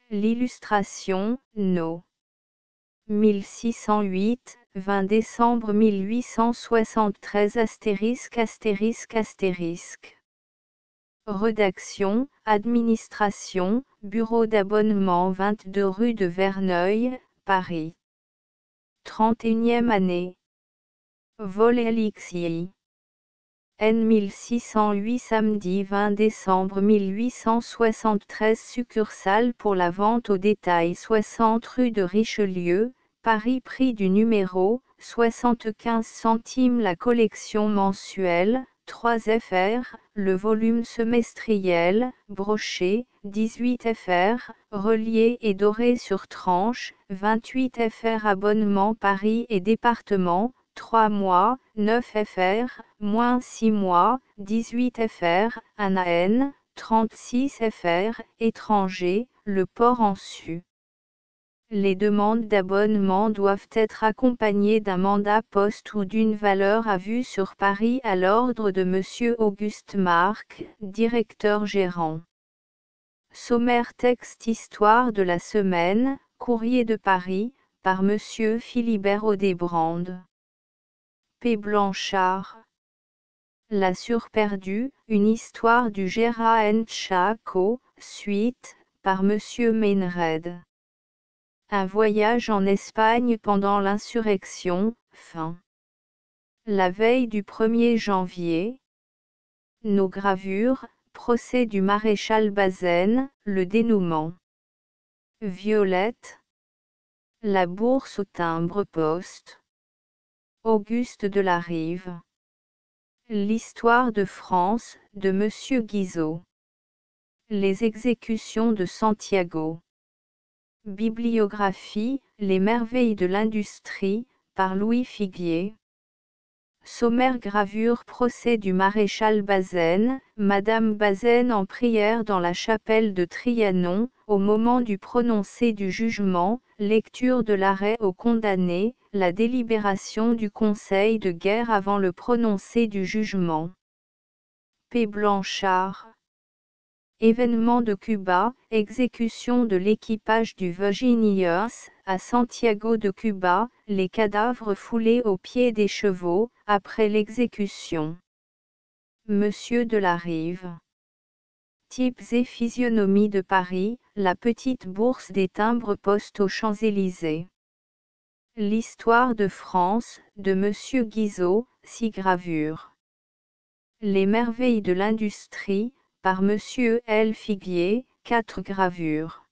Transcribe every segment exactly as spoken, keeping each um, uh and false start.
L'illustration, No. mille six cent huit, vingt décembre mille huit cent soixante-treize astérisque astérisque astérisque. Rédaction, administration, bureau d'abonnement vingt-deux rue de Verneuil, Paris. trente et unième année. Vol L X I. N mille six cent huit samedi vingt décembre mille huit cent soixante-treize succursale pour la vente au détail soixante rue de Richelieu, Paris. Prix du numéro, soixante-quinze centimes la collection mensuelle, trois F R, le volume semestriel, broché, dix-huit F R, relié et doré sur tranche, vingt-huit F R abonnement Paris et département, trois mois, neuf F R, moins six mois, dix-huit F R, un A N, trente-six F R, étranger, le port en su. Les demandes d'abonnement doivent être accompagnées d'un mandat poste ou d'une valeur à vue sur Paris à l'ordre de Monsieur Auguste Marc, directeur gérant. Sommaire texte histoire de la semaine, Courrier de Paris, par Monsieur Philibert Audébrande. P. Blanchard. La Surperdue, une histoire du Gérard and Chaco, suite, par Monsieur Meinred. Un voyage en Espagne pendant l'insurrection, fin. La veille du premier janvier. Nos gravures, procès du maréchal Bazaine, le dénouement. Violette. La bourse au timbre-poste. Auguste de la Rive. L'histoire de France, de Monsieur Guizot. Les exécutions de Santiago. Bibliographie, Les merveilles de l'industrie, par Louis Figuier. Sommaire gravure procès du maréchal Bazaine, Madame Bazaine en prière dans la chapelle de Trianon, au moment du prononcé du jugement, lecture de l'arrêt au condamné, la délibération du conseil de guerre avant le prononcé du jugement. P. Blanchard. Événements de Cuba, exécution de l'équipage du Virginius, à Santiago de Cuba, les cadavres foulés aux pieds des chevaux, après l'exécution. Monsieur de la Rive. Types et physionomie de Paris, la petite bourse des timbres-poste aux Champs-Élysées. L'histoire de France, de Monsieur Guizot, six gravures. Les merveilles de l'industrie, par Monsieur L. Figuier, quatre gravures.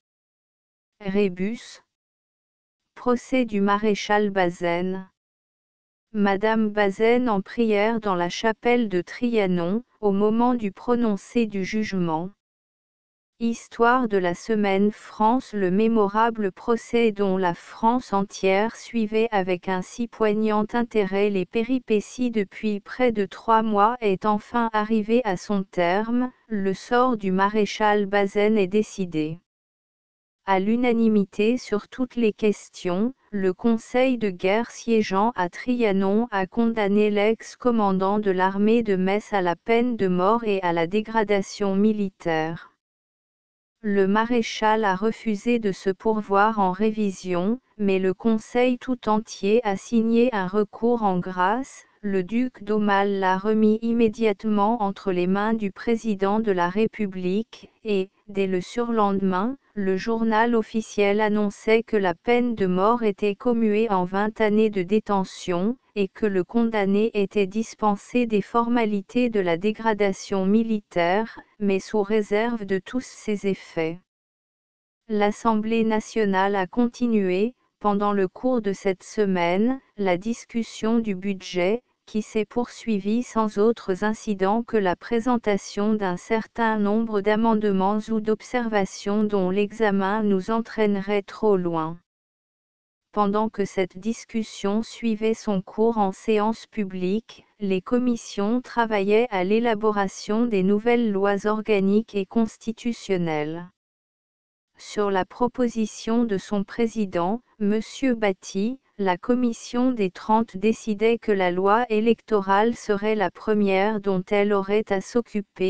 Rébus. Procès du maréchal Bazaine. Madame Bazaine en prière dans la chapelle de Trianon, au moment du prononcé du jugement. Histoire de la semaine France. Le mémorable procès dont la France entière suivait avec un si poignant intérêt les péripéties depuis près de trois mois est enfin arrivé à son terme, le sort du maréchal Bazaine est décidé. À l'unanimité sur toutes les questions, le conseil de guerre siégeant à Trianon a condamné l'ex-commandant de l'armée de Metz à la peine de mort et à la dégradation militaire. Le maréchal a refusé de se pourvoir en révision, mais le Conseil tout entier a signé un recours en grâce. Le duc d'Aumale l'a remis immédiatement entre les mains du président de la République, et, dès le surlendemain, le journal officiel annonçait que la peine de mort était commuée en vingt années de détention, et que le condamné était dispensé des formalités de la dégradation militaire, mais sous réserve de tous ses effets. L'Assemblée nationale a continué, pendant le cours de cette semaine, la discussion du budget, qui s'est poursuivie sans autres incidents que la présentation d'un certain nombre d'amendements ou d'observations dont l'examen nous entraînerait trop loin. Pendant que cette discussion suivait son cours en séance publique, les commissions travaillaient à l'élaboration des nouvelles lois organiques et constitutionnelles. Sur la proposition de son président, M. Batty, la commission des trente décidait que la loi électorale serait la première dont elle aurait à s'occuper,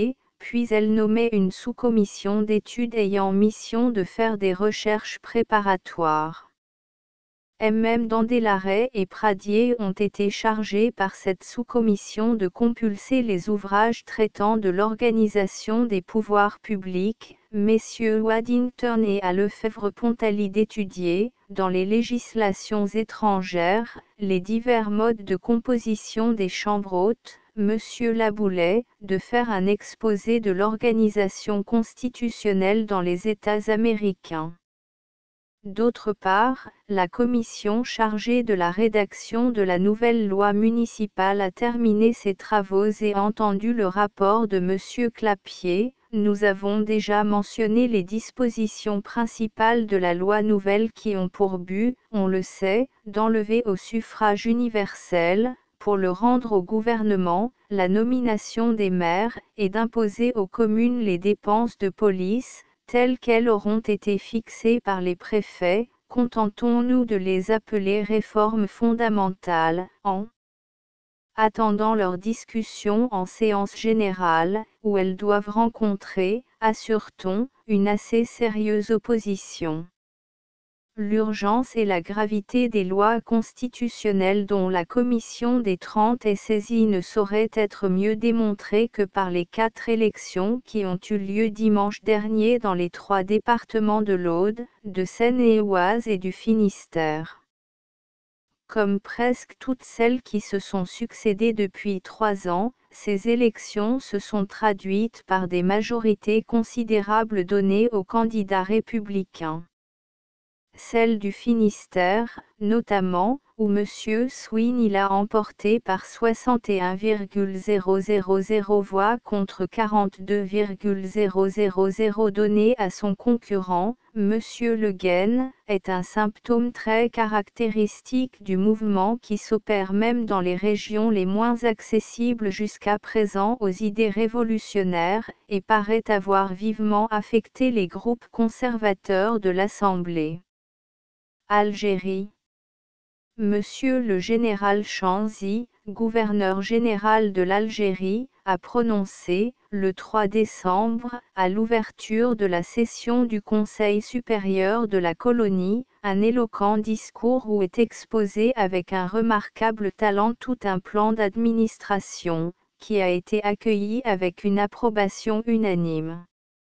puis elle nommait une sous-commission d'études ayant mission de faire des recherches préparatoires. M. Dandelaret et Pradier ont été chargés par cette sous-commission de compulser les ouvrages traitant de l'organisation des pouvoirs publics, messieurs Waddington et à Lefebvre-Pontaly d'étudier, dans les législations étrangères, les divers modes de composition des chambres hautes, monsieur Laboulaye, de faire un exposé de l'organisation constitutionnelle dans les États américains. D'autre part, la commission chargée de la rédaction de la nouvelle loi municipale a terminé ses travaux et entendu le rapport de monsieur Clapier. Nous avons déjà mentionné les dispositions principales de la loi nouvelle qui ont pour but, on le sait, d'enlever au suffrage universel, pour le rendre au gouvernement, la nomination des maires, et d'imposer aux communes les dépenses de police, telles qu'elles auront été fixées par les préfets. Contentons-nous de les appeler réformes fondamentales, en attendant leur discussion en séance générale, où elles doivent rencontrer, assure-t-on, une assez sérieuse opposition. L'urgence et la gravité des lois constitutionnelles dont la Commission des trente est saisie ne sauraient être mieux démontrées que par les quatre élections qui ont eu lieu dimanche dernier dans les trois départements de l'Aude, de Seine-et-Oise et du Finistère. Comme presque toutes celles qui se sont succédé depuis trois ans, ces élections se sont traduites par des majorités considérables données aux candidats républicains. Celle du Finistère, notamment, où M. Sweeney l'a emporté par soixante et un virgule zéro zéro zéro voix contre quarante-deux virgule zéro zéro zéro données à son concurrent, M. Le Guen, est un symptôme très caractéristique du mouvement qui s'opère même dans les régions les moins accessibles jusqu'à présent aux idées révolutionnaires, et paraît avoir vivement affecté les groupes conservateurs de l'Assemblée. Algérie. Monsieur le général Chanzy, gouverneur général de l'Algérie, a prononcé, le trois décembre, à l'ouverture de la session du Conseil supérieur de la colonie, un éloquent discours où est exposé avec un remarquable talent tout un plan d'administration, qui a été accueilli avec une approbation unanime.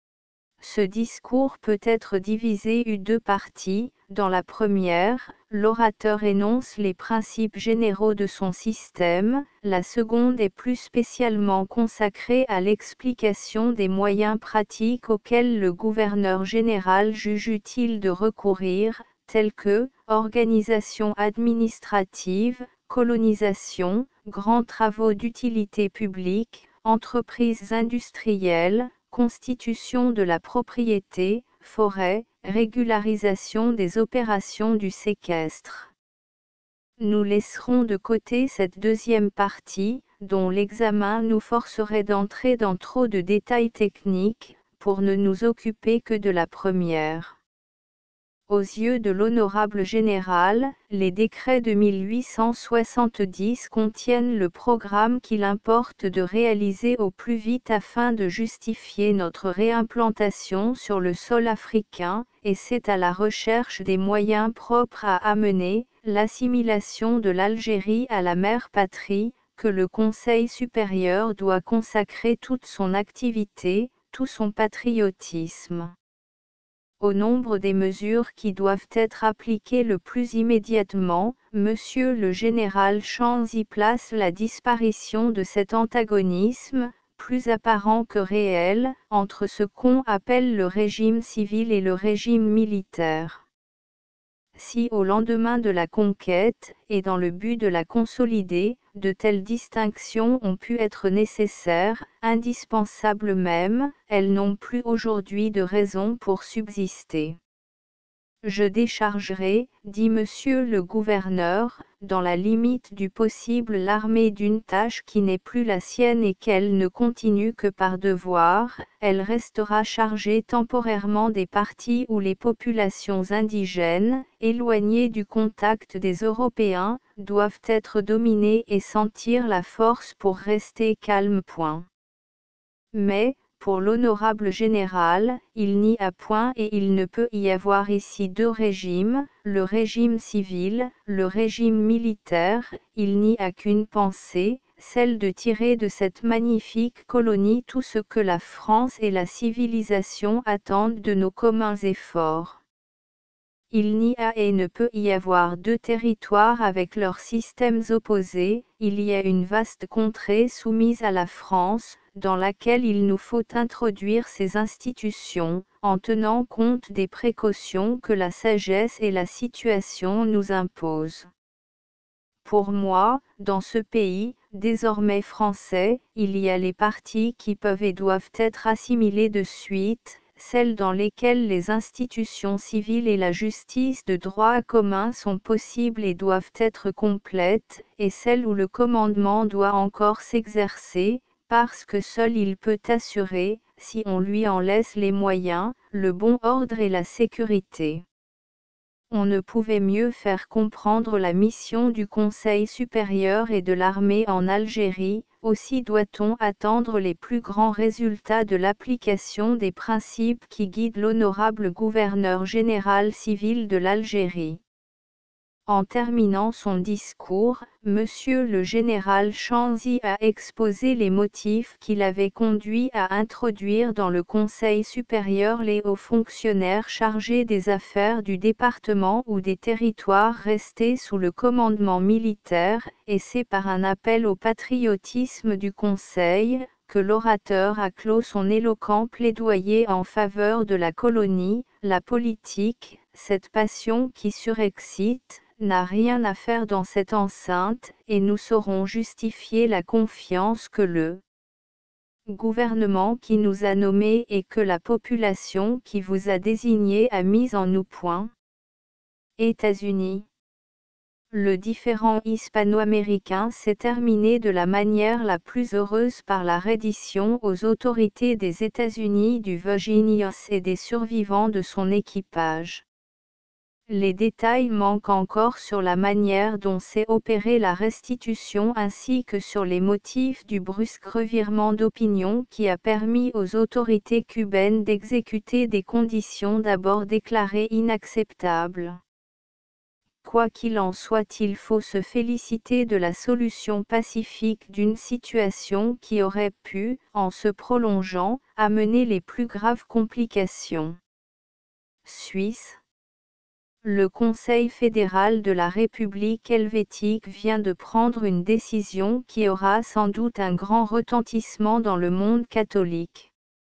Ce discours peut être divisé en deux parties. Dans la première, l'orateur énonce les principes généraux de son système, la seconde est plus spécialement consacrée à l'explication des moyens pratiques auxquels le gouverneur général juge utile de recourir, tels que, organisation administrative, colonisation, grands travaux d'utilité publique, entreprises industrielles, constitution de la propriété, forêt, régularisation des opérations du séquestre. Nous laisserons de côté cette deuxième partie, dont l'examen nous forcerait d'entrer dans trop de détails techniques, pour ne nous occuper que de la première. Aux yeux de l'honorable général, les décrets de mille huit cent soixante-dix contiennent le programme qu'il importe de réaliser au plus vite afin de justifier notre réimplantation sur le sol africain, et c'est à la recherche des moyens propres à amener l'assimilation de l'Algérie à la mère patrie, que le Conseil supérieur doit consacrer toute son activité, tout son patriotisme. Au nombre des mesures qui doivent être appliquées le plus immédiatement, Monsieur le général Chanzy place la disparition de cet antagonisme, plus apparent que réel, entre ce qu'on appelle le régime civil et le régime militaire. Si au lendemain de la conquête, et dans le but de la consolider, de telles distinctions ont pu être nécessaires, indispensables même, elles n'ont plus aujourd'hui de raison pour subsister. Je déchargerai, dit monsieur le gouverneur, dans la limite du possible l'armée d'une tâche qui n'est plus la sienne et qu'elle ne continue que par devoir, elle restera chargée temporairement des parties où les populations indigènes, éloignées du contact des Européens, doivent être dominées et sentir la force pour rester calmes. Point. Mais, Pour l'honorable général, il n'y a point et il ne peut y avoir ici deux régimes, le régime civil, le régime militaire, il n'y a qu'une pensée, celle de tirer de cette magnifique colonie tout ce que la France et la civilisation attendent de nos communs efforts. Il n'y a et ne peut y avoir deux territoires avec leurs systèmes opposés, il y a une vaste contrée soumise à la France, dans laquelle il nous faut introduire ces institutions, en tenant compte des précautions que la sagesse et la situation nous imposent. Pour moi, dans ce pays, désormais français, il y a les parties qui peuvent et doivent être assimilées de suite, celles dans lesquelles les institutions civiles et la justice de droit commun sont possibles et doivent être complètes, et celles où le commandement doit encore s'exercer, parce que seul il peut assurer, si on lui en laisse les moyens, le bon ordre et la sécurité. On ne pouvait mieux faire comprendre la mission du Conseil supérieur et de l'armée en Algérie, aussi doit-on attendre les plus grands résultats de l'application des principes qui guident l'honorable gouverneur général civil de l'Algérie. En terminant son discours, Monsieur le général Chanzy a exposé les motifs qui l'avaient conduit à introduire dans le Conseil supérieur les hauts fonctionnaires chargés des affaires du département ou des territoires restés sous le commandement militaire, et c'est par un appel au patriotisme du Conseil, que l'orateur a clos son éloquent plaidoyer en faveur de la colonie. La politique, cette passion qui surexcite, n'a rien à faire dans cette enceinte, et nous saurons justifier la confiance que le gouvernement qui nous a nommés et que la population qui vous a désignés a mise en nous. Point. États-Unis. Le différend hispano-américain s'est terminé de la manière la plus heureuse par la reddition aux autorités des États-Unis du Virginius et des survivants de son équipage. Les détails manquent encore sur la manière dont s'est opérée la restitution ainsi que sur les motifs du brusque revirement d'opinion qui a permis aux autorités cubaines d'exécuter des conditions d'abord déclarées inacceptables. Quoi qu'il en soit, il faut se féliciter de la solution pacifique d'une situation qui aurait pu, en se prolongeant, amener les plus graves complications. Suisse. Le Conseil fédéral de la République helvétique vient de prendre une décision qui aura sans doute un grand retentissement dans le monde catholique.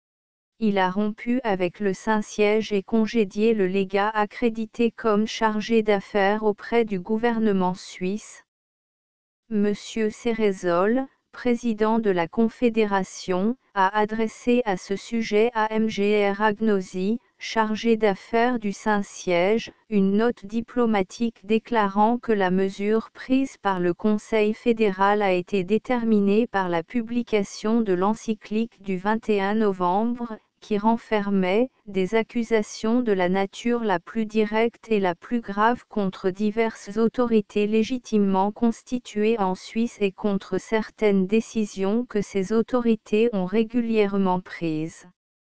Il a rompu avec le Saint-Siège et congédié le légat accrédité comme chargé d'affaires auprès du gouvernement suisse. Monsieur Cérézol, président de la Confédération, a adressé à ce sujet à M G R Agnosi, chargé d'affaires du Saint-Siège, une note diplomatique déclarant que la mesure prise par le Conseil fédéral a été déterminée par la publication de l'encyclique du vingt et un novembre, qui renfermait des accusations de la nature la plus directe et la plus grave contre diverses autorités légitimement constituées en Suisse et contre certaines décisions que ces autorités ont régulièrement prises.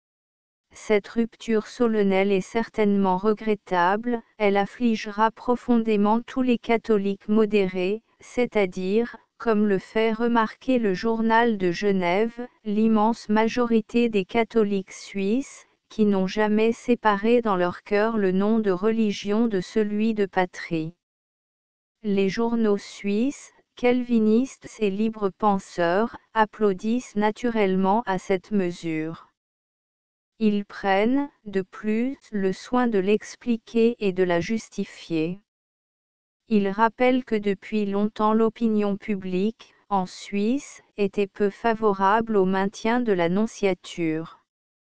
Cette rupture solennelle est certainement regrettable, elle affligera profondément tous les catholiques modérés, c'est-à-dire, comme le fait remarquer le journal de Genève, l'immense majorité des catholiques suisses, qui n'ont jamais séparé dans leur cœur le nom de religion de celui de patrie. Les journaux suisses, calvinistes et libres penseurs, applaudissent naturellement à cette mesure. Ils prennent, de plus, le soin de l'expliquer et de la justifier. Ils rappellent que depuis longtemps l'opinion publique, en Suisse, était peu favorable au maintien de la nonciature.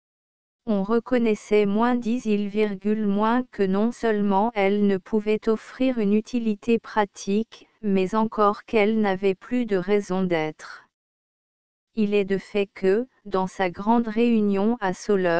On reconnaissait moins disent-ils moins que non seulement elle ne pouvait offrir une utilité pratique, mais encore qu'elle n'avait plus de raison d'être. Il est de fait que, dans sa grande réunion à Soleure,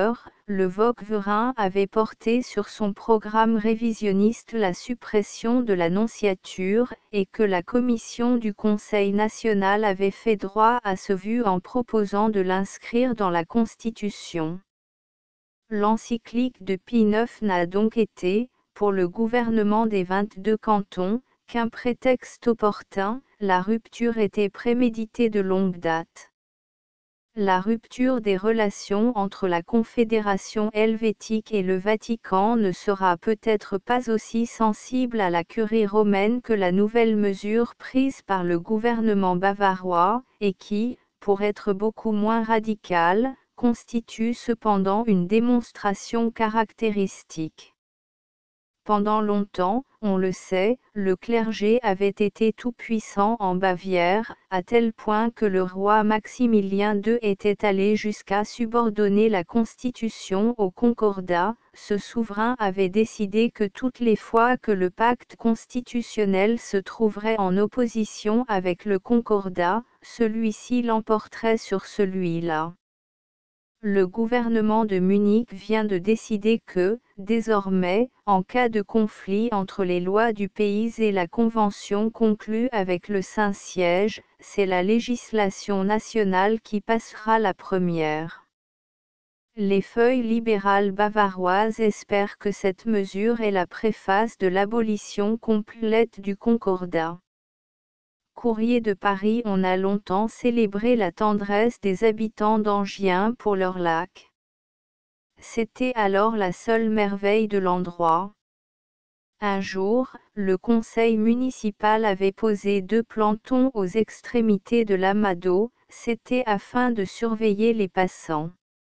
le Vogueverin avait porté sur son programme révisionniste la suppression de la nonciature, et que la commission du Conseil national avait fait droit à ce vu en proposant de l'inscrire dans la Constitution. L'encyclique de Pie neuf n'a donc été, pour le gouvernement des vingt-deux cantons, qu'un prétexte opportun, la rupture était préméditée de longue date. La rupture des relations entre la Confédération helvétique et le Vatican ne sera peut-être pas aussi sensible à la curie romaine que la nouvelle mesure prise par le gouvernement bavarois, et qui, pour être beaucoup moins radicale, constitue cependant une démonstration caractéristique. Pendant longtemps, on le sait, le clergé avait été tout-puissant en Bavière, à tel point que le roi Maximilien deux était allé jusqu'à subordonner la Constitution au Concordat. Ce souverain avait décidé que toutes les fois que le pacte constitutionnel se trouverait en opposition avec le Concordat, celui-ci l'emporterait sur celui-là. Le gouvernement de Munich vient de décider que, désormais, en cas de conflit entre les lois du pays et la convention conclue avec le Saint-Siège, c'est la législation nationale qui passera la première. Les feuilles libérales bavaroises espèrent que cette mesure est la préface de l'abolition complète du Concordat. Courrier de Paris. On a longtemps célébré la tendresse des habitants d'Enghien pour leur lac. C'était alors la seule merveille de l'endroit. Un jour, le conseil municipal avait posé deux plantons aux extrémités de l'amas-d'eau, c'était afin de surveiller les passants.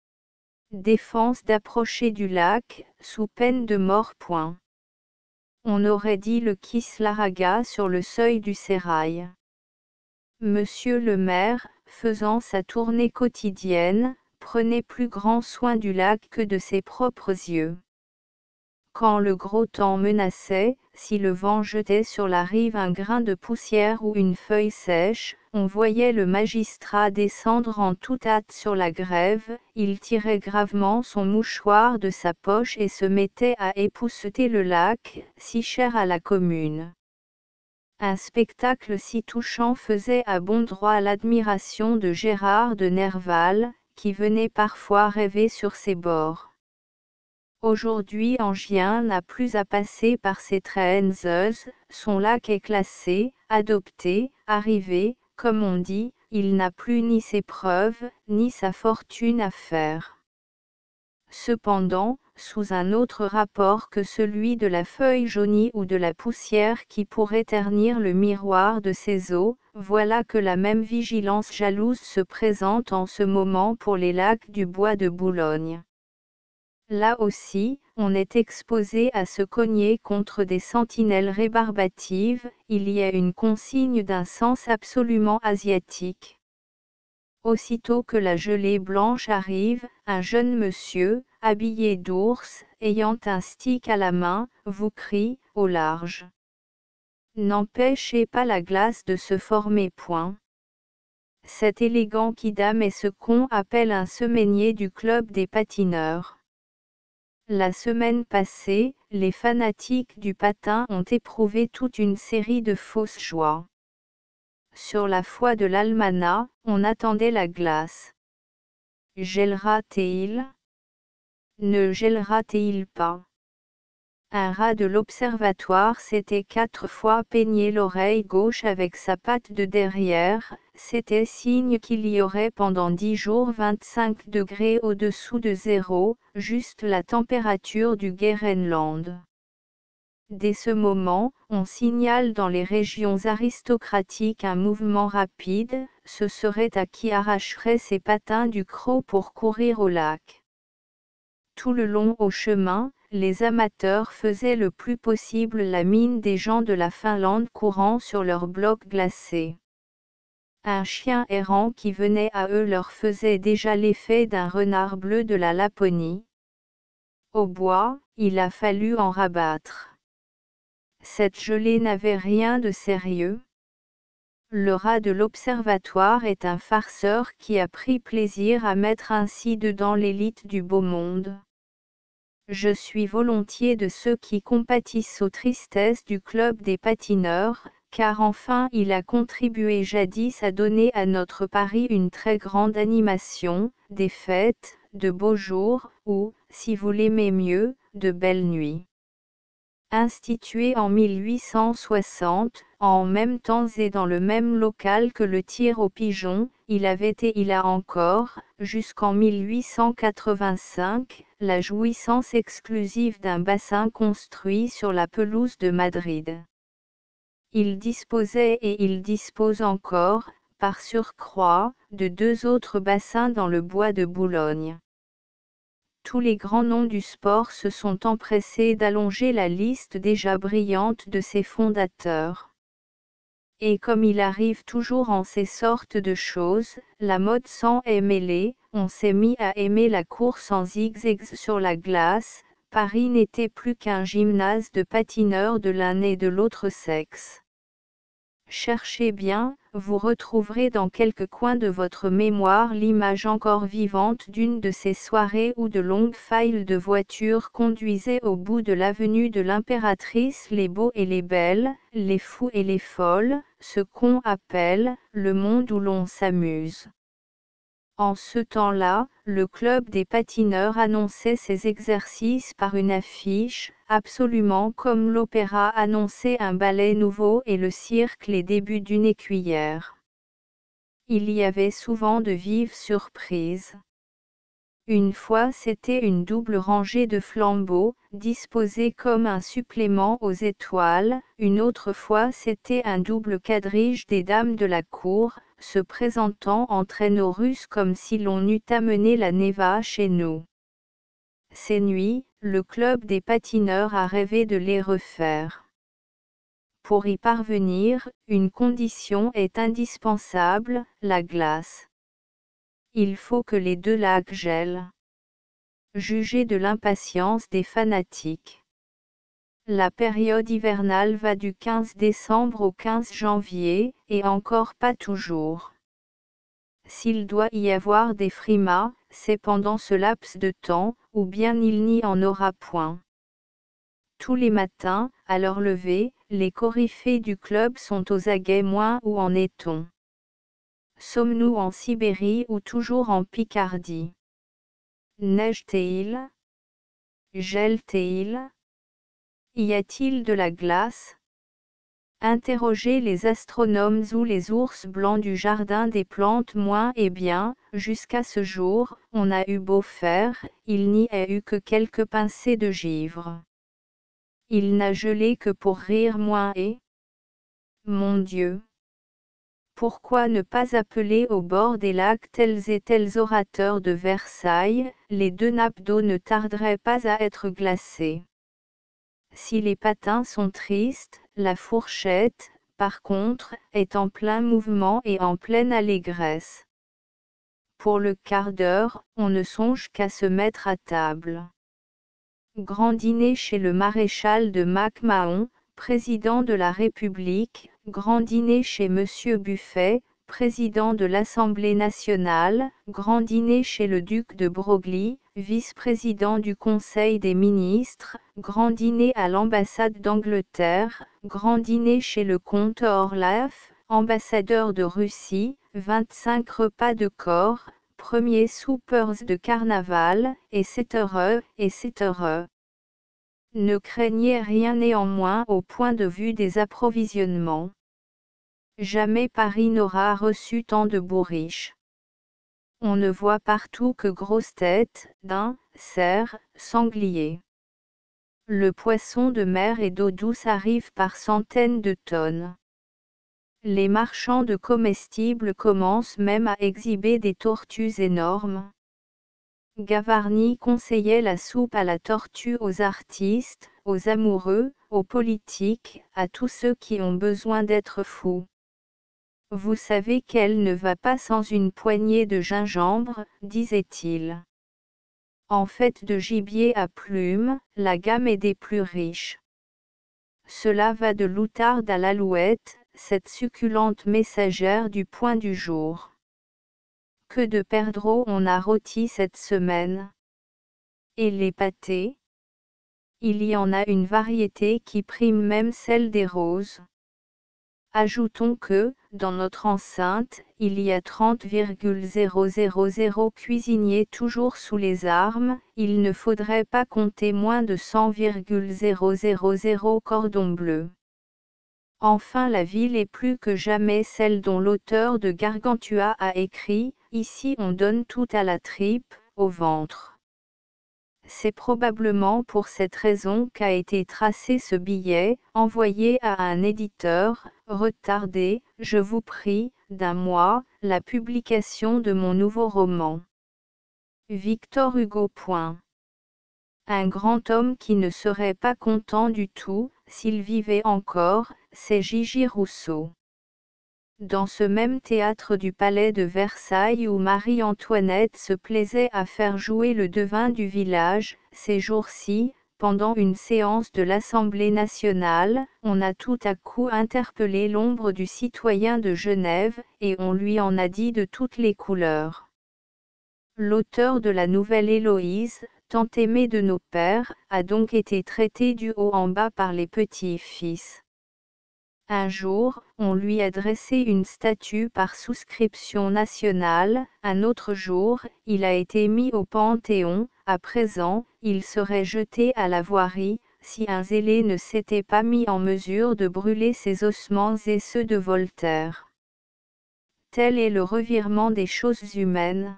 Défense d'approcher du lac, sous peine de mort. Point. On aurait dit le Kislaraga sur le seuil du sérail. Monsieur le maire, faisant sa tournée quotidienne, prenait plus grand soin du lac que de ses propres yeux. Quand le gros temps menaçait, si le vent jetait sur la rive un grain de poussière ou une feuille sèche, on voyait le magistrat descendre en toute hâte sur la grève, il tirait gravement son mouchoir de sa poche et se mettait à épousseter le lac, si cher à la commune. Un spectacle si touchant faisait à bon droit l'admiration de Gérard de Nerval, qui venait parfois rêver sur ses bords. Aujourd'hui Enghien n'a plus à passer par ses traîneuses, son lac est classé, adopté, arrivé, comme on dit, il n'a plus ni ses preuves, ni sa fortune à faire. Cependant, sous un autre rapport que celui de la feuille jaunie ou de la poussière qui pourrait ternir le miroir de ses eaux, voilà que la même vigilance jalouse se présente en ce moment pour les lacs du bois de Boulogne. Là aussi, on est exposé à se cogner contre des sentinelles rébarbatives, il y a une consigne d'un sens absolument asiatique. Aussitôt que la gelée blanche arrive, un jeune monsieur, habillé d'ours, ayant un stick à la main, vous crie, au large. N'empêchez pas la glace de se former. Point. Cet élégant quidam est ce qu'on appelle un semainier du club des patineurs. La semaine passée, les fanatiques du patin ont éprouvé toute une série de fausses joies. Sur la foi de l'almanach, on attendait la glace. Gèlera-t-il ? Ne gèlera-t-il pas ? Un rat de l'observatoire s'était quatre fois peigné l'oreille gauche avec sa patte de derrière, c'était signe qu'il y aurait pendant dix jours vingt-cinq degrés au-dessous de zéro, juste la température du Groenland. Dès ce moment, on signale dans les régions aristocratiques un mouvement rapide, ce serait à qui arracherait ses patins du croc pour courir au lac. Tout le long au chemin, les amateurs faisaient le plus possible la mine des gens de la Finlande courant sur leurs blocs glacés. Un chien errant qui venait à eux leur faisait déjà l'effet d'un renard bleu de la Laponie. Au bois, il a fallu en rabattre. Cette gelée n'avait rien de sérieux. le rat de l'observatoire est un farceur qui a pris plaisir à mettre ainsi dedans l'élite du beau monde. Je suis volontiers de ceux qui compatissent aux tristesses du club des patineurs, car enfin il a contribué jadis à donner à notre Paris une très grande animation, des fêtes, de beaux jours, ou, si vous l'aimez mieux, de belles nuits. Institué en mille huit cent soixante, en même temps et dans le même local que le tir aux pigeons, il avait et il a encore, jusqu'en mille huit cent quatre-vingt-cinq, la jouissance exclusive d'un bassin construit sur la pelouse de Madrid. Il disposait et il dispose encore, par surcroît, de deux autres bassins dans le bois de Boulogne. Tous les grands noms du sport se sont empressés d'allonger la liste déjà brillante de ses fondateurs. Et comme il arrive toujours en ces sortes de choses, la mode s'en est mêlée, on s'est mis à aimer la course en zigzags sur la glace, Paris n'était plus qu'un gymnase de patineurs de l'un et de l'autre sexe. Cherchez bien, vous retrouverez dans quelque coin de votre mémoire l'image encore vivante d'une de ces soirées où de longues files de voitures conduisaient au bout de l'avenue de l'Impératrice les beaux et les belles, les fous et les folles, ce qu'on appelle le monde où l'on s'amuse. En ce temps-là, le club des patineurs annonçait ses exercices par une affiche, absolument comme l'opéra annonçait un ballet nouveau et le cirque les débuts d'une écuyère. Il y avait souvent de vives surprises. Une fois c'était une double rangée de flambeaux, disposés comme un supplément aux étoiles, une autre fois c'était un double quadrige des dames de la cour, se présentant en traîneau russe comme si l'on eût amené la Neva chez nous. Ces nuits, le club des patineurs a rêvé de les refaire. Pour y parvenir, une condition est indispensable, la glace. Il faut que les deux lacs gèlent. Jugez de l'impatience des fanatiques. La période hivernale va du quinze décembre au quinze janvier, et encore pas toujours. S'il doit y avoir des frimas, c'est pendant ce laps de temps, ou bien il n'y en aura point. Tous les matins, à leur lever, les coryphées du club sont aux aguets. Moins où en est-on? Sommes-nous en Sibérie ou toujours en Picardie? Neige-t-il? Gèle-t-il? Y a-t-il de la glace? Interrogez les astronomes ou les ours blancs du jardin des plantes. Moins et bien, jusqu'à ce jour, on a eu beau faire, il n'y a eu que quelques pincées de givre. Il n'a gelé que pour rire. Moins et... Mon Dieu! Pourquoi ne pas appeler au bord des lacs tels et tels orateurs de Versailles, les deux nappes d'eau ne tarderaient pas à être glacées. Si les patins sont tristes, la fourchette, par contre, est en plein mouvement et en pleine allégresse. Pour le quart d'heure, on ne songe qu'à se mettre à table. Grand dîner chez le maréchal de Mac-Mahon, président de la République, grand dîner chez Monsieur Buffet, président de l'Assemblée nationale, grand dîner chez le duc de Broglie, vice-président du Conseil des ministres, grand dîner à l'ambassade d'Angleterre, grand dîner chez le comte Orlaf, ambassadeur de Russie, vingt-cinq repas de corps, premiers soupers de carnaval, et cetera, et cetera. Ne craignez rien néanmoins au point de vue des approvisionnements. Jamais Paris n'aura reçu tant de bourriches. On ne voit partout que grosses têtes, daims, cerfs, sangliers. Le poisson de mer et d'eau douce arrive par centaines de tonnes. Les marchands de comestibles commencent même à exhiber des tortues énormes. Gavarni conseillait la soupe à la tortue aux artistes, aux amoureux, aux politiques, à tous ceux qui ont besoin d'être fous. Vous savez qu'elle ne va pas sans une poignée de gingembre, disait-il. En fait de gibier à plumes, la gamme est des plus riches. Cela va de l'outarde à l'alouette, cette succulente messagère du point du jour. Que de perdreaux on a rôti cette semaine. Et les pâtés? Il y en a une variété qui prime même celle des roses. Ajoutons que, dans notre enceinte, il y a trente virgule zéro zéro zéro cuisiniers toujours sous les armes, il ne faudrait pas compter moins de cent virgule zéro zéro zéro cordons bleus. Enfin, la ville est plus que jamais celle dont l'auteur de Gargantua a écrit « Ici on donne tout à la tripe, au ventre ». C'est probablement pour cette raison qu'a été tracé ce billet, envoyé à un éditeur, retardé, je vous prie, d'un mois, la publication de mon nouveau roman. Victor Hugo. Un grand homme qui ne serait pas content du tout, s'il vivait encore, c'est Gigi Rousseau. Dans ce même théâtre du palais de Versailles où Marie-Antoinette se plaisait à faire jouer le devin du village, ces jours-ci, pendant une séance de l'Assemblée nationale, on a tout à coup interpellé l'ombre du citoyen de Genève, et on lui en a dit de toutes les couleurs. L'auteur de la nouvelle Héloïse, tant aimée de nos pères, a donc été traité du haut en bas par les petits-fils. Un jour, on lui a dressé une statue par souscription nationale, un autre jour, il a été mis au Panthéon, à présent, il serait jeté à la voirie, si un zélé ne s'était pas mis en mesure de brûler ses ossements et ceux de Voltaire. Tel est le revirement des choses humaines.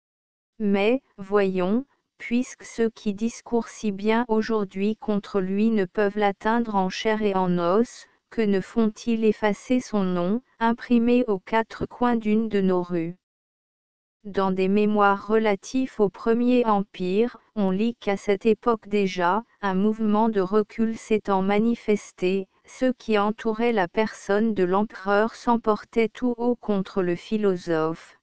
Mais, voyons, puisque ceux qui discourent si bien aujourd'hui contre lui ne peuvent l'atteindre en chair et en os, que ne font-ils effacer son nom, imprimé aux quatre coins d'une de nos rues? Dans des mémoires relatifs au Premier Empire, on lit qu'à cette époque déjà, un mouvement de recul s'étant manifesté, ceux qui entouraient la personne de l'empereur s'emportaient tout haut contre le philosophe.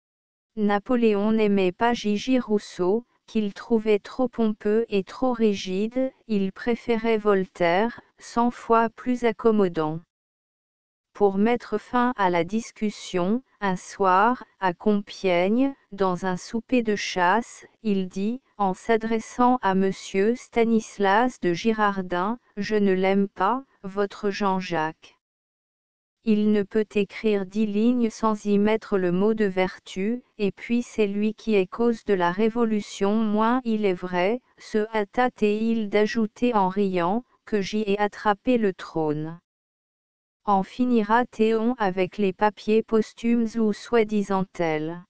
Napoléon n'aimait pas Gigi Rousseau, qu'il trouvait trop pompeux et trop rigide, il préférait Voltaire, cent fois plus accommodant. Pour mettre fin à la discussion, un soir, à Compiègne, dans un souper de chasse, il dit, en s'adressant à monsieur Stanislas de Girardin, « Je ne l'aime pas, votre Jean-Jacques. Il ne peut écrire dix lignes sans y mettre le mot de vertu, et puis c'est lui qui est cause de la Révolution. Moins il est vrai, se hâta-t-il d'ajouter en riant, que j'y ai attrapé le trône. En finira Théon avec les papiers posthumes ou soi-disant tels.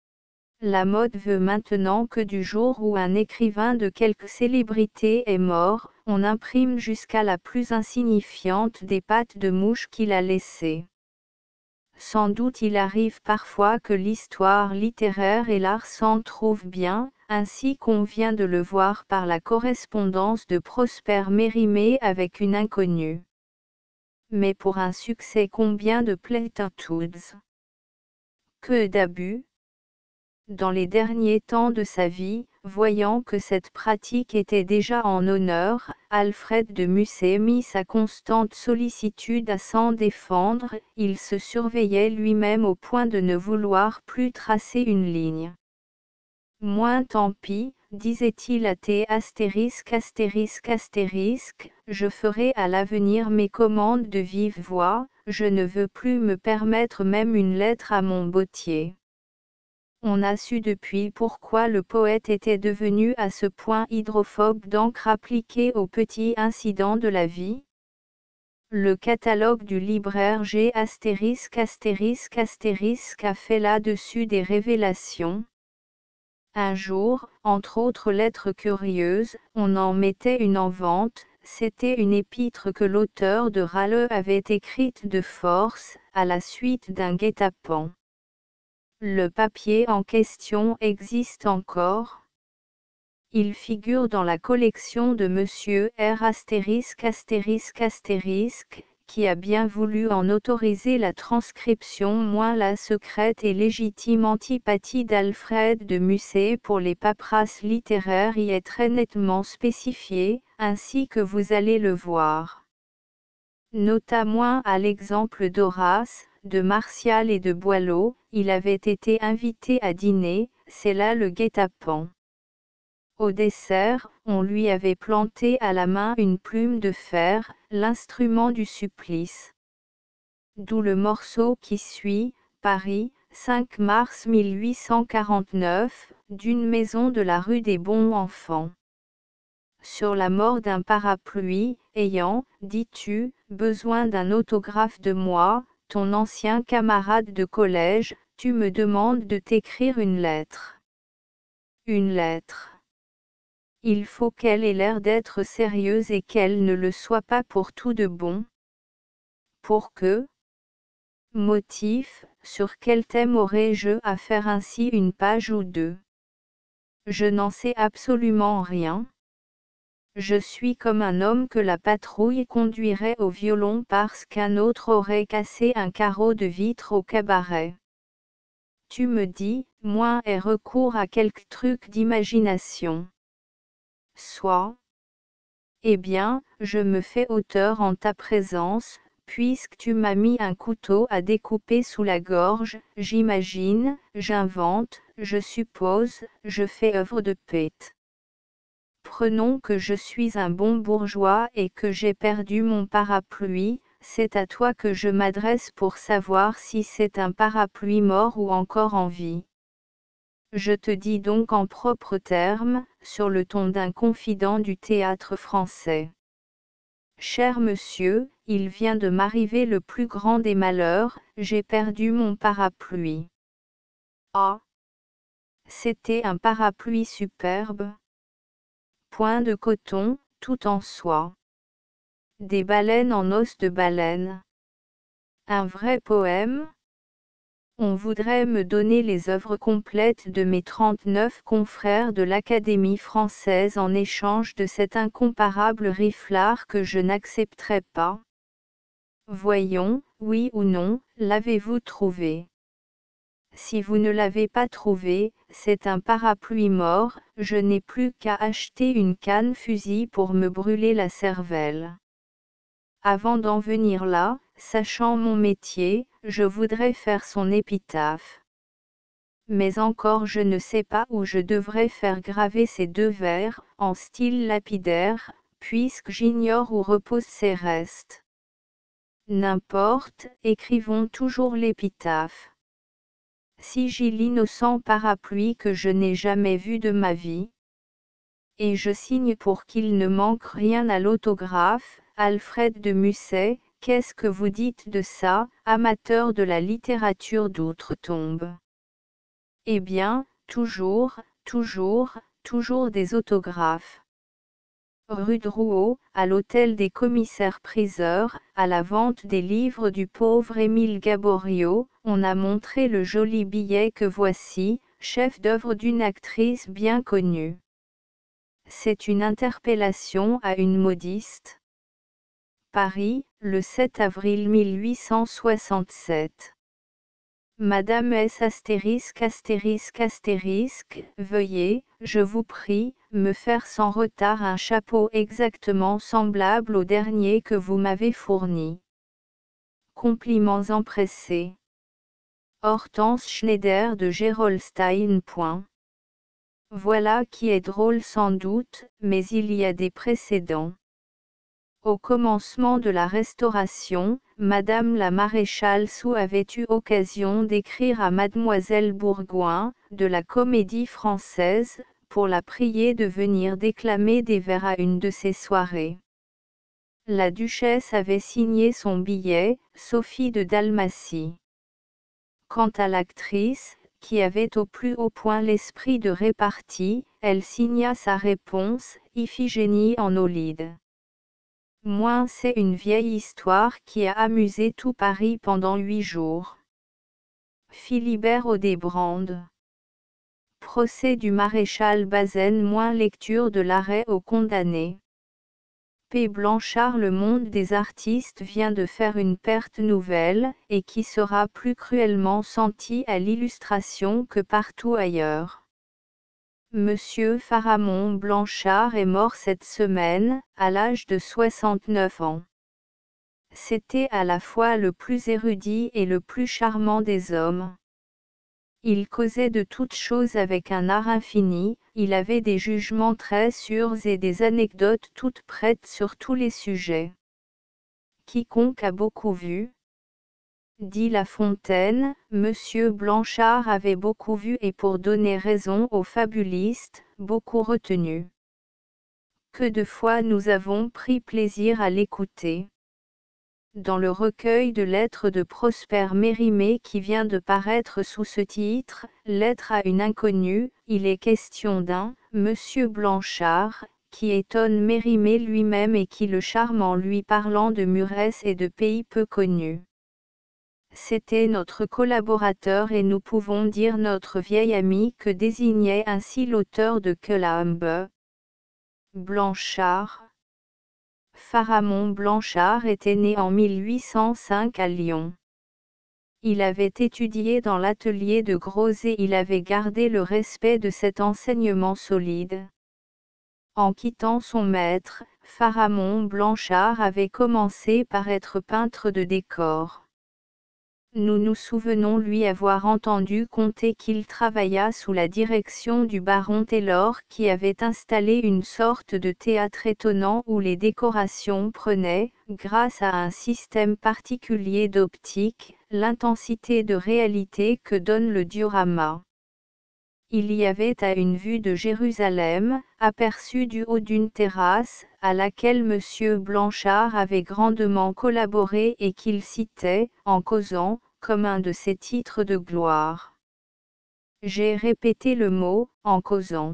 La mode veut maintenant que du jour où un écrivain de quelque célébrité est mort, on imprime jusqu'à la plus insignifiante des pattes de mouche qu'il a laissées. Sans doute il arrive parfois que l'histoire littéraire et l'art s'en trouvent bien, ainsi qu'on vient de le voir par la correspondance de Prosper Mérimée avec une inconnue. Mais pour un succès combien de platitudes? Que d'abus? Dans les derniers temps de sa vie, voyant que cette pratique était déjà en honneur, Alfred de Musset mit sa constante sollicitude à s'en défendre, il se surveillait lui-même au point de ne vouloir plus tracer une ligne. Moins tant pis, disait-il à T astérisque astérisque astérisque, je ferai à l'avenir mes commandes de vive voix, je ne veux plus me permettre même une lettre à mon bottier. On a su depuis pourquoi le poète était devenu à ce point hydrophobe d'encre appliquée aux petits incidents de la vie. Le catalogue du libraire G astérisque astérisque astérisque a fait là-dessus des révélations. Un jour, entre autres lettres curieuses, on en mettait une en vente, c'était une épître que l'auteur de Ralleux avait écrite de force, à la suite d'un guet-apens. Le papier en question existe encore. Il figure dans la collection de Monsieur R astérisque astérisque astérisque, qui a bien voulu en autoriser la transcription moins la secrète et légitime antipathie d'Alfred de Musset pour les paperasses littéraires y est très nettement spécifiée, ainsi que vous allez le voir. Nota moins à l'exemple d'Horace, de Martial et de Boileau, il avait été invité à dîner, c'est là le guet-apens. Au dessert, on lui avait planté à la main une plume de fer, l'instrument du supplice. D'où le morceau qui suit, Paris, cinq mars mille huit cent quarante-neuf, d'une maison de la rue des Bons Enfants. Sur la mort d'un parapluie, ayant, dis-tu, besoin d'un autographe de moi, ton ancien camarade de collège, tu me demandes de t'écrire une lettre. Une lettre. Il faut qu'elle ait l'air d'être sérieuse et qu'elle ne le soit pas pour tout de bon. Pour que, motif, sur quel thème aurais-je à faire ainsi une page ou deux? Je n'en sais absolument rien. Je suis comme un homme que la patrouille conduirait au violon parce qu'un autre aurait cassé un carreau de vitre au cabaret. Tu me dis, moins est recours à quelque truc d'imagination. Soit. Eh bien, je me fais auteur en ta présence, puisque tu m'as mis un couteau à découper sous la gorge, j'imagine, j'invente, je suppose, je fais œuvre de pète. Prenons que je suis un bon bourgeois et que j'ai perdu mon parapluie, c'est à toi que je m'adresse pour savoir si c'est un parapluie mort ou encore en vie. Je te dis donc en propres termes, sur le ton d'un confident du théâtre français. Cher monsieur, il vient de m'arriver le plus grand des malheurs, j'ai perdu mon parapluie. Ah! C'était un parapluie superbe. Point de coton, tout en soie. Des baleines en os de baleine. Un vrai poème? On voudrait me donner les œuvres complètes de mes trente-neuf confrères de l'Académie française en échange de cet incomparable riflard que je n'accepterai pas. Voyons, oui ou non, l'avez-vous trouvé? Si vous ne l'avez pas trouvé, c'est un parapluie mort, je n'ai plus qu'à acheter une canne fusil pour me brûler la cervelle. Avant d'en venir là, sachant mon métier, je voudrais faire son épitaphe. Mais encore je ne sais pas où je devrais faire graver ces deux vers, en style lapidaire, puisque j'ignore où reposent ses restes. N'importe, écrivons toujours l'épitaphe. Si j'ai l'innocent parapluie que je n'ai jamais vu de ma vie. Et je signe pour qu'il ne manque rien à l'autographe, Alfred de Musset, qu'est-ce que vous dites de ça, amateur de la littérature d'outre-tombe? Eh bien, toujours, toujours, toujours des autographes. Rue Drouot, à l'hôtel des commissaires-priseurs, à la vente des livres du pauvre Émile Gaboriau, on a montré le joli billet que voici, chef d'œuvre d'une actrice bien connue. C'est une interpellation à une modiste. Paris, le sept avril mille huit cent soixante-sept. Madame S astérisque astérisque astérisque, veuillez, je vous prie, me faire sans retard un chapeau exactement semblable au dernier que vous m'avez fourni. Compliments empressés. Hortense Schneider de Gerolstein. Voilà qui est drôle sans doute, mais il y a des précédents. Au commencement de la Restauration, Madame la maréchale Soult avait eu occasion d'écrire à Mademoiselle Bourgoin, de la Comédie Française, pour la prier de venir déclamer des vers à une de ses soirées. La duchesse avait signé son billet, Sophie de Dalmatie. Quant à l'actrice, qui avait au plus haut point l'esprit de répartie, elle signa sa réponse, Iphigénie en Aulide. Moins c'est une vieille histoire qui a amusé tout Paris pendant huit jours. Philibert Audébrande. Procès du maréchal Bazaine moins lecture de l'arrêt aux condamnés. P. Blanchard. Le monde des artistes vient de faire une perte nouvelle, et qui sera plus cruellement sentie à l'Illustration que partout ailleurs. Monsieur Pharamond Blanchard est mort cette semaine, à l'âge de soixante-neuf ans. C'était à la fois le plus érudit et le plus charmant des hommes. Il causait de toutes choses avec un art infini, il avait des jugements très sûrs et des anecdotes toutes prêtes sur tous les sujets. Quiconque a beaucoup vu, dit La Fontaine, Monsieur Blanchard avait beaucoup vu et pour donner raison aux fabulistes, beaucoup retenu. Que de fois nous avons pris plaisir à l'écouter. Dans le recueil de lettres de Prosper Mérimée qui vient de paraître sous ce titre, Lettre à une inconnue, il est question d'un Monsieur Blanchard, qui étonne Mérimée lui-même et qui le charme en lui parlant de Muret et de pays peu connus. C'était notre collaborateur et nous pouvons dire notre vieil ami que désignait ainsi l'auteur de Que la humble Blanchard. Pharamond Blanchard était né en mille huit cent cinq à Lyon. Il avait étudié dans l'atelier de Gros et il avait gardé le respect de cet enseignement solide. En quittant son maître, Pharamond Blanchard avait commencé par être peintre de décors. Nous nous souvenons lui avoir entendu conter qu'il travailla sous la direction du baron Taylor qui avait installé une sorte de théâtre étonnant où les décorations prenaient, grâce à un système particulier d'optique, l'intensité de réalité que donne le diorama. Il y avait à une vue de Jérusalem, aperçue du haut d'une terrasse, à laquelle Monsieur Blanchard avait grandement collaboré et qu'il citait, en causant, comme un de ses titres de gloire. J'ai répété le mot, en causant.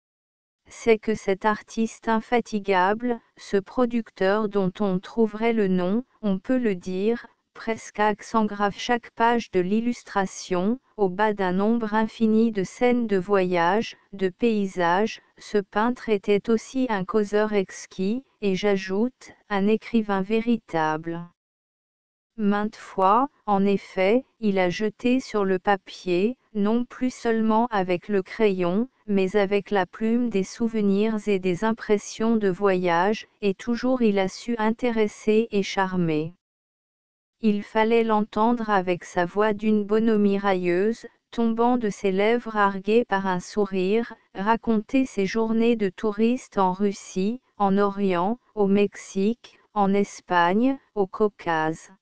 C'est que cet artiste infatigable, ce producteur dont on trouverait le nom, on peut le dire, presque accent grave chaque page de l'illustration, au bas d'un nombre infini de scènes de voyage, de paysages, ce peintre était aussi un causeur exquis, et j'ajoute, un écrivain véritable. Maintes fois, en effet, il a jeté sur le papier, non plus seulement avec le crayon, mais avec la plume des souvenirs et des impressions de voyage, et toujours il a su intéresser et charmer. Il fallait l'entendre avec sa voix d'une bonhomie railleuse, tombant de ses lèvres arguées par un sourire, raconter ses journées de touriste en Russie, en Orient, au Mexique, en Espagne, au Caucase.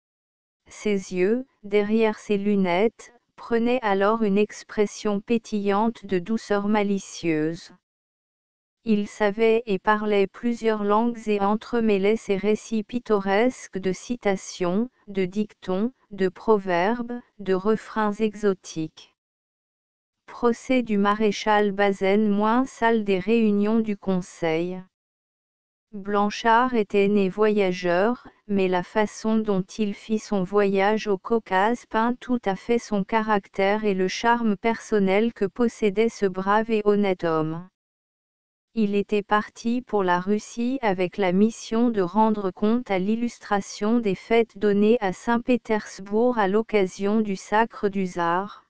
Ses yeux, derrière ses lunettes, prenaient alors une expression pétillante de douceur malicieuse. Il savait et parlait plusieurs langues et entremêlait ses récits pittoresques de citations, de dictons, de proverbes, de refrains exotiques. Procès du maréchal Bazaine moins salle des réunions du Conseil. Blanchard était né voyageur, mais la façon dont il fit son voyage au Caucase peint tout à fait son caractère et le charme personnel que possédait ce brave et honnête homme. Il était parti pour la Russie avec la mission de rendre compte à l'illustration des fêtes données à Saint-Pétersbourg à l'occasion du sacre du tsar.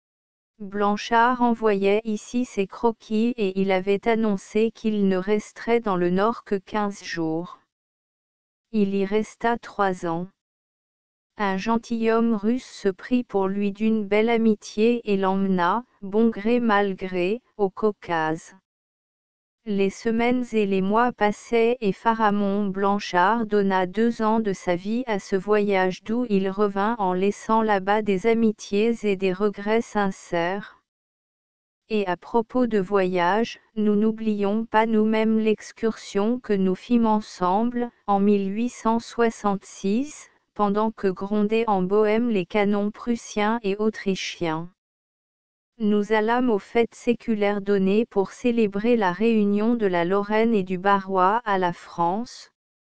Blanchard envoyait ici ses croquis et il avait annoncé qu'il ne resterait dans le Nord que quinze jours. Il y resta trois ans. Un gentilhomme russe se prit pour lui d'une belle amitié et l'emmena, bon gré mal gré, au Caucase. Les semaines et les mois passaient et Pharamond Blanchard donna deux ans de sa vie à ce voyage d'où il revint en laissant là-bas des amitiés et des regrets sincères. Et à propos de voyage, nous n'oublions pas nous-mêmes l'excursion que nous fîmes ensemble, en mille huit cent soixante-six, pendant que grondaient en Bohême les canons prussiens et autrichiens. Nous allâmes aux fêtes séculaires données pour célébrer la réunion de la Lorraine et du Barrois à la France.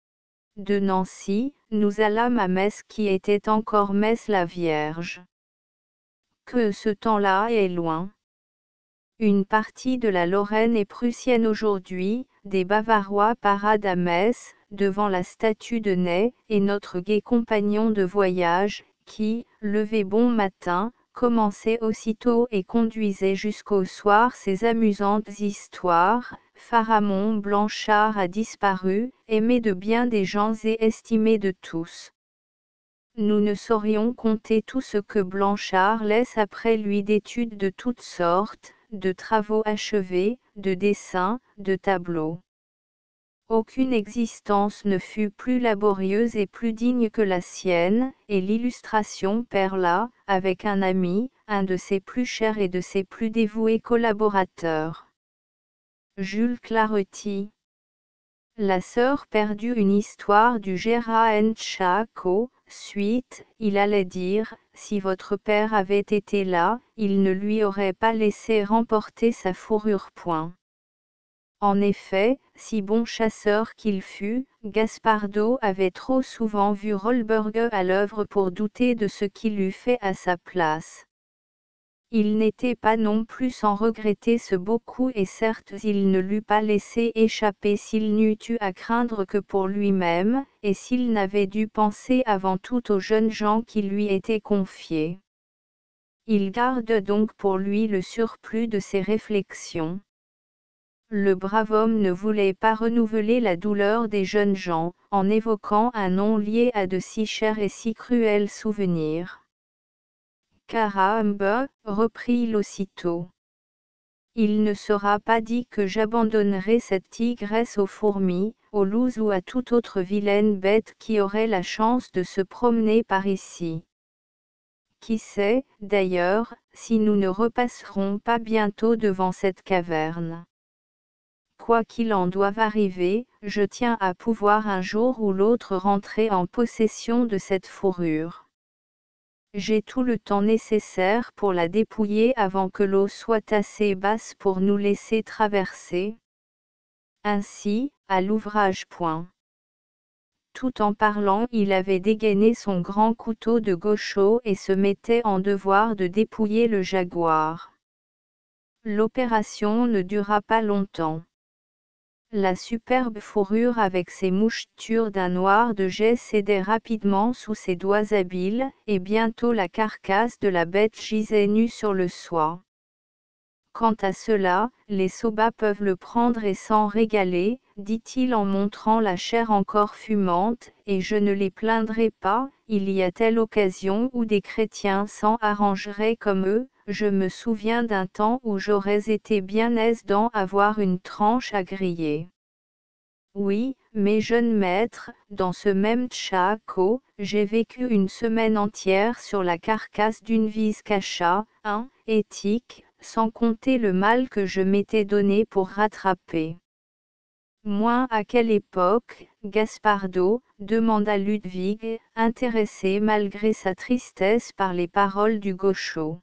De Nancy, nous allâmes à Metz qui était encore Metz la Vierge. Que ce temps-là est loin. Une partie de la Lorraine est prussienne aujourd'hui, des Bavarois paradent à Metz, devant la statue de Ney, et notre gai compagnon de voyage, qui, levé bon matin, commençait aussitôt et conduisait jusqu'au soir ces amusantes histoires, Pharamond Blanchard a disparu, aimé de bien des gens et estimé de tous. Nous ne saurions compter tout ce que Blanchard laisse après lui d'études de toutes sortes, de travaux achevés, de dessins, de tableaux. Aucune existence ne fut plus laborieuse et plus digne que la sienne, et l'illustration perla, avec un ami, un de ses plus chers et de ses plus dévoués collaborateurs. Jules Claretie. La sœur perdue, une histoire du Gérard Chaco. Suite, il allait dire, si votre père avait été là, il ne lui aurait pas laissé remporter sa fourrure. Point. En effet, si bon chasseur qu'il fût, Gaspardo avait trop souvent vu Rollberg à l'œuvre pour douter de ce qu'il eût fait à sa place. Il n'était pas non plus sans regretter ce beau coup, et certes il ne l'eût pas laissé échapper s'il n'eût eu à craindre que pour lui-même, et s'il n'avait dû penser avant tout aux jeunes gens qui lui étaient confiés. Il garde donc pour lui le surplus de ses réflexions. Le brave homme ne voulait pas renouveler la douleur des jeunes gens, en évoquant un nom lié à de si chers et si cruels souvenirs. Caramba, reprit-il aussitôt. Il ne sera pas dit que j'abandonnerai cette tigresse aux fourmis, aux loups ou à toute autre vilaine bête qui aurait la chance de se promener par ici. Qui sait, d'ailleurs, si nous ne repasserons pas bientôt devant cette caverne. Quoi qu'il en doive arriver, je tiens à pouvoir un jour ou l'autre rentrer en possession de cette fourrure. J'ai tout le temps nécessaire pour la dépouiller avant que l'eau soit assez basse pour nous laisser traverser. Ainsi, à l'ouvrage. Point. Tout en parlant, il avait dégainé son grand couteau de gaucho et se mettait en devoir de dépouiller le jaguar. L'opération ne dura pas longtemps. La superbe fourrure avec ses mouchetures d'un noir de jais cédait rapidement sous ses doigts habiles, et bientôt la carcasse de la bête gisait nue sur le soie. Quant à cela, les soldats peuvent le prendre et s'en régaler, dit-il en montrant la chair encore fumante, et je ne les plaindrai pas, il y a telle occasion où des chrétiens s'en arrangeraient comme eux. Je me souviens d'un temps où j'aurais été bien aise d'en avoir une tranche à griller. Oui, mes jeunes maîtres, dans ce même Chaco, j'ai vécu une semaine entière sur la carcasse d'une vizcacha, hein, éthique, sans compter le mal que je m'étais donné pour rattraper. Moi, à quelle époque, Gaspardo, demanda Ludwig, intéressé malgré sa tristesse par les paroles du gaucho.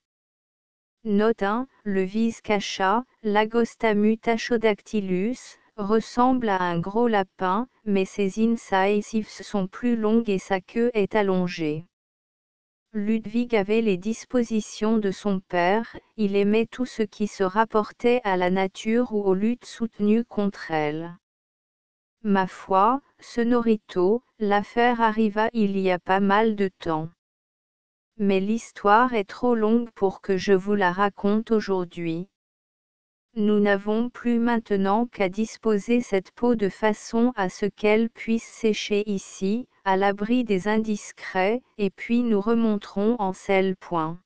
Note un, le vizcacha, Lagostamut achodactylus, ressemble à un gros lapin, mais ses incisives sont plus longues et sa queue est allongée. Ludwig avait les dispositions de son père, il aimait tout ce qui se rapportait à la nature ou aux luttes soutenues contre elle. Ma foi, Sonorito, l'affaire arriva il y a pas mal de temps. Mais l'histoire est trop longue pour que je vous la raconte aujourd'hui. Nous n'avons plus maintenant qu'à disposer cette peau de façon à ce qu'elle puisse sécher ici, à l'abri des indiscrets, et puis nous remonterons en selle. Point.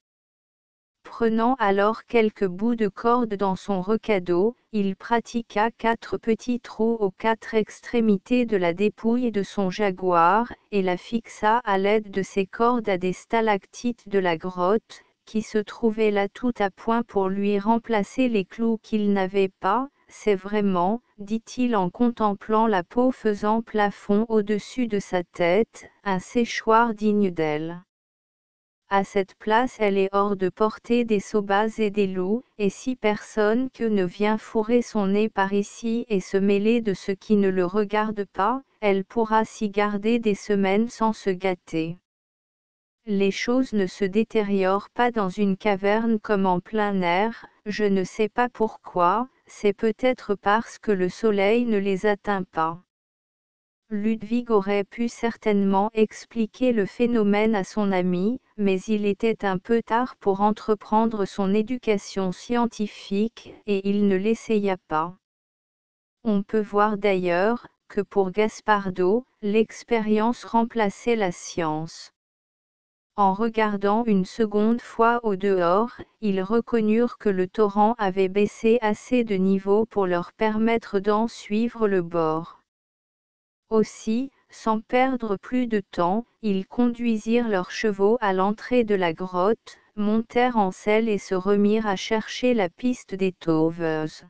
Prenant alors quelques bouts de corde dans son recadeau, il pratiqua quatre petits trous aux quatre extrémités de la dépouille de son jaguar, et la fixa à l'aide de ses cordes à des stalactites de la grotte, qui se trouvaient là tout à point pour lui remplacer les clous qu'il n'avait pas. C'est vraiment, dit-il en contemplant la peau faisant plafond au-dessus de sa tête, un séchoir digne d'elle. À cette place elle est hors de portée des soldats et des loups, et si personne que ne vient fourrer son nez par ici et se mêler de ce qui ne le regarde pas, elle pourra s'y garder des semaines sans se gâter. Les choses ne se détériorent pas dans une caverne comme en plein air, je ne sais pas pourquoi, c'est peut-être parce que le soleil ne les atteint pas. Ludwig aurait pu certainement expliquer le phénomène à son ami, mais il était un peu tard pour entreprendre son éducation scientifique, et il ne l'essaya pas. On peut voir d'ailleurs, que pour Gaspardo, l'expérience remplaçait la science. En regardant une seconde fois au dehors, ils reconnurent que le torrent avait baissé assez de niveau pour leur permettre d'en suivre le bord. Aussi, sans perdre plus de temps, ils conduisirent leurs chevaux à l'entrée de la grotte, montèrent en selle et se remirent à chercher la piste des Tauveuses.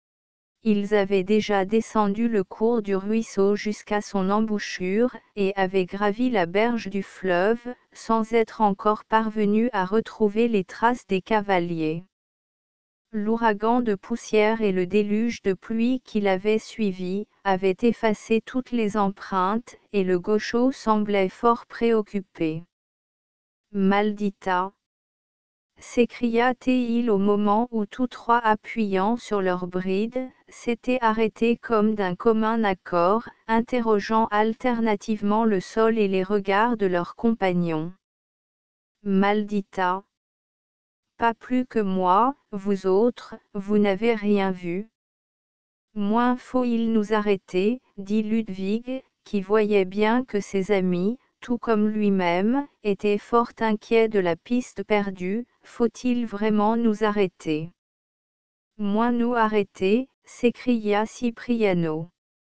Ils avaient déjà descendu le cours du ruisseau jusqu'à son embouchure, et avaient gravi la berge du fleuve, sans être encore parvenus à retrouver les traces des cavaliers. L'ouragan de poussière et le déluge de pluie qui l'avait suivi, avaient effacé toutes les empreintes, et le gaucho semblait fort préoccupé. « Maldita !» s'écria-t-il au moment où tous trois, appuyant sur leurs brides, s'étaient arrêtés comme d'un commun accord, interrogeant alternativement le sol et les regards de leurs compagnons. « Maldita ! Pas plus que moi, vous autres, vous n'avez rien vu. » Moins faut-il nous arrêter, dit Ludwig, qui voyait bien que ses amis, tout comme lui-même, étaient fort inquiets de la piste perdue. Faut-il vraiment nous arrêter? Moins nous arrêter, s'écria Cipriano.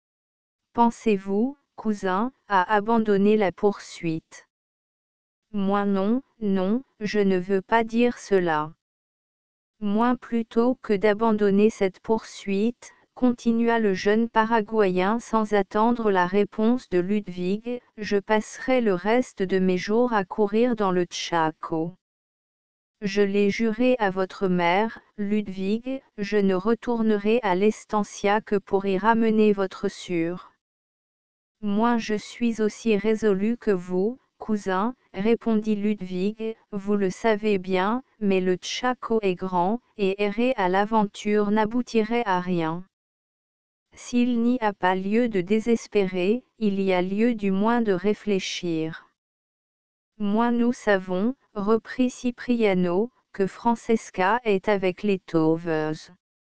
Pensez-vous, cousin, à abandonner la poursuite? Moins non, non, je ne veux pas dire cela. Moins plutôt que d'abandonner cette poursuite, continua le jeune Paraguayen sans attendre la réponse de Ludwig, je passerai le reste de mes jours à courir dans le Chaco. Je l'ai juré à votre mère, Ludwig, je ne retournerai à l'Estancia que pour y ramener votre sûre. Moi je suis aussi résolu que vous, cousin, répondit Ludwig, vous le savez bien, mais le Chaco est grand, et errer à l'aventure n'aboutirait à rien. S'il n'y a pas lieu de désespérer, il y a lieu du moins de réfléchir. Moi nous savons, reprit Cipriano, que Francesca est avec les Tauveuses.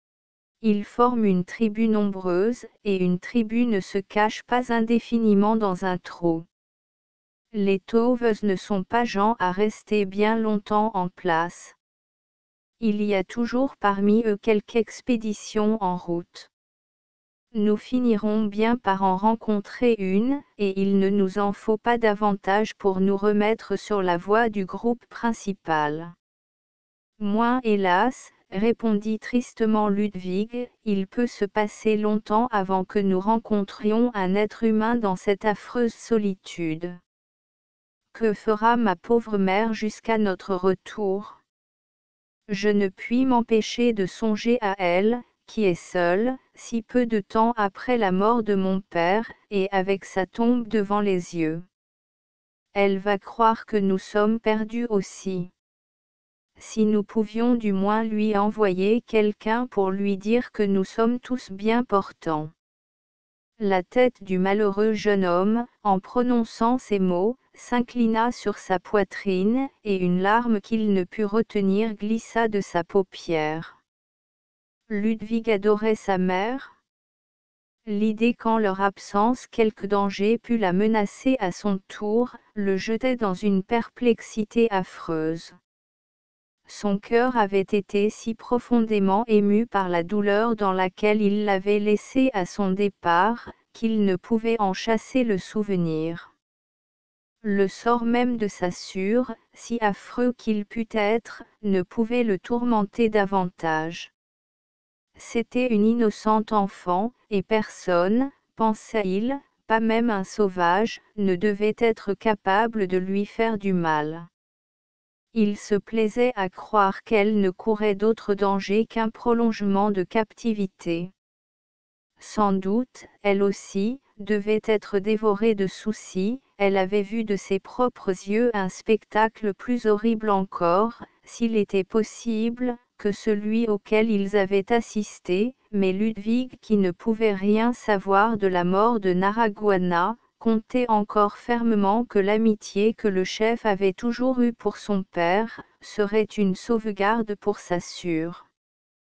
Ils forment une tribu nombreuse, et une tribu ne se cache pas indéfiniment dans un trou. Les Tauveuses ne sont pas gens à rester bien longtemps en place. Il y a toujours parmi eux quelque expédition en route. Nous finirons bien par en rencontrer une, et il ne nous en faut pas davantage pour nous remettre sur la voie du groupe principal. Moins hélas, répondit tristement Ludwig, il peut se passer longtemps avant que nous rencontrions un être humain dans cette affreuse solitude. Que fera ma pauvre mère jusqu'à notre retour? Je ne puis m'empêcher de songer à elle, qui est seule, si peu de temps après la mort de mon père, et avec sa tombe devant les yeux. Elle va croire que nous sommes perdus aussi. Si nous pouvions du moins lui envoyer quelqu'un pour lui dire que nous sommes tous bien portants. La tête du malheureux jeune homme, en prononçant ces mots, s'inclina sur sa poitrine, et une larme qu'il ne put retenir glissa de sa paupière. Ludwig adorait sa mère. L'idée qu'en leur absence quelque danger pût la menacer à son tour, le jetait dans une perplexité affreuse. Son cœur avait été si profondément ému par la douleur dans laquelle il l'avait laissée à son départ, qu'il ne pouvait en chasser le souvenir. Le sort même de sa sûre, si affreux qu'il pût être, ne pouvait le tourmenter davantage. C'était une innocente enfant, et personne, pensa-il, pas même un sauvage, ne devait être capable de lui faire du mal. Il se plaisait à croire qu'elle ne courait d'autre danger qu'un prolongement de captivité. Sans doute, elle aussi, devait être dévorée de soucis, elle avait vu de ses propres yeux un spectacle plus horrible encore, s'il était possible, que celui auquel ils avaient assisté, mais Ludwig qui ne pouvait rien savoir de la mort de Naraguana, comptait encore fermement que l'amitié que le chef avait toujours eue pour son père, serait une sauvegarde pour sa sûre.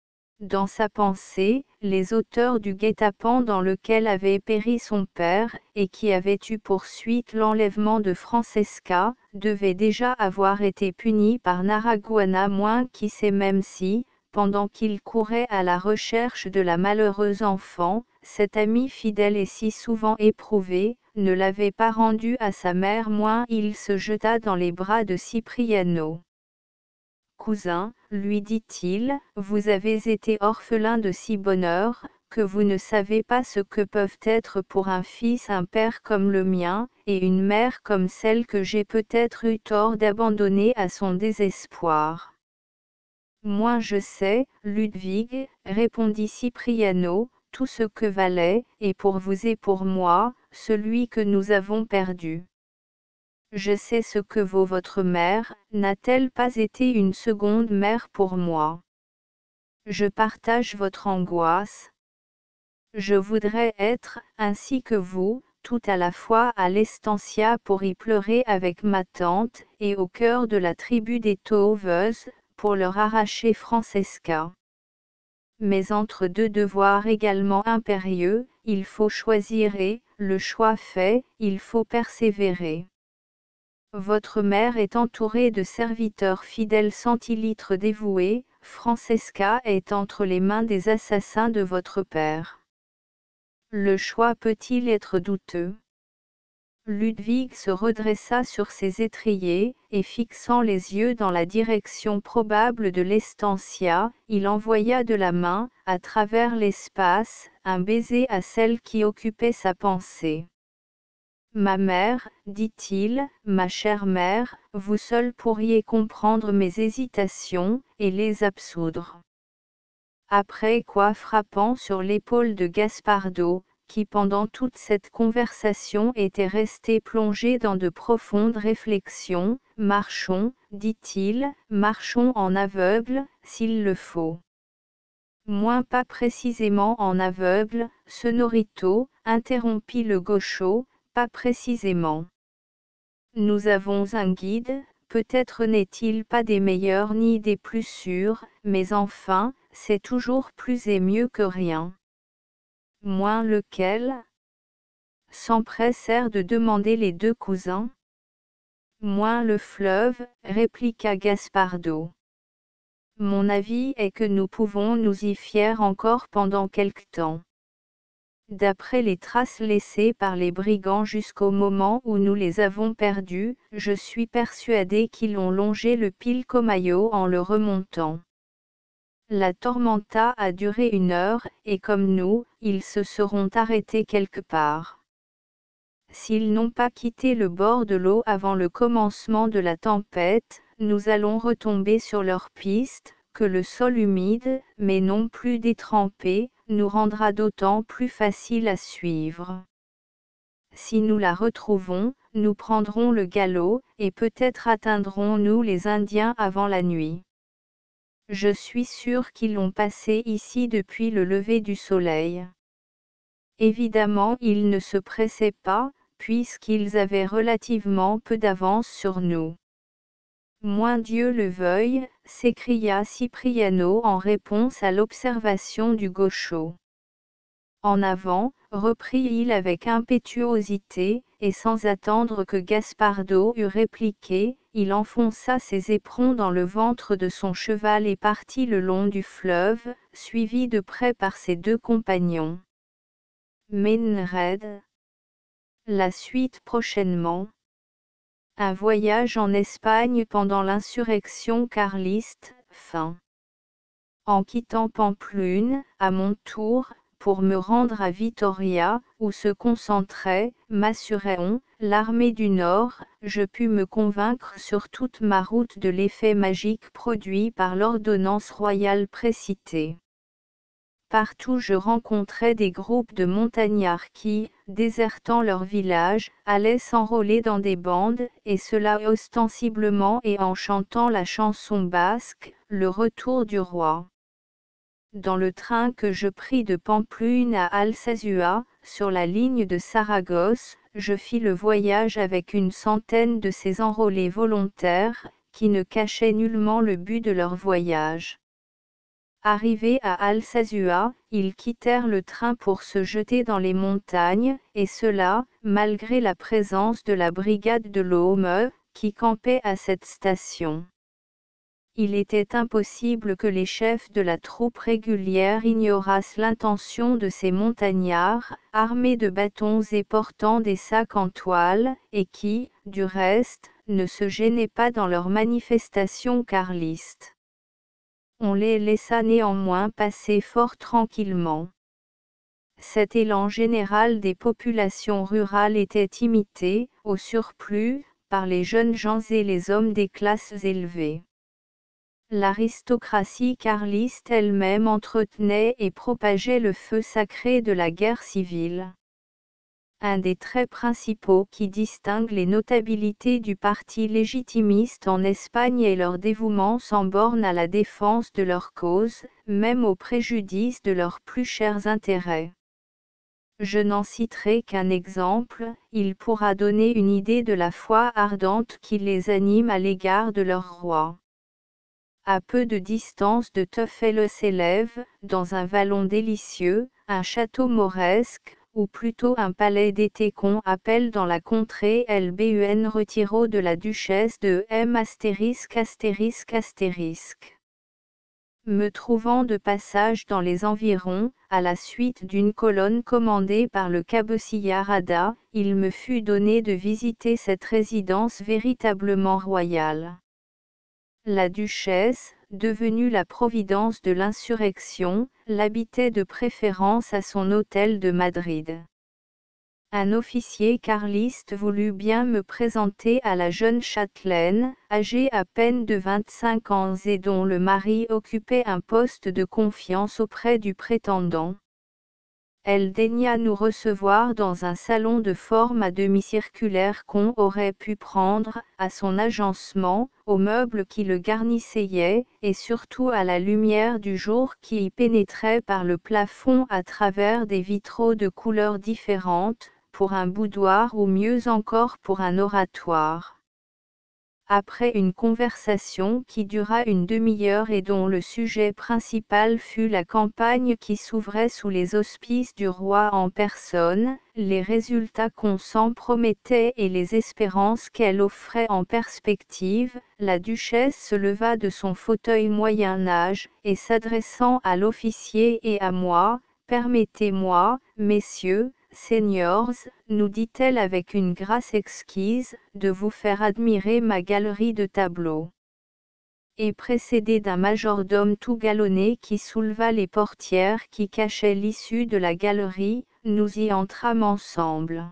dans sa pensée, les auteurs du guet-apens dans lequel avait péri son père, et qui avait eu pour suite l'enlèvement de Francesca, devaient déjà avoir été punis par Naraguana, moins qui sait même si, pendant qu'il courait à la recherche de la malheureuse enfant, cet ami fidèle et si souvent éprouvé, ne l'avait pas rendu à sa mère, moins il se jeta dans les bras de Cipriano. Cousin, lui dit-il, vous avez été orphelin de si bonheur, que vous ne savez pas ce que peuvent être pour un fils un père comme le mien, et une mère comme celle que j'ai peut-être eu tort d'abandonner à son désespoir. Moi je sais, Ludwig, répondit Cipriano, tout ce que valait, et pour vous et pour moi, celui que nous avons perdu. Je sais ce que vaut votre mère, n'a-t-elle pas été une seconde mère pour moi? Je partage votre angoisse. Je voudrais être, ainsi que vous, tout à la fois à l'Estancia pour y pleurer avec ma tante, et au cœur de la tribu des Tauveuses, pour leur arracher Francesca. Mais entre deux devoirs également impérieux, il faut choisir et, le choix fait, il faut persévérer. Votre mère est entourée de serviteurs fidèles centilitres dévoués, Francesca est entre les mains des assassins de votre père. Le choix peut-il être douteux? Ludwig se redressa sur ses étriers, et fixant les yeux dans la direction probable de l'Estancia, il envoya de la main, à travers l'espace, un baiser à celle qui occupait sa pensée. Ma mère, dit-il, ma chère mère, vous seule pourriez comprendre mes hésitations, et les absoudre. Après quoi, frappant sur l'épaule de Gaspardo, qui pendant toute cette conversation était resté plongé dans de profondes réflexions, marchons, dit-il, marchons en aveugle, s'il le faut. Moins pas précisément en aveugle, Sonorito, interrompit le gaucho, pas précisément. Nous avons un guide, peut-être n'est-il pas des meilleurs ni des plus sûrs, mais enfin, c'est toujours plus et mieux que rien. Moins lequel? S'empressèrent de demander les deux cousins. Moins le fleuve, répliqua Gaspardo. Mon avis est que nous pouvons nous y fier encore pendant quelque temps. D'après les traces laissées par les brigands jusqu'au moment où nous les avons perdus, je suis persuadé qu'ils ont longé le Pilcomayo en le remontant. La tormenta a duré une heure, et comme nous, ils se seront arrêtés quelque part. S'ils n'ont pas quitté le bord de l'eau avant le commencement de la tempête, nous allons retomber sur leur piste, que le sol humide, mais non plus détrempé, nous rendra d'autant plus facile à suivre. Si nous la retrouvons, nous prendrons le galop, et peut-être atteindrons-nous les Indiens avant la nuit. Je suis sûr qu'ils l'ont passé ici depuis le lever du soleil. Évidemment, ils ne se pressaient pas, puisqu'ils avaient relativement peu d'avance sur nous. Moins Dieu le veuille, s'écria Cipriano en réponse à l'observation du gaucho. En avant, reprit-il avec impétuosité, et sans attendre que Gaspardo eût répliqué, il enfonça ses éperons dans le ventre de son cheval et partit le long du fleuve, suivi de près par ses deux compagnons. Menred. La suite prochainement. Un voyage en Espagne pendant l'insurrection carliste, fin. En quittant Pampelune, à mon tour, pour me rendre à Vitoria, où se concentrait, m'assurait-on, l'armée du Nord, je pus me convaincre sur toute ma route de l'effet magique produit par l'ordonnance royale précitée. Partout je rencontrais des groupes de montagnards qui, désertant leur village, allaient s'enrôler dans des bandes, et cela ostensiblement et en chantant la chanson basque, le retour du roi. Dans le train que je pris de Pampelune à Alsasua, sur la ligne de Saragosse, je fis le voyage avec une centaine de ces enrôlés volontaires, qui ne cachaient nullement le but de leur voyage. Arrivés à Alsasua, ils quittèrent le train pour se jeter dans les montagnes, et cela, malgré la présence de la brigade de l'O M E, qui campait à cette station. Il était impossible que les chefs de la troupe régulière ignorassent l'intention de ces montagnards, armés de bâtons et portant des sacs en toile, et qui, du reste, ne se gênaient pas dans leurs manifestations carlistes. On les laissa néanmoins passer fort tranquillement. Cet élan général des populations rurales était imité, au surplus, par les jeunes gens et les hommes des classes élevées. L'aristocratie carliste elle-même entretenait et propageait le feu sacré de la guerre civile. Un des traits principaux qui distinguent les notabilités du parti légitimiste en Espagne est leur dévouement sans borne à la défense de leur cause, même au préjudice de leurs plus chers intérêts. Je n'en citerai qu'un exemple, il pourra donner une idée de la foi ardente qui les anime à l'égard de leur roi. À peu de distance de Teufel s'élève, dans un vallon délicieux, un château mauresque, ou plutôt un palais d'été qu'on appelle dans la contrée el bun retiro de la duchesse de M astérisque astérisque astérisque. Me trouvant de passage dans les environs, à la suite d'une colonne commandée par le cabecilla Rada, il me fut donné de visiter cette résidence véritablement royale. La duchesse, devenue la providence de l'insurrection, l'habitait de préférence à son hôtel de Madrid. Un officier carliste voulut bien me présenter à la jeune châtelaine, âgée à peine de vingt-cinq ans et dont le mari occupait un poste de confiance auprès du prétendant. Elle daigna nous recevoir dans un salon de forme à demi-circulaire qu'on aurait pu prendre, à son agencement, aux meubles qui le garnissaient, et surtout à la lumière du jour qui y pénétrait par le plafond à travers des vitraux de couleurs différentes, pour un boudoir ou mieux encore pour un oratoire. Après une conversation qui dura une demi-heure et dont le sujet principal fut la campagne qui s'ouvrait sous les auspices du roi en personne, les résultats qu'on s'en promettait et les espérances qu'elle offrait en perspective, la duchesse se leva de son fauteuil moyen-âge, et s'adressant à l'officier et à moi, « Permettez-moi, messieurs, Seigneurs, nous dit-elle avec une grâce exquise, de vous faire admirer ma galerie de tableaux. » Et précédée d'un majordome tout galonné qui souleva les portières qui cachaient l'issue de la galerie, nous y entrâmes ensemble.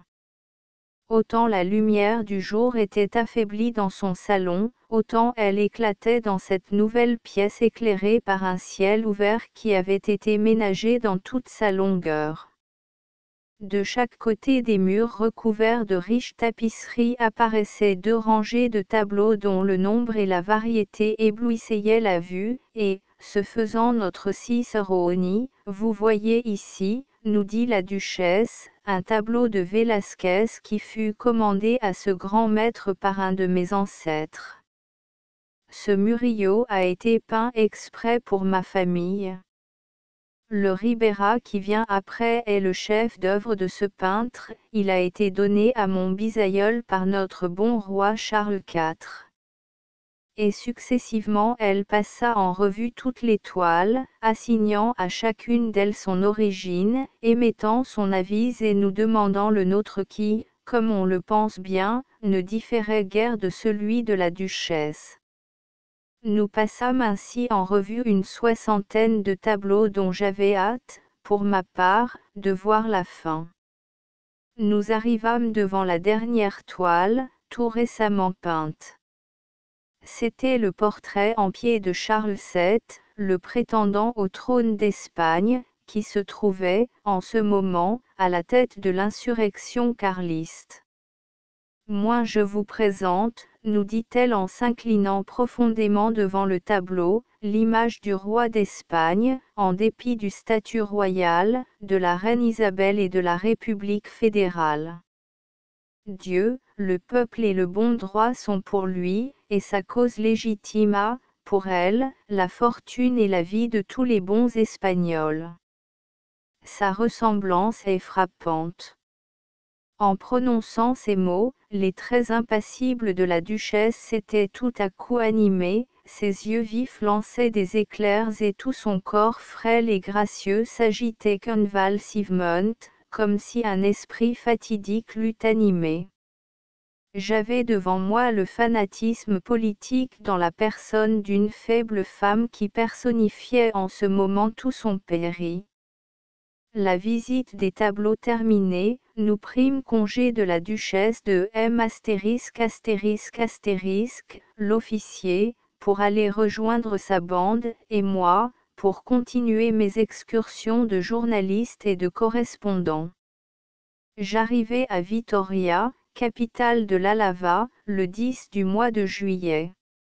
Autant la lumière du jour était affaiblie dans son salon, autant elle éclatait dans cette nouvelle pièce éclairée par un ciel ouvert qui avait été ménagé dans toute sa longueur. De chaque côté des murs recouverts de riches tapisseries apparaissaient deux rangées de tableaux dont le nombre et la variété éblouissaient la vue, et, ce faisant notre cicerone, vous voyez ici, nous dit la duchesse, un tableau de Velázquez qui fut commandé à ce grand maître par un de mes ancêtres. Ce Murillo a été peint exprès pour ma famille. Le Ribera qui vient après est le chef d'œuvre de ce peintre, il a été donné à mon bisaïeul par notre bon roi Charles quatre. Et successivement elle passa en revue toutes les toiles, assignant à chacune d'elles son origine, émettant son avis et nous demandant le nôtre qui, comme on le pense bien, ne différait guère de celui de la duchesse. Nous passâmes ainsi en revue une soixantaine de tableaux dont j'avais hâte, pour ma part, de voir la fin. Nous arrivâmes devant la dernière toile, tout récemment peinte. C'était le portrait en pied de Charles sept, le prétendant au trône d'Espagne, qui se trouvait, en ce moment, à la tête de l'insurrection carliste. Moi je vous présente, nous dit-elle en s'inclinant profondément devant le tableau, l'image du roi d'Espagne, en dépit du statut royal, de la reine Isabelle et de la République fédérale. Dieu, le peuple et le bon droit sont pour lui, et sa cause légitime a, pour elle, la fortune et la vie de tous les bons Espagnols. Sa ressemblance est frappante. En prononçant ces mots, les traits impassibles de la duchesse s'étaient tout à coup animés, ses yeux vifs lançaient des éclairs et tout son corps frêle et gracieux s'agitait convulsivement, comme si un esprit fatidique l'eût animé. J'avais devant moi le fanatisme politique dans la personne d'une faible femme qui personnifiait en ce moment tout son péri. La visite des tableaux terminée, nous prîmes congé de la duchesse de M astérisque astérisque astérisque, l'officier, pour aller rejoindre sa bande, et moi, pour continuer mes excursions de journaliste et de correspondant. J'arrivai à Vitoria, capitale de l'Álava, le dix du mois de juillet.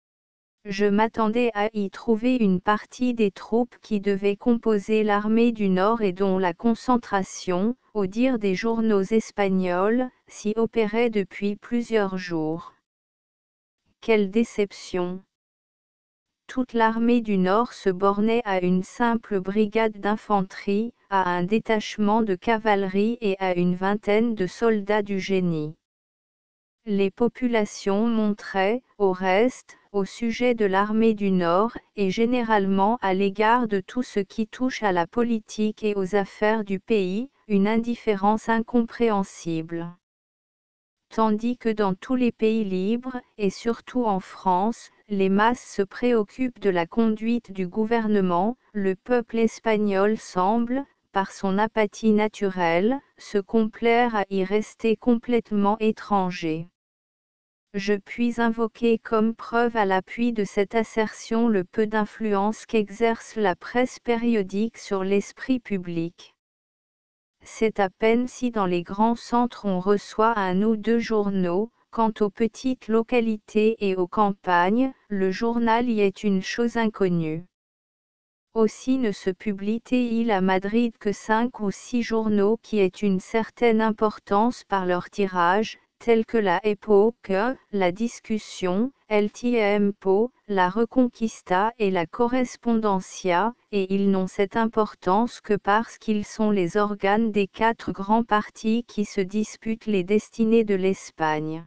Je m'attendais à y trouver une partie des troupes qui devaient composer l'armée du Nord et dont la concentration, au dire des journaux espagnols, s'y opérait depuis plusieurs jours. Quelle déception! Toute l'armée du Nord se bornait à une simple brigade d'infanterie, à un détachement de cavalerie et à une vingtaine de soldats du génie. Les populations montraient, au reste, au sujet de l'armée du Nord, et généralement à l'égard de tout ce qui touche à la politique et aux affaires du pays, une indifférence incompréhensible. Tandis que dans tous les pays libres, et surtout en France, les masses se préoccupent de la conduite du gouvernement, le peuple espagnol semble, par son apathie naturelle, se complaire à y rester complètement étranger. Je puis invoquer comme preuve à l'appui de cette assertion le peu d'influence qu'exerce la presse périodique sur l'esprit public. C'est à peine si dans les grands centres on reçoit un ou deux journaux, quant aux petites localités et aux campagnes, le journal y est une chose inconnue. Aussi ne se publie-t-il à Madrid que cinq ou six journaux qui aient une certaine importance par leur tirage, tels que la Époque, la Discussion, El Tiempo, la Reconquista et la Correspondencia, et ils n'ont cette importance que parce qu'ils sont les organes des quatre grands partis qui se disputent les destinées de l'Espagne.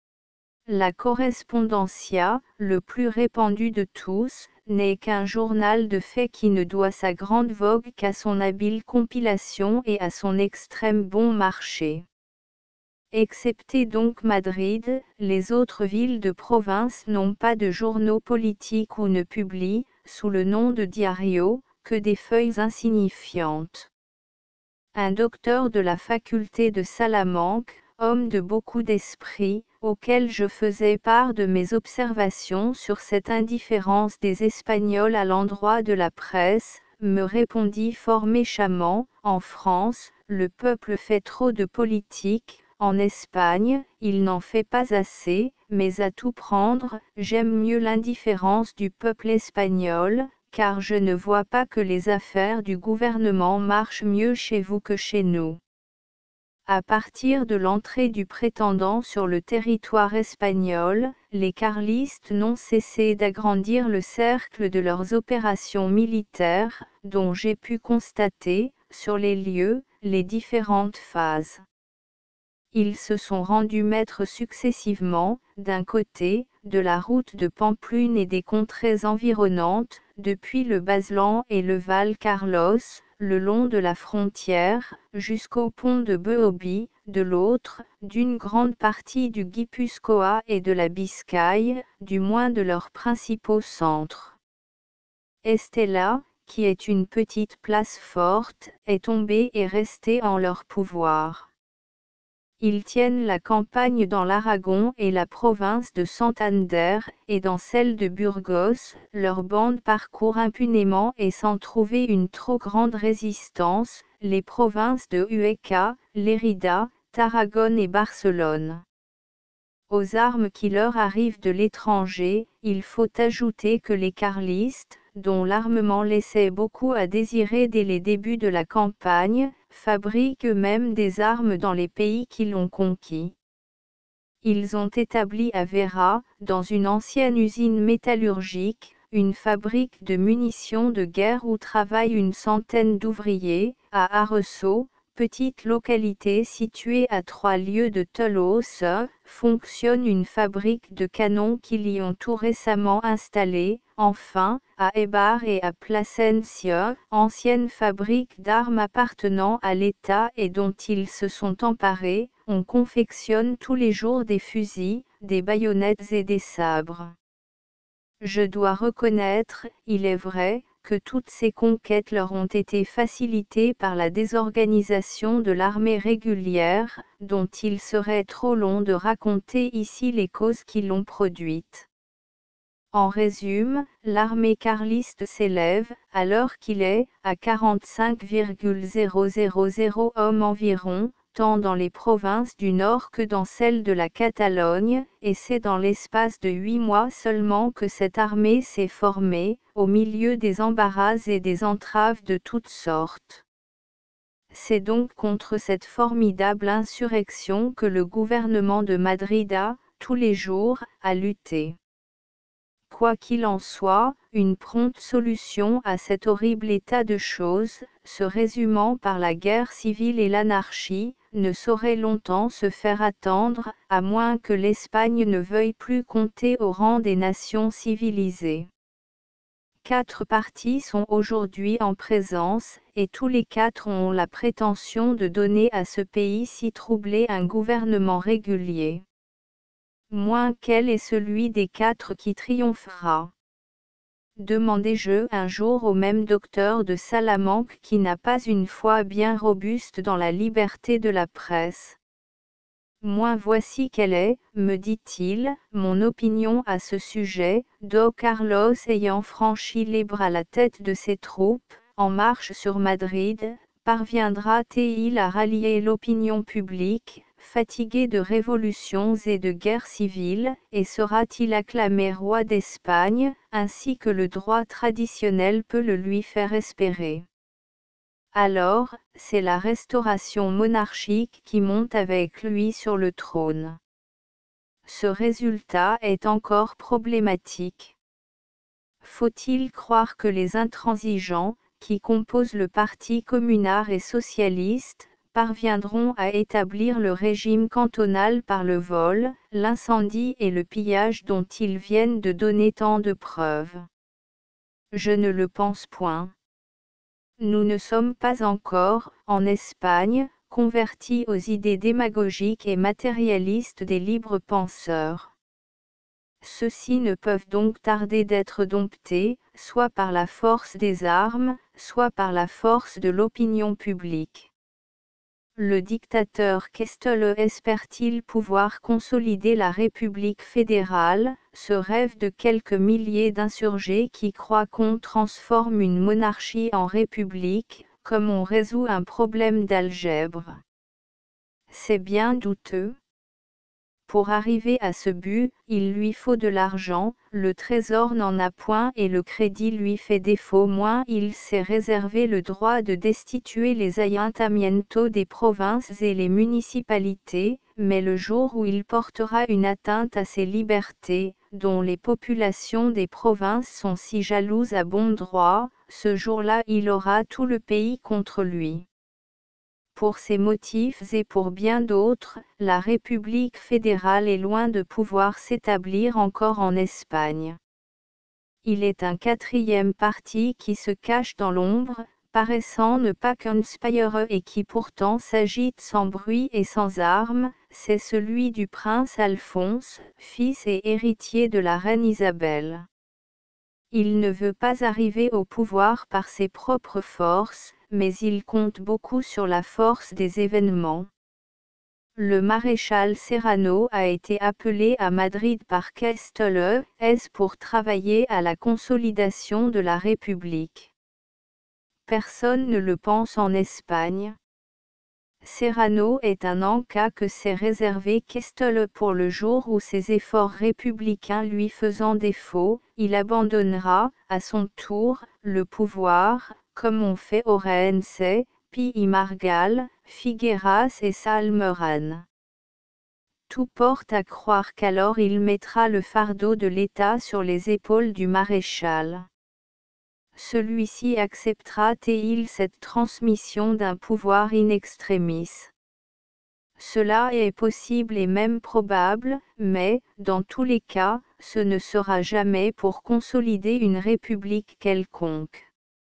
La Correspondencia, le plus répandu de tous, n'est qu'un journal de faits qui ne doit sa grande vogue qu'à son habile compilation et à son extrême bon marché. Excepté donc Madrid, les autres villes de province n'ont pas de journaux politiques ou ne publient, sous le nom de diario, que des feuilles insignifiantes. Un docteur de la faculté de Salamanque, homme de beaucoup d'esprit, auquel je faisais part de mes observations sur cette indifférence des Espagnols à l'endroit de la presse, me répondit fort méchamment, en France, le peuple fait trop de politique. En Espagne, il n'en fait pas assez, mais à tout prendre, j'aime mieux l'indifférence du peuple espagnol, car je ne vois pas que les affaires du gouvernement marchent mieux chez vous que chez nous. À partir de l'entrée du prétendant sur le territoire espagnol, les carlistes n'ont cessé d'agrandir le cercle de leurs opérations militaires, dont j'ai pu constater, sur les lieux, les différentes phases. Ils se sont rendus maîtres successivement, d'un côté, de la route de Pampelune et des contrées environnantes, depuis le Bazlan et le Val Carlos, le long de la frontière, jusqu'au pont de Beobi, de l'autre, d'une grande partie du Guipuscoa et de la Biscaye, du moins de leurs principaux centres. Estella, qui est une petite place forte, est tombée et restée en leur pouvoir. Ils tiennent la campagne dans l'Aragon et la province de Santander, et dans celle de Burgos, leur bande parcourt impunément et sans trouver une trop grande résistance, les provinces de Huesca, Lérida, Tarragone et Barcelone. Aux armes qui leur arrivent de l'étranger, il faut ajouter que les carlistes, dont l'armement laissait beaucoup à désirer dès les débuts de la campagne, fabriquent eux-mêmes des armes dans les pays qui l'ont conquis. Ils ont établi à Vera, dans une ancienne usine métallurgique, une fabrique de munitions de guerre où travaillent une centaine d'ouvriers, à Arresso, petite localité située à trois lieues de Toulouse, fonctionne une fabrique de canons qu'ils y ont tout récemment installée. Enfin, à Eibar et à Plasencia, ancienne fabrique d'armes appartenant à l'État et dont ils se sont emparés, on confectionne tous les jours des fusils, des baïonnettes et des sabres. Je dois reconnaître, il est vrai, que toutes ces conquêtes leur ont été facilitées par la désorganisation de l'armée régulière, dont il serait trop long de raconter ici les causes qui l'ont produite. En résumé, l'armée carliste s'élève, à l'heure qu'il est, à quarante-cinq virgule zéro zéro zéro hommes environ, tant dans les provinces du Nord que dans celles de la Catalogne, et c'est dans l'espace de huit mois seulement que cette armée s'est formée, au milieu des embarras et des entraves de toutes sortes. C'est donc contre cette formidable insurrection que le gouvernement de Madrid a, tous les jours, à lutter. Quoi qu'il en soit, une prompte solution à cet horrible état de choses, se résumant par la guerre civile et l'anarchie, ne saurait longtemps se faire attendre, à moins que l'Espagne ne veuille plus compter au rang des nations civilisées. Quatre partis sont aujourd'hui en présence, et tous les quatre ont la prétention de donner à ce pays si troublé un gouvernement régulier. Moins quel est celui des quatre qui triomphera? Demandai-je un jour au même docteur de Salamanque qui n'a pas une foi bien robuste dans la liberté de la presse. Moins voici quelle est, me dit-il, mon opinion à ce sujet, Don Carlos ayant franchi l'Ebre à la tête de ses troupes, en marche sur Madrid, parviendra-t-il à rallier l'opinion publique, fatiguée de révolutions et de guerres civiles, et sera-t-il acclamé roi d'Espagne, ainsi que le droit traditionnel peut le lui faire espérer? Alors, c'est la restauration monarchique qui monte avec lui sur le trône. Ce résultat est encore problématique. Faut-il croire que les intransigeants, qui composent le parti communard et socialiste, parviendront à établir le régime cantonal par le vol, l'incendie et le pillage dont ils viennent de donner tant de preuves? Je ne le pense point. Nous ne sommes pas encore, en Espagne, convertis aux idées démagogiques et matérialistes des libres penseurs. Ceux-ci ne peuvent donc tarder d'être domptés, soit par la force des armes, soit par la force de l'opinion publique. Le dictateur Questolo espère-t-il pouvoir consolider la République fédérale, ce rêve de quelques milliers d'insurgés qui croient qu'on transforme une monarchie en république, comme on résout un problème d'algèbre? C'est bien douteux. Pour arriver à ce but, il lui faut de l'argent, le trésor n'en a point et le crédit lui fait défaut. Moins il s'est réservé le droit de destituer les ayuntamientos des provinces et les municipalités, mais le jour où il portera une atteinte à ces libertés, dont les populations des provinces sont si jalouses à bon droit, ce jour-là il aura tout le pays contre lui. Pour ces motifs et pour bien d'autres, la République fédérale est loin de pouvoir s'établir encore en Espagne. Il est un quatrième parti qui se cache dans l'ombre, paraissant ne pas conspirer et qui pourtant s'agite sans bruit et sans armes, c'est celui du prince Alphonse, fils et héritier de la reine Isabelle. Il ne veut pas arriver au pouvoir par ses propres forces, mais il compte beaucoup sur la force des événements. Le maréchal Serrano a été appelé à Madrid par Questolo pour travailler à la consolidation de la République. Personne ne le pense en Espagne. Serrano est un en-cas que s'est réservé Questolo pour le jour où ses efforts républicains lui faisant défaut, il abandonnera, à son tour, le pouvoir, comme ont fait Orense, Pi y Margal, Figueras et Salmerán. Tout porte à croire qu'alors il mettra le fardeau de l'État sur les épaules du maréchal. Celui-ci acceptera-t-il cette transmission d'un pouvoir in extremis? Cela est possible et même probable, mais, dans tous les cas, ce ne sera jamais pour consolider une république quelconque.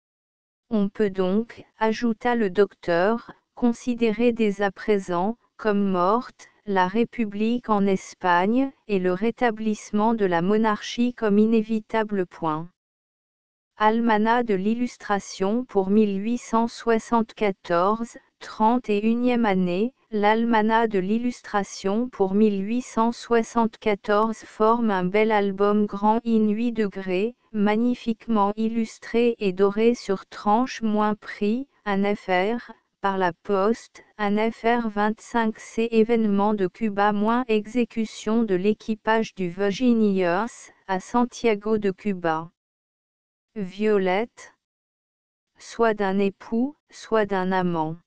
On peut donc, ajouta le docteur, considérer dès à présent, comme morte, la République en Espagne, et le rétablissement de la monarchie comme inévitable point. Almanach de l'Illustration pour mille huit cent soixante-quatorze, trente et unième année, l'Almanach de l'Illustration pour mille huit cent soixante-quatorze forme un bel album grand in huit degrés, magnifiquement illustré et doré sur tranche moins prix, un F R, par la poste, un F R vingt-cinq C événement de Cuba moins exécution de l'équipage du Virginius, à Santiago de Cuba. Violette, soit d'un époux, soit d'un amant.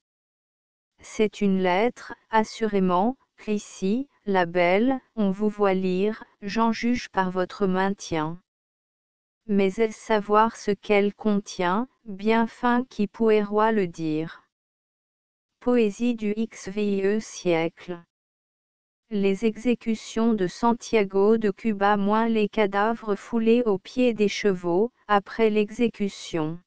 C'est une lettre, assurément, qu'ici, la belle, on vous voit lire, j'en juge par votre maintien. Mais est-ce savoir ce qu'elle contient, bien fin qui pourrait le dire. Poésie du XXe siècle. Les exécutions de Santiago de Cuba moins les cadavres foulés aux pieds des chevaux, après l'exécution.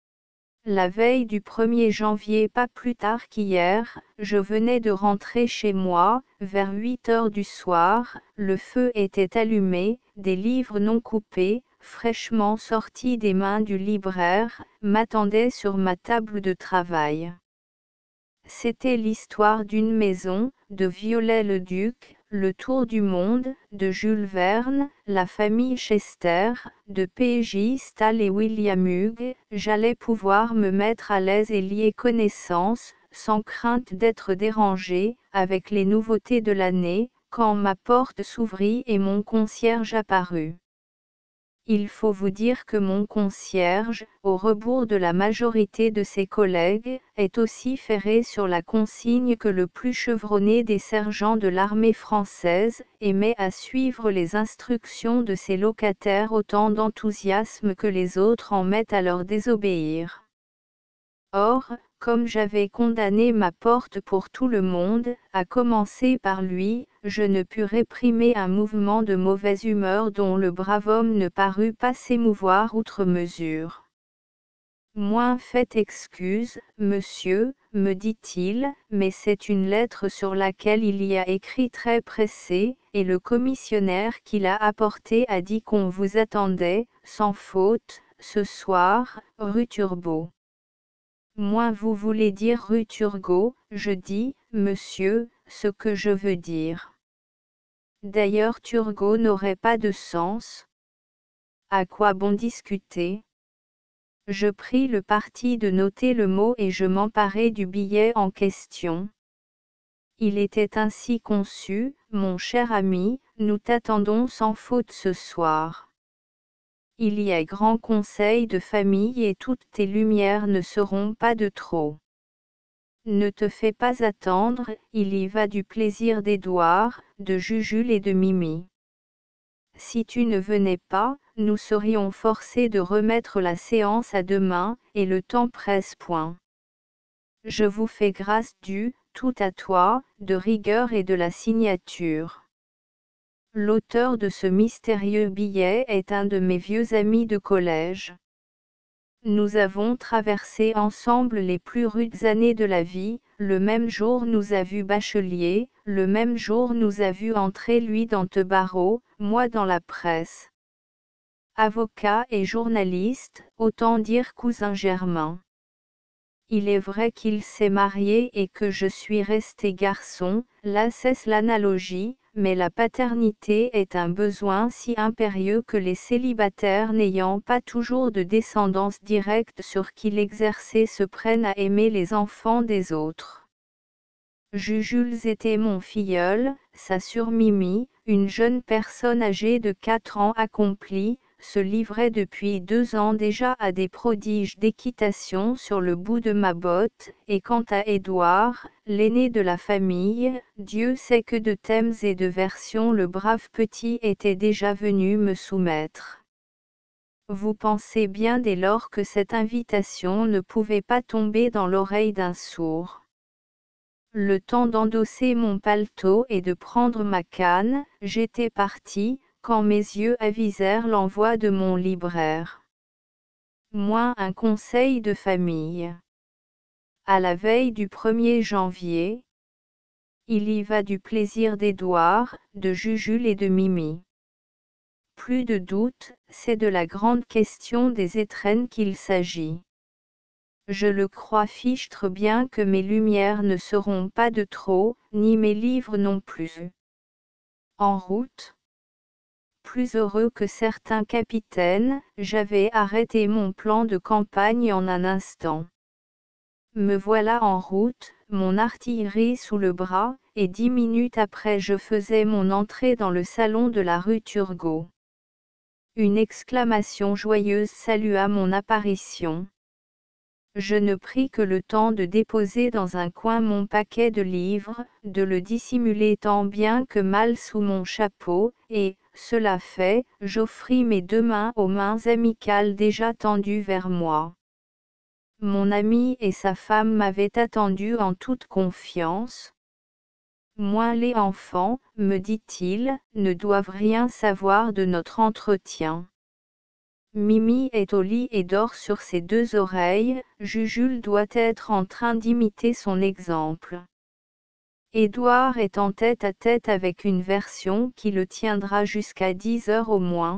La veille du premier janvier, pas plus tard qu'hier, je venais de rentrer chez moi, vers huit heures du soir, le feu était allumé, des livres non coupés, fraîchement sortis des mains du libraire, m'attendaient sur ma table de travail. C'était l'histoire d'une maison, de Viollet-le-Duc, Le Tour du Monde, de Jules Verne, La famille Chester, de P J Stahl et William Hughes. J'allais pouvoir me mettre à l'aise et lier connaissance, sans crainte d'être dérangé, avec les nouveautés de l'année, quand ma porte s'ouvrit et mon concierge apparut. Il faut vous dire que mon concierge, au rebours de la majorité de ses collègues, est aussi ferré sur la consigne que le plus chevronné des sergents de l'armée française, et met à suivre les instructions de ses locataires autant d'enthousiasme que les autres en mettent à leur désobéir. Or, comme j'avais condamné ma porte pour tout le monde, à commencer par lui, je ne pus réprimer un mouvement de mauvaise humeur dont le brave homme ne parut pas s'émouvoir outre mesure. Moins fait excuse, monsieur, me dit-il, mais c'est une lettre sur laquelle il y a écrit très pressé, et le commissionnaire qui l'a apportée a dit qu'on vous attendait, sans faute, ce soir, rue Turgot. Moins vous voulez dire rue Turgot, je dis, monsieur, ce que je veux dire. D'ailleurs Turgot n'aurait pas de sens. À quoi bon discuter? Je pris le parti de noter le mot et je m'emparai du billet en question. Il était ainsi conçu, mon cher ami, nous t'attendons sans faute ce soir. Il y a grand conseil de famille et toutes tes lumières ne seront pas de trop. Ne te fais pas attendre, il y va du plaisir d'Édouard, de Jujule et de Mimi. Si tu ne venais pas, nous serions forcés de remettre la séance à demain, et le temps presse point. Je vous fais grâce du, tout à toi, de rigueur et de la signature. L'auteur de ce mystérieux billet est un de mes vieux amis de collège. Nous avons traversé ensemble les plus rudes années de la vie, le même jour nous a vu bachelier, le même jour nous a vu entrer lui dans te barreau, moi dans la presse. Avocat et journaliste, autant dire cousin germain. Il est vrai qu'il s'est marié et que je suis resté garçon, là cesse l'analogie, mais la paternité est un besoin si impérieux que les célibataires n'ayant pas toujours de descendance directe sur qui l'exercer se prennent à aimer les enfants des autres. Jujules était mon filleul, sa sœur Mimi, une jeune personne âgée de quatre ans accomplie, se livrait depuis deux ans déjà à des prodiges d'équitation sur le bout de ma botte, et quant à Édouard, l'aîné de la famille, Dieu sait que de thèmes et de versions le brave petit était déjà venu me soumettre. Vous pensez bien dès lors que cette invitation ne pouvait pas tomber dans l'oreille d'un sourd. Le temps d'endosser mon paletot et de prendre ma canne, j'étais parti, quand mes yeux avisèrent l'envoi de mon libraire. Moins un conseil de famille. À la veille du premier janvier, il y va du plaisir d'Édouard, de Jujule et de Mimi. Plus de doute, c'est de la grande question des étrennes qu'il s'agit. Je le crois fichtre bien que mes lumières ne seront pas de trop, ni mes livres non plus. En route, plus heureux que certains capitaines, j'avais arrêté mon plan de campagne en un instant. Me voilà en route, mon artillerie sous le bras, et dix minutes après je faisais mon entrée dans le salon de la rue Turgot. Une exclamation joyeuse salua mon apparition. Je ne pris que le temps de déposer dans un coin mon paquet de livres, de le dissimuler tant bien que mal sous mon chapeau, et, cela fait, j'offris mes deux mains aux mains amicales déjà tendues vers moi. Mon ami et sa femme m'avaient attendu en toute confiance. Moins les enfants, me dit-il, ne doivent rien savoir de notre entretien. Mimi est au lit et dort sur ses deux oreilles, Jujule doit être en train d'imiter son exemple. Édouard est en tête à tête avec une version qui le tiendra jusqu'à dix heures au moins.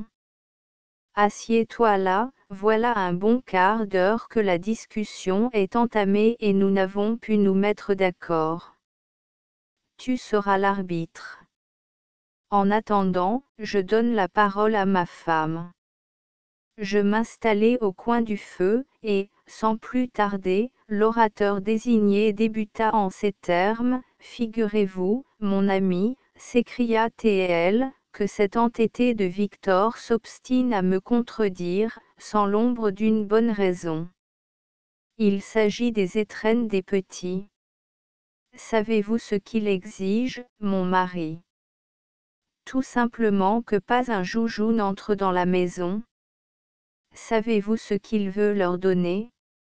Assieds-toi là, voilà un bon quart d'heure que la discussion est entamée et nous n'avons pu nous mettre d'accord. Tu seras l'arbitre. En attendant, je donne la parole à ma femme. Je m'installai au coin du feu, et, sans plus tarder, l'orateur désigné débuta en ces termes: « Figurez-vous, mon ami, s'écria T L, que cet entêté de Victor s'obstine à me contredire, sans l'ombre d'une bonne raison. Il s'agit des étrennes des petits. Savez-vous ce qu'il exige, mon mari? Tout simplement que pas un joujou n'entre dans la maison. Savez-vous ce qu'il veut leur donner?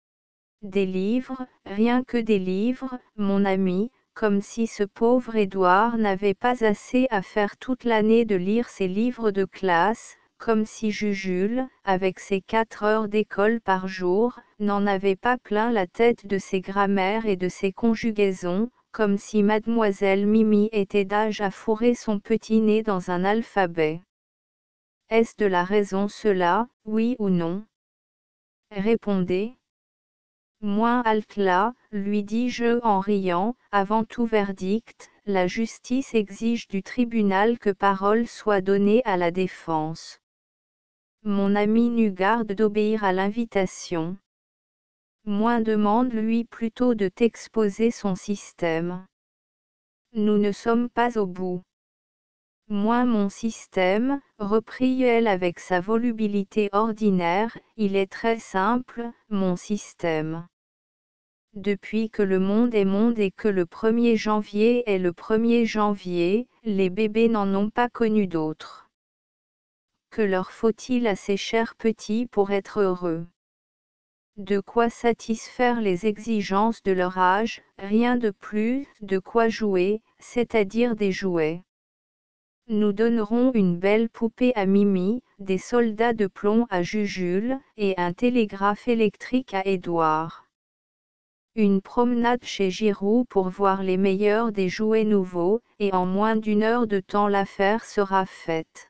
Des livres, rien que des livres, mon ami, comme si ce pauvre Édouard n'avait pas assez à faire toute l'année de lire ses livres de classe, comme si Jujule, avec ses quatre heures d'école par jour, n'en avait pas plein la tête de ses grammaires et de ses conjugaisons, comme si mademoiselle Mimi était d'âge à fourrer son petit nez dans un alphabet. Est-ce de la raison cela, oui ou non? Répondez. Moins halte là, lui dis-je en riant, avant tout verdict, la justice exige du tribunal que parole soit donnée à la défense. Mon ami n'eut garde d'obéir à l'invitation. Moins demande-lui plutôt de t'exposer son système. Nous ne sommes pas au bout. Moins mon système, reprit-elle avec sa volubilité ordinaire, il est très simple, mon système. Depuis que le monde est monde et que le premier janvier est le premier janvier, les bébés n'en ont pas connu d'autre. Que leur faut-il à ces chers petits pour être heureux? De quoi satisfaire les exigences de leur âge, rien de plus, de quoi jouer, c'est-à-dire des jouets. Nous donnerons une belle poupée à Mimi, des soldats de plomb à Jujule, et un télégraphe électrique à Édouard. Une promenade chez Giroud pour voir les meilleurs des jouets nouveaux, et en moins d'une heure de temps l'affaire sera faite.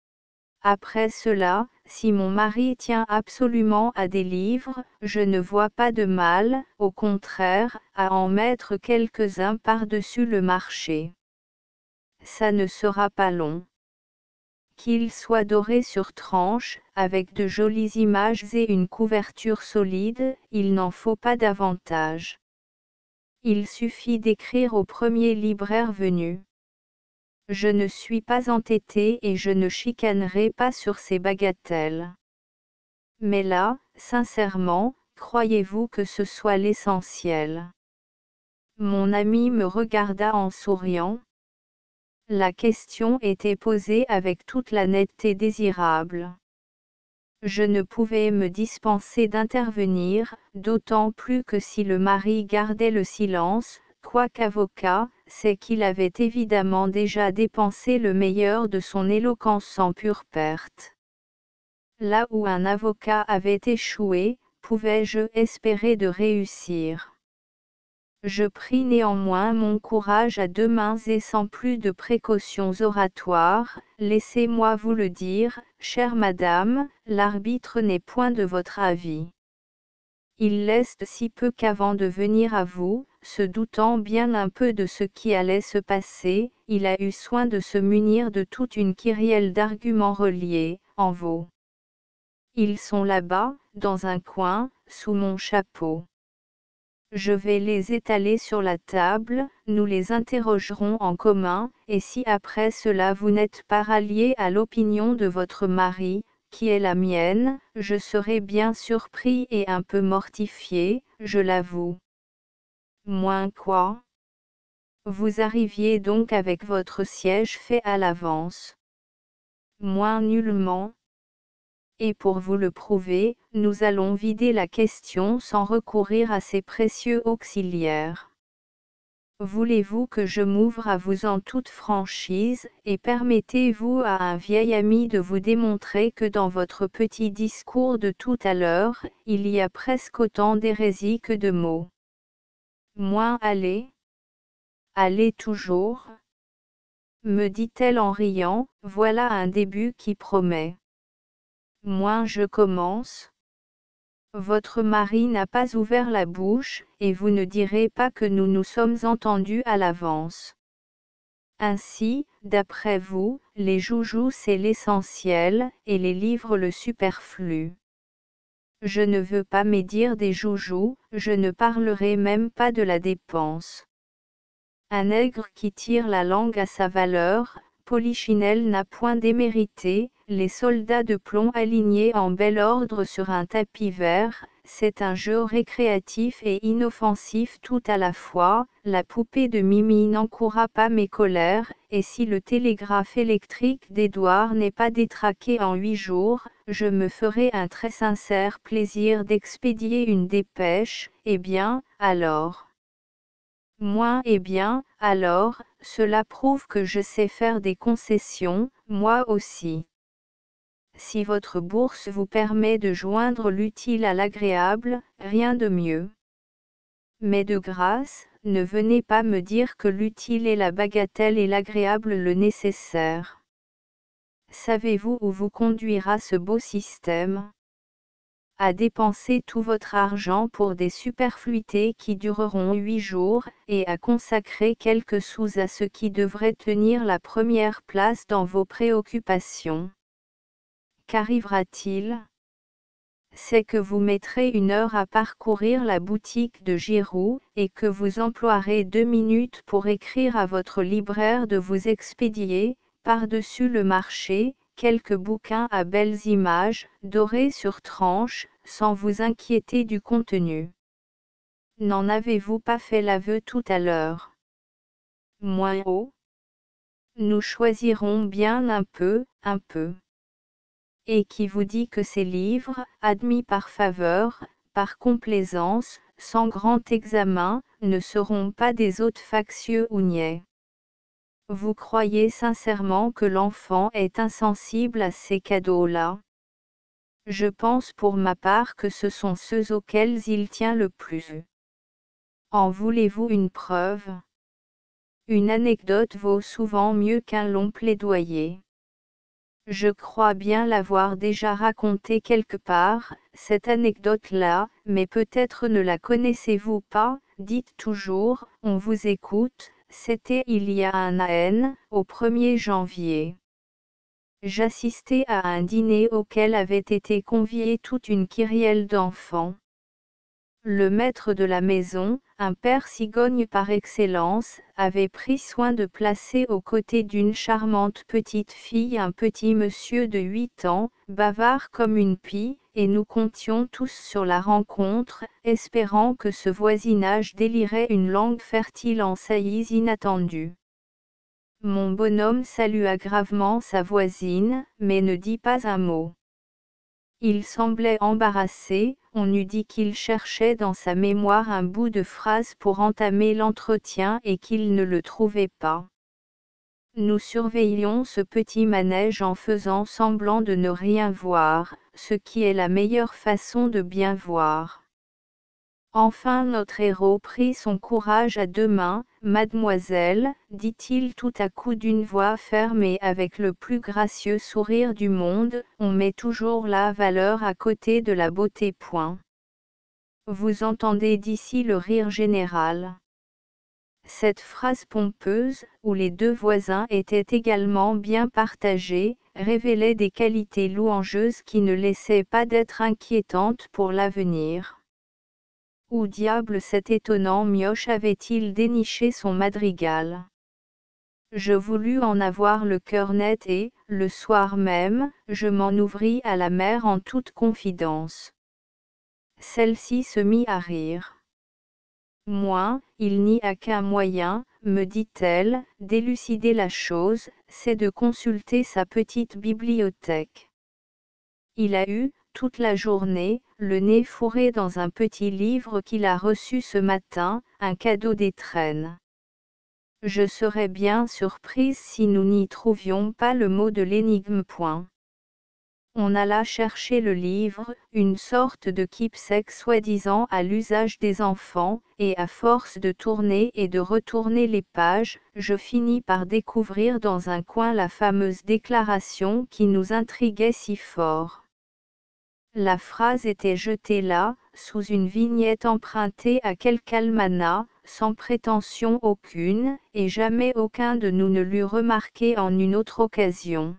Après cela, si mon mari tient absolument à des livres, je ne vois pas de mal, au contraire, à en mettre quelques-uns par-dessus le marché. Ça ne sera pas long. Qu'il soit doré sur tranche, avec de jolies images et une couverture solide, il n'en faut pas davantage. Il suffit d'écrire au premier libraire venu. Je ne suis pas entêté et je ne chicanerai pas sur ces bagatelles. Mais là, sincèrement, croyez-vous que ce soit l'essentiel? Mon ami me regarda en souriant. La question était posée avec toute la netteté désirable. Je ne pouvais me dispenser d'intervenir, d'autant plus que si le mari gardait le silence, quoiqu'avocat, c'est qu'il avait évidemment déjà dépensé le meilleur de son éloquence sans pure perte. Là où un avocat avait échoué, pouvais-je espérer de réussir? Je pris néanmoins mon courage à deux mains et sans plus de précautions oratoires. Laissez-moi vous le dire, chère madame, l'arbitre n'est point de votre avis. Il laisse si peu qu'avant de venir à vous, se doutant bien un peu de ce qui allait se passer, il a eu soin de se munir de toute une kyrielle d'arguments reliés, en vos. Ils sont là-bas, dans un coin, sous mon chapeau. Je vais les étaler sur la table, nous les interrogerons en commun, et si après cela vous n'êtes pas rallié à l'opinion de votre mari, qui est la mienne, je serai bien surpris et un peu mortifié, je l'avoue. Moins quoi? Vous arriviez donc avec votre siège fait à l'avance. Moins nullement. Et pour vous le prouver, nous allons vider la question sans recourir à ces précieux auxiliaires. Voulez-vous que je m'ouvre à vous en toute franchise, et permettez-vous à un vieil ami de vous démontrer que dans votre petit discours de tout à l'heure, il y a presque autant d'hérésie que de mots. Moins allez. Allez toujours. Me dit-elle en riant, voilà un début qui promet. Moins je commence. Votre mari n'a pas ouvert la bouche, et vous ne direz pas que nous nous sommes entendus à l'avance. Ainsi, d'après vous, les joujoux c'est l'essentiel, et les livres le superflu. Je ne veux pas médire des joujoux, je ne parlerai même pas de la dépense. Un nègre qui tire la langue à sa valeur, Polichinelle n'a point démérité, les soldats de plomb alignés en bel ordre sur un tapis vert, c'est un jeu récréatif et inoffensif tout à la fois, la poupée de Mimi n'encourra pas mes colères, et si le télégraphe électrique d'Édouard n'est pas détraqué en huit jours, je me ferai un très sincère plaisir d'expédier une dépêche, eh bien, alors. Moins eh bien, alors, cela prouve que je sais faire des concessions, moi aussi. Si votre bourse vous permet de joindre l'utile à l'agréable, rien de mieux. Mais de grâce, ne venez pas me dire que l'utile est la bagatelle et l'agréable le nécessaire. Savez-vous où vous conduira ce beau système ? À dépenser tout votre argent pour des superfluités qui dureront huit jours, et à consacrer quelques sous à ce qui devrait tenir la première place dans vos préoccupations. Qu'arrivera-t-il ? C'est que vous mettrez une heure à parcourir la boutique de Giroux, et que vous emploierez deux minutes pour écrire à votre libraire de vous expédier, par-dessus le marché, quelques bouquins à belles images, dorés sur tranches, sans vous inquiéter du contenu. N'en avez-vous pas fait l'aveu tout à l'heure? Moins haut. Nous choisirons bien un peu, un peu. Et qui vous dit que ces livres, admis par faveur, par complaisance, sans grand examen, ne seront pas des hôtes factieux ou niais? Vous croyez sincèrement que l'enfant est insensible à ces cadeaux-là? Je pense pour ma part que ce sont ceux auxquels il tient le plus. En voulez-vous une preuve? Une anecdote vaut souvent mieux qu'un long plaidoyer. Je crois bien l'avoir déjà racontée quelque part, cette anecdote-là, mais peut-être ne la connaissez-vous pas, dites toujours, on vous écoute, c'était il y a un an, au premier janvier. J'assistais à un dîner auquel avait été conviée toute une kyrielle d'enfants. Le maître de la maison, un père cigogne par excellence, avait pris soin de placer aux côtés d'une charmante petite fille un petit monsieur de huit ans, bavard comme une pie, et nous comptions tous sur la rencontre, espérant que ce voisinage délirait une langue fertile en saillies inattendues. Mon bonhomme salua gravement sa voisine, mais ne dit pas un mot. Il semblait embarrassé, on eût dit qu'il cherchait dans sa mémoire un bout de phrase pour entamer l'entretien et qu'il ne le trouvait pas. Nous surveillions ce petit manège en faisant semblant de ne rien voir, ce qui est la meilleure façon de bien voir. Enfin notre héros prit son courage à deux mains. « Mademoiselle, dit-il tout à coup d'une voix ferme et avec le plus gracieux sourire du monde, on met toujours la valeur à côté de la beauté. Point. Vous entendez d'ici le rire général. » Cette phrase pompeuse, où les deux voisins étaient également bien partagés, révélait des qualités louangeuses qui ne laissaient pas d'être inquiétantes pour l'avenir. Où diable cet étonnant mioche avait-il déniché son madrigal? Je voulus en avoir le cœur net et, le soir même, je m'en ouvris à la mère en toute confidence. Celle-ci se mit à rire. Moi, il n'y a qu'un moyen, me dit-elle, d'élucider la chose, c'est de consulter sa petite bibliothèque. Il a eu, toute la journée, le nez fourré dans un petit livre qu'il a reçu ce matin, un cadeau d'Étrennes. Je serais bien surprise si nous n'y trouvions pas le mot de l'énigme. Point. On alla chercher le livre, une sorte de keepsake soi-disant à l'usage des enfants, et à force de tourner et de retourner les pages, je finis par découvrir dans un coin la fameuse déclaration qui nous intriguait si fort. La phrase était jetée là, sous une vignette empruntée à quelque almanach, sans prétention aucune, et jamais aucun de nous ne l'eût remarqué en une autre occasion.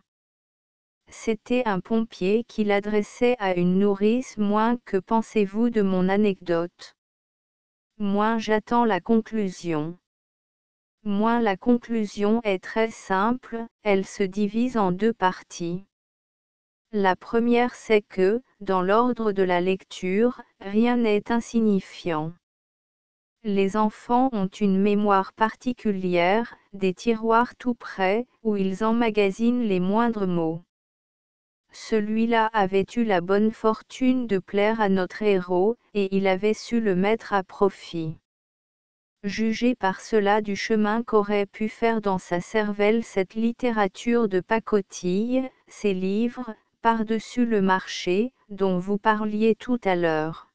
C'était un pompier qui l'adressait à une nourrice. Moins que pensez-vous de mon anecdote? Moins j'attends la conclusion. Moins la conclusion est très simple, elle se divise en deux parties. La première c'est que, dans l'ordre de la lecture, rien n'est insignifiant. Les enfants ont une mémoire particulière, des tiroirs tout près, où ils emmagasinent les moindres mots. Celui-là avait eu la bonne fortune de plaire à notre héros, et il avait su le mettre à profit. Jugez par cela du chemin qu'aurait pu faire dans sa cervelle cette littérature de pacotille, ces livres, par-dessus le marché, dont vous parliez tout à l'heure.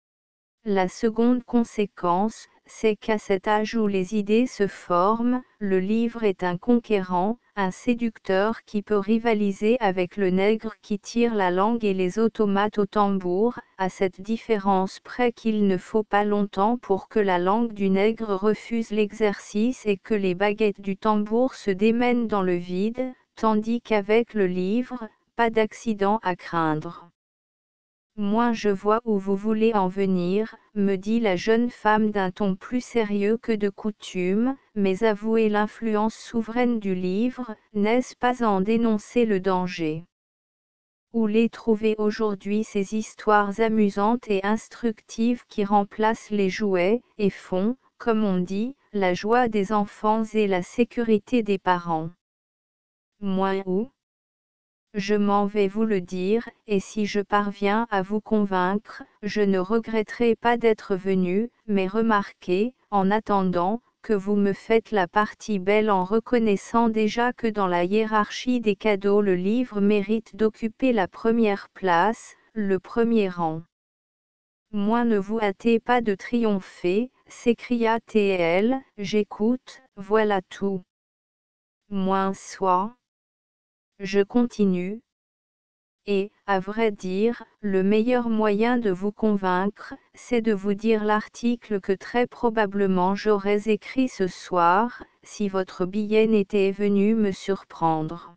La seconde conséquence, c'est qu'à cet âge où les idées se forment, le livre est un conquérant, un séducteur qui peut rivaliser avec le nègre qui tire la langue et les automates au tambour, à cette différence près qu'il ne faut pas longtemps pour que la langue du nègre refuse l'exercice et que les baguettes du tambour se démènent dans le vide, tandis qu'avec le livre, pas d'accident à craindre. Moi je vois où vous voulez en venir, me dit la jeune femme d'un ton plus sérieux que de coutume, mais avouez l'influence souveraine du livre, n'est-ce pas en dénoncer le danger? Où les trouver aujourd'hui ces histoires amusantes et instructives qui remplacent les jouets, et font, comme on dit, la joie des enfants et la sécurité des parents? Moi où? Je m'en vais vous le dire, et si je parviens à vous convaincre, je ne regretterai pas d'être venu, mais remarquez, en attendant, que vous me faites la partie belle en reconnaissant déjà que dans la hiérarchie des cadeaux le livre mérite d'occuper la première place, le premier rang. Moi ne vous hâtez pas de triompher, s'écria-t-elle, j'écoute, voilà tout. Moins soit. Je continue. Et, à vrai dire, le meilleur moyen de vous convaincre, c'est de vous dire l'article que très probablement j'aurais écrit ce soir, si votre billet n'était venu me surprendre.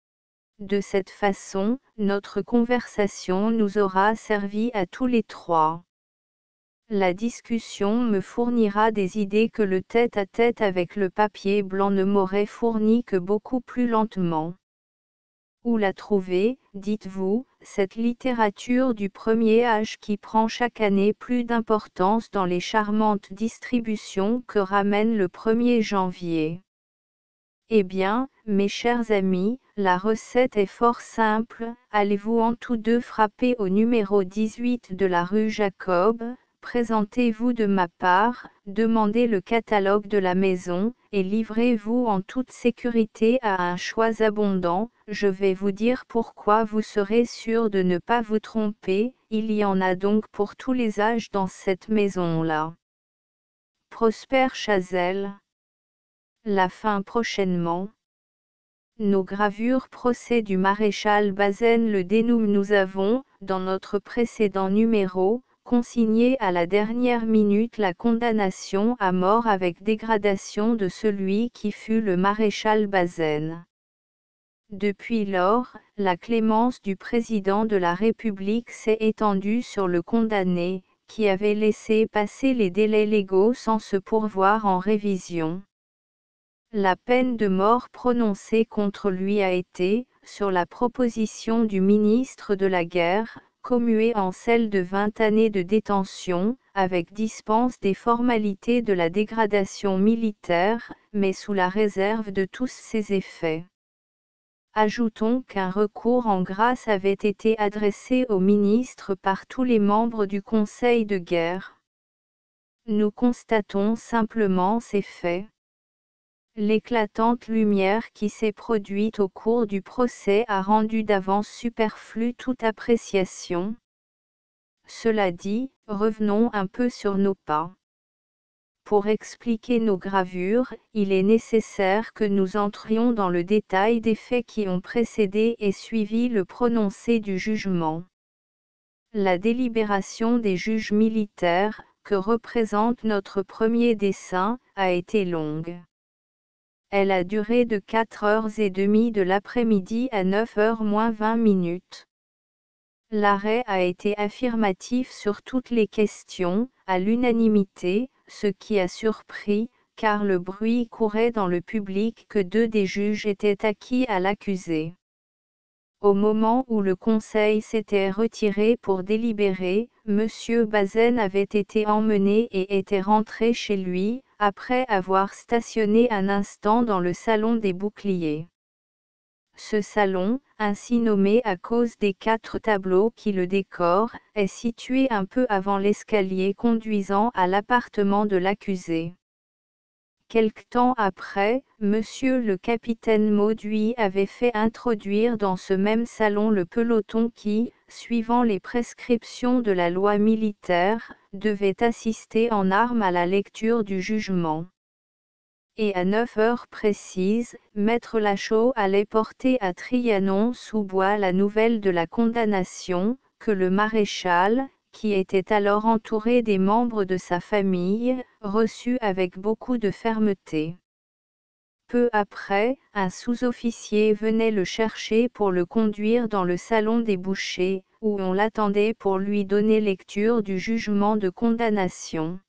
De cette façon, notre conversation nous aura servi à tous les trois. La discussion me fournira des idées que le tête-à-tête avec le papier blanc ne m'aurait fourni que beaucoup plus lentement. Où la trouver, dites-vous, cette littérature du premier âge qui prend chaque année plus d'importance dans les charmantes distributions que ramène le premier janvier? Eh bien, mes chers amis, la recette est fort simple. Allez-vous en tous deux frapper au numéro dix-huit de la rue Jacob, présentez-vous de ma part, demandez le catalogue de la maison, et livrez-vous en toute sécurité à un choix abondant. Je vais vous dire pourquoi vous serez sûr de ne pas vous tromper, il y en a donc pour tous les âges dans cette maison-là. Prosper Chazelle. La fin prochainement. Nos gravures procès du maréchal Bazaine le dénouent. Nous avons, dans notre précédent numéro, consigné à la dernière minute la condamnation à mort avec dégradation de celui qui fut le maréchal Bazaine. Depuis lors, la clémence du président de la République s'est étendue sur le condamné, qui avait laissé passer les délais légaux sans se pourvoir en révision. La peine de mort prononcée contre lui a été, sur la proposition du ministre de la Guerre, commuée en celle de vingt années de détention, avec dispense des formalités de la dégradation militaire, mais sous la réserve de tous ses effets. Ajoutons qu'un recours en grâce avait été adressé au ministre par tous les membres du Conseil de guerre. Nous constatons simplement ces faits. L'éclatante lumière qui s'est produite au cours du procès a rendu d'avance superflue toute appréciation. Cela dit, revenons un peu sur nos pas. Pour expliquer nos gravures, il est nécessaire que nous entrions dans le détail des faits qui ont précédé et suivi le prononcé du jugement. La délibération des juges militaires, que représente notre premier dessin, a été longue. Elle a duré de quatre heures et demie de l'après-midi à neuf heures moins vingt minutes. L'arrêt a été affirmatif sur toutes les questions, à l'unanimité, ce qui a surpris, car le bruit courait dans le public que deux des juges étaient acquis à l'accusé. Au moment où le Conseil s'était retiré pour délibérer, M. Bazaine avait été emmené et était rentré chez lui, après avoir stationné un instant dans le salon des boucliers. Ce salon, ainsi nommé à cause des quatre tableaux qui le décorent, est situé un peu avant l'escalier conduisant à l'appartement de l'accusé. Quelque temps après, Monsieur le capitaine Mauduit avait fait introduire dans ce même salon le peloton qui, suivant les prescriptions de la loi militaire, devait assister en armes à la lecture du jugement. Et à neuf heures précises, Maître Lachaud allait porter à Trianon-sous-Bois la nouvelle de la condamnation, que le maréchal, qui était alors entouré des membres de sa famille, reçut avec beaucoup de fermeté. Peu après, un sous-officier venait le chercher pour le conduire dans le salon des bouchers, où on l'attendait pour lui donner lecture du jugement de condamnation.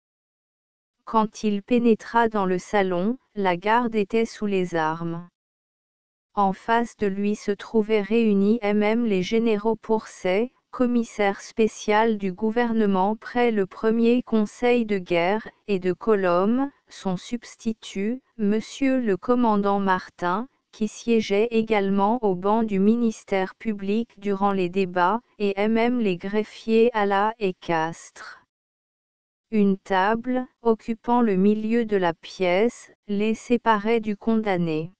Quand il pénétra dans le salon, la garde était sous les armes. En face de lui se trouvaient réunis même les généraux Pourcet, commissaire spécial du gouvernement près le premier conseil de guerre, et de Colombe, son substitut, monsieur le commandant Martin, qui siégeait également au banc du ministère public durant les débats, et même les greffiers Alla et Castres. Une table, occupant le milieu de la pièce, les séparait du condamné.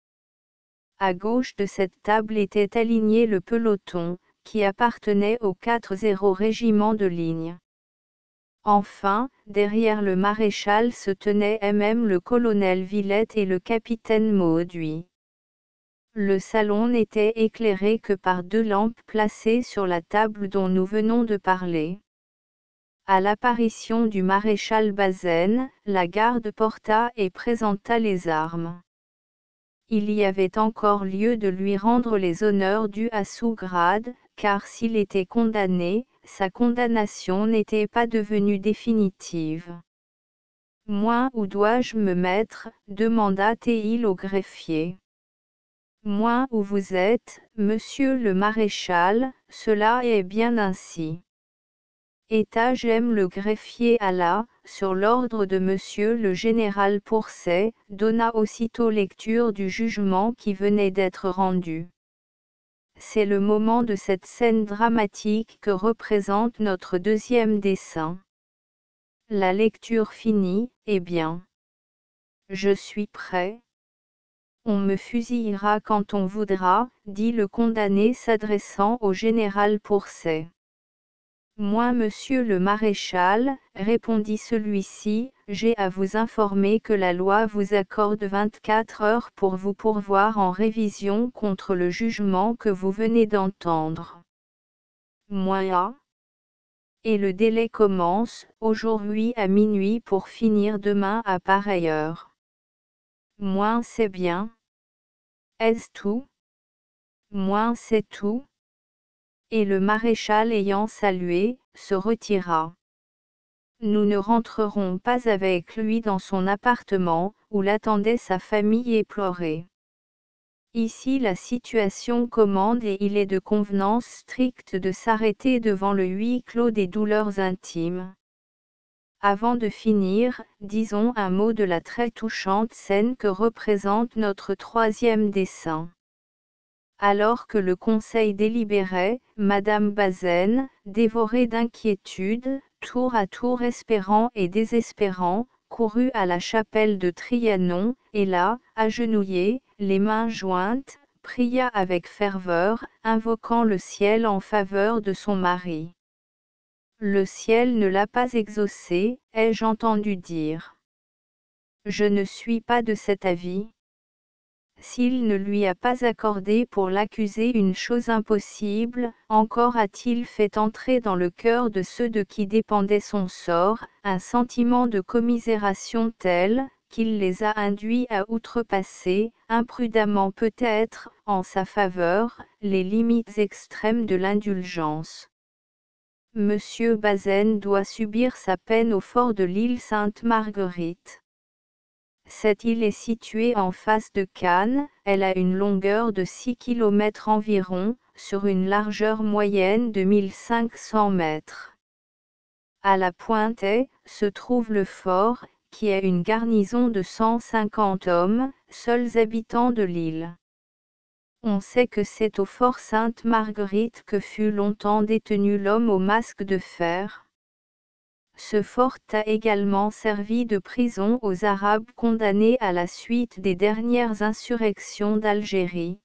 À gauche de cette table était aligné le peloton, qui appartenait au quatrième régiment de ligne. Enfin, derrière le maréchal se tenaient même le colonel Villette et le capitaine Mauduit. Le salon n'était éclairé que par deux lampes placées sur la table dont nous venons de parler. À l'apparition du maréchal Bazaine, la garde porta et présenta les armes. Il y avait encore lieu de lui rendre les honneurs dus à son grade, car s'il était condamné, sa condamnation n'était pas devenue définitive. « Moi, où dois-je me mettre ?» demanda-t-il au greffier. « Moi, où vous êtes, monsieur le maréchal, cela est bien ainsi. » État-j'aime le greffier alla, sur l'ordre de monsieur le général Pourcet, donna aussitôt lecture du jugement qui venait d'être rendu. C'est le moment de cette scène dramatique que représente notre deuxième dessin. La lecture finie, eh bien. Je suis prêt. On me fusillera quand on voudra, dit le condamné s'adressant au général Pourcet. Moi, monsieur le maréchal, répondit celui-ci, j'ai à vous informer que la loi vous accorde vingt-quatre heures pour vous pourvoir en révision contre le jugement que vous venez d'entendre. Moi. Et le délai commence, aujourd'hui à minuit pour finir demain à pareille heure. Moi, c'est bien. Est-ce tout? Moi, c'est tout. Et le maréchal ayant salué, se retira. Nous ne rentrerons pas avec lui dans son appartement, où l'attendait sa famille éplorée. Ici la situation commande et il est de convenance stricte de s'arrêter devant le huis clos des douleurs intimes. Avant de finir, disons un mot de la très touchante scène que représente notre troisième dessin. Alors que le conseil délibérait, Madame Bazaine, dévorée d'inquiétude, tour à tour espérant et désespérant, courut à la chapelle de Trianon, et là, agenouillée, les mains jointes, pria avec ferveur, invoquant le ciel en faveur de son mari. Le ciel ne l'a pas exaucé, ai-je entendu dire. Je ne suis pas de cet avis. S'il ne lui a pas accordé pour l'accuser une chose impossible, encore a-t-il fait entrer dans le cœur de ceux de qui dépendait son sort, un sentiment de commisération tel, qu'il les a induits à outrepasser, imprudemment peut-être, en sa faveur, les limites extrêmes de l'indulgence. Monsieur Bazaine doit subir sa peine au fort de l'île Sainte-Marguerite. Cette île est située en face de Cannes, elle a une longueur de six kilomètres environ, sur une largeur moyenne de mille cinq cents mètres. À la pointe est, se trouve le fort, qui a une garnison de cent cinquante hommes, seuls habitants de l'île. On sait que c'est au fort Sainte-Marguerite que fut longtemps détenu l'homme au masque de fer. Ce fort a également servi de prison aux Arabes condamnés à la suite des dernières insurrections d'Algérie.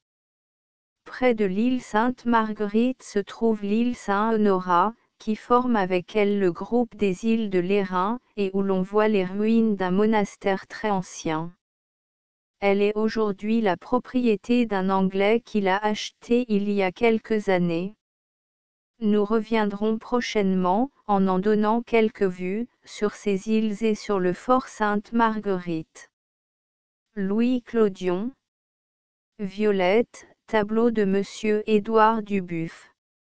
Près de l'île Sainte-Marguerite se trouve l'île Saint-Honorat, qui forme avec elle le groupe des îles de l'Airain, et où l'on voit les ruines d'un monastère très ancien. Elle est aujourd'hui la propriété d'un Anglais qui l'a achetée il y a quelques années. Nous reviendrons prochainement, en en donnant quelques vues, sur ces îles et sur le fort Sainte-Marguerite. Louis Clodion. Violette, tableau de Monsieur Édouard Dubuff.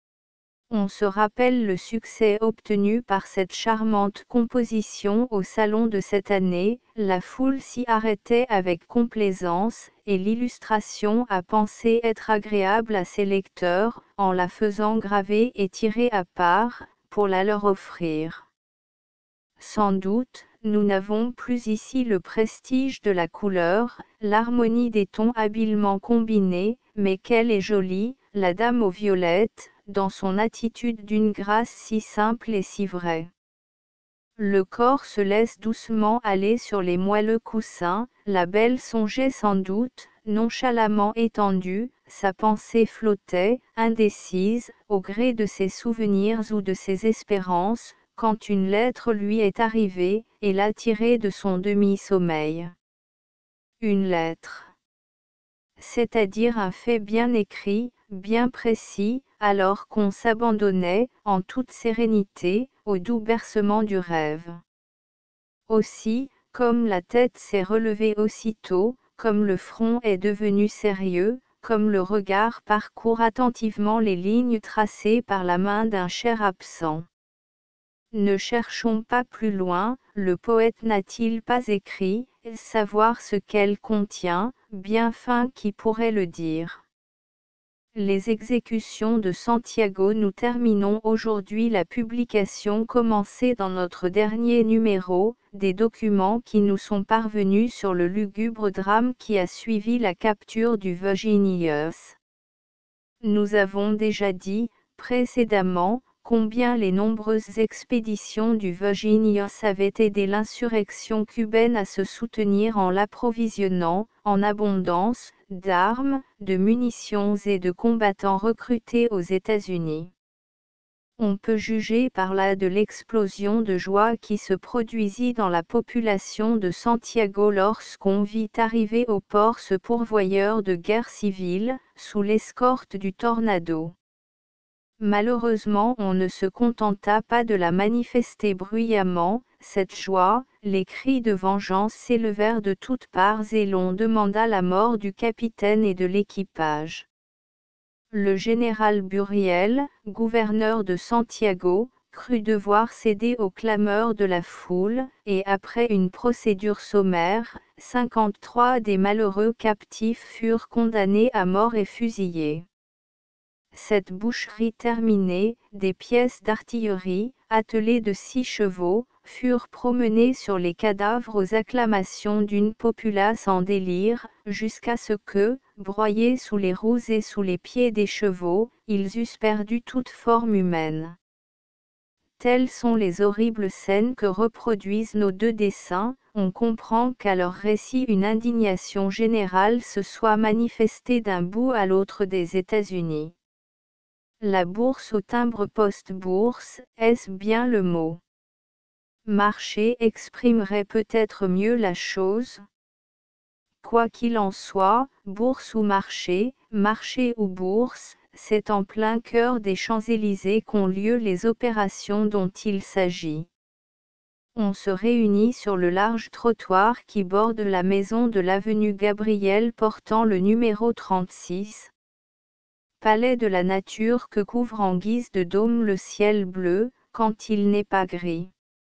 On se rappelle le succès obtenu par cette charmante composition au salon de cette année, la foule s'y arrêtait avec complaisance, et l'illustration a pensé être agréable à ses lecteurs, en la faisant graver et tirer à part, pour la leur offrir. Sans doute, nous n'avons plus ici le prestige de la couleur, l'harmonie des tons habilement combinés, mais qu'elle est jolie, la dame aux violettes, dans son attitude d'une grâce si simple et si vraie. Le corps se laisse doucement aller sur les moelleux coussins, la belle songeait sans doute, nonchalamment étendue, sa pensée flottait, indécise, au gré de ses souvenirs ou de ses espérances, quand une lettre lui est arrivée, et l'a tirée de son demi-sommeil. Une lettre. C'est-à-dire un fait bien écrit, bien précis, alors qu'on s'abandonnait, en toute sérénité, au doux bercement du rêve. Aussi, comme la tête s'est relevée aussitôt, comme le front est devenu sérieux, comme le regard parcourt attentivement les lignes tracées par la main d'un cher absent. Ne cherchons pas plus loin, le poète n'a-t-il pas écrit, savoir ce qu'elle contient, bien fin qui pourrait le dire. Les exécutions de Santiago. Nous terminons aujourd'hui la publication commencée dans notre dernier numéro, des documents qui nous sont parvenus sur le lugubre drame qui a suivi la capture du Virginius. Nous avons déjà dit, précédemment, combien les nombreuses expéditions du Virginius avaient aidé l'insurrection cubaine à se soutenir en l'approvisionnant, en abondance, d'armes, de munitions et de combattants recrutés aux États-Unis. On peut juger par là de l'explosion de joie qui se produisit dans la population de Santiago lorsqu'on vit arriver au port ce pourvoyeur de guerre civile, sous l'escorte du Tornado. Malheureusement, on ne se contenta pas de la manifester bruyamment, cette joie, les cris de vengeance s'élevèrent de toutes parts et l'on demanda la mort du capitaine et de l'équipage. Le général Buriel, gouverneur de Santiago, crut devoir céder aux clameurs de la foule, et après une procédure sommaire, cinquante-trois des malheureux captifs furent condamnés à mort et fusillés. Cette boucherie terminée, des pièces d'artillerie, attelées de six chevaux, furent promenées sur les cadavres aux acclamations d'une populace en délire, jusqu'à ce que, broyés sous les roues et sous les pieds des chevaux, ils eussent perdu toute forme humaine. Telles sont les horribles scènes que reproduisent nos deux dessins. On comprend qu'à leur récit une indignation générale se soit manifestée d'un bout à l'autre des États-Unis. La bourse au timbre post-bourse, est-ce bien le mot? Marché exprimerait peut-être mieux la chose. Quoi qu'il en soit, bourse ou marché, marché ou bourse, c'est en plein cœur des Champs-Élysées qu'ont lieu les opérations dont il s'agit. On se réunit sur le large trottoir qui borde la maison de l'avenue Gabriel portant le numéro trente-six. Palais de la nature que couvre en guise de dôme le ciel bleu, quand il n'est pas gris.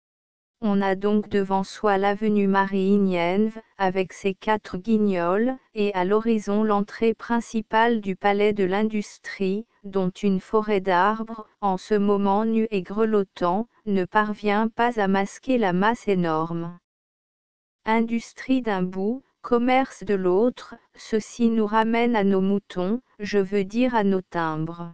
On a donc devant soi l'avenue Marie-Ignève, avec ses quatre guignols, et à l'horizon l'entrée principale du palais de l'industrie, dont une forêt d'arbres, en ce moment nue et grelottant, ne parvient pas à masquer la masse énorme. Industrie d'un bout, commerce de l'autre, ceci nous ramène à nos moutons, je veux dire à nos timbres.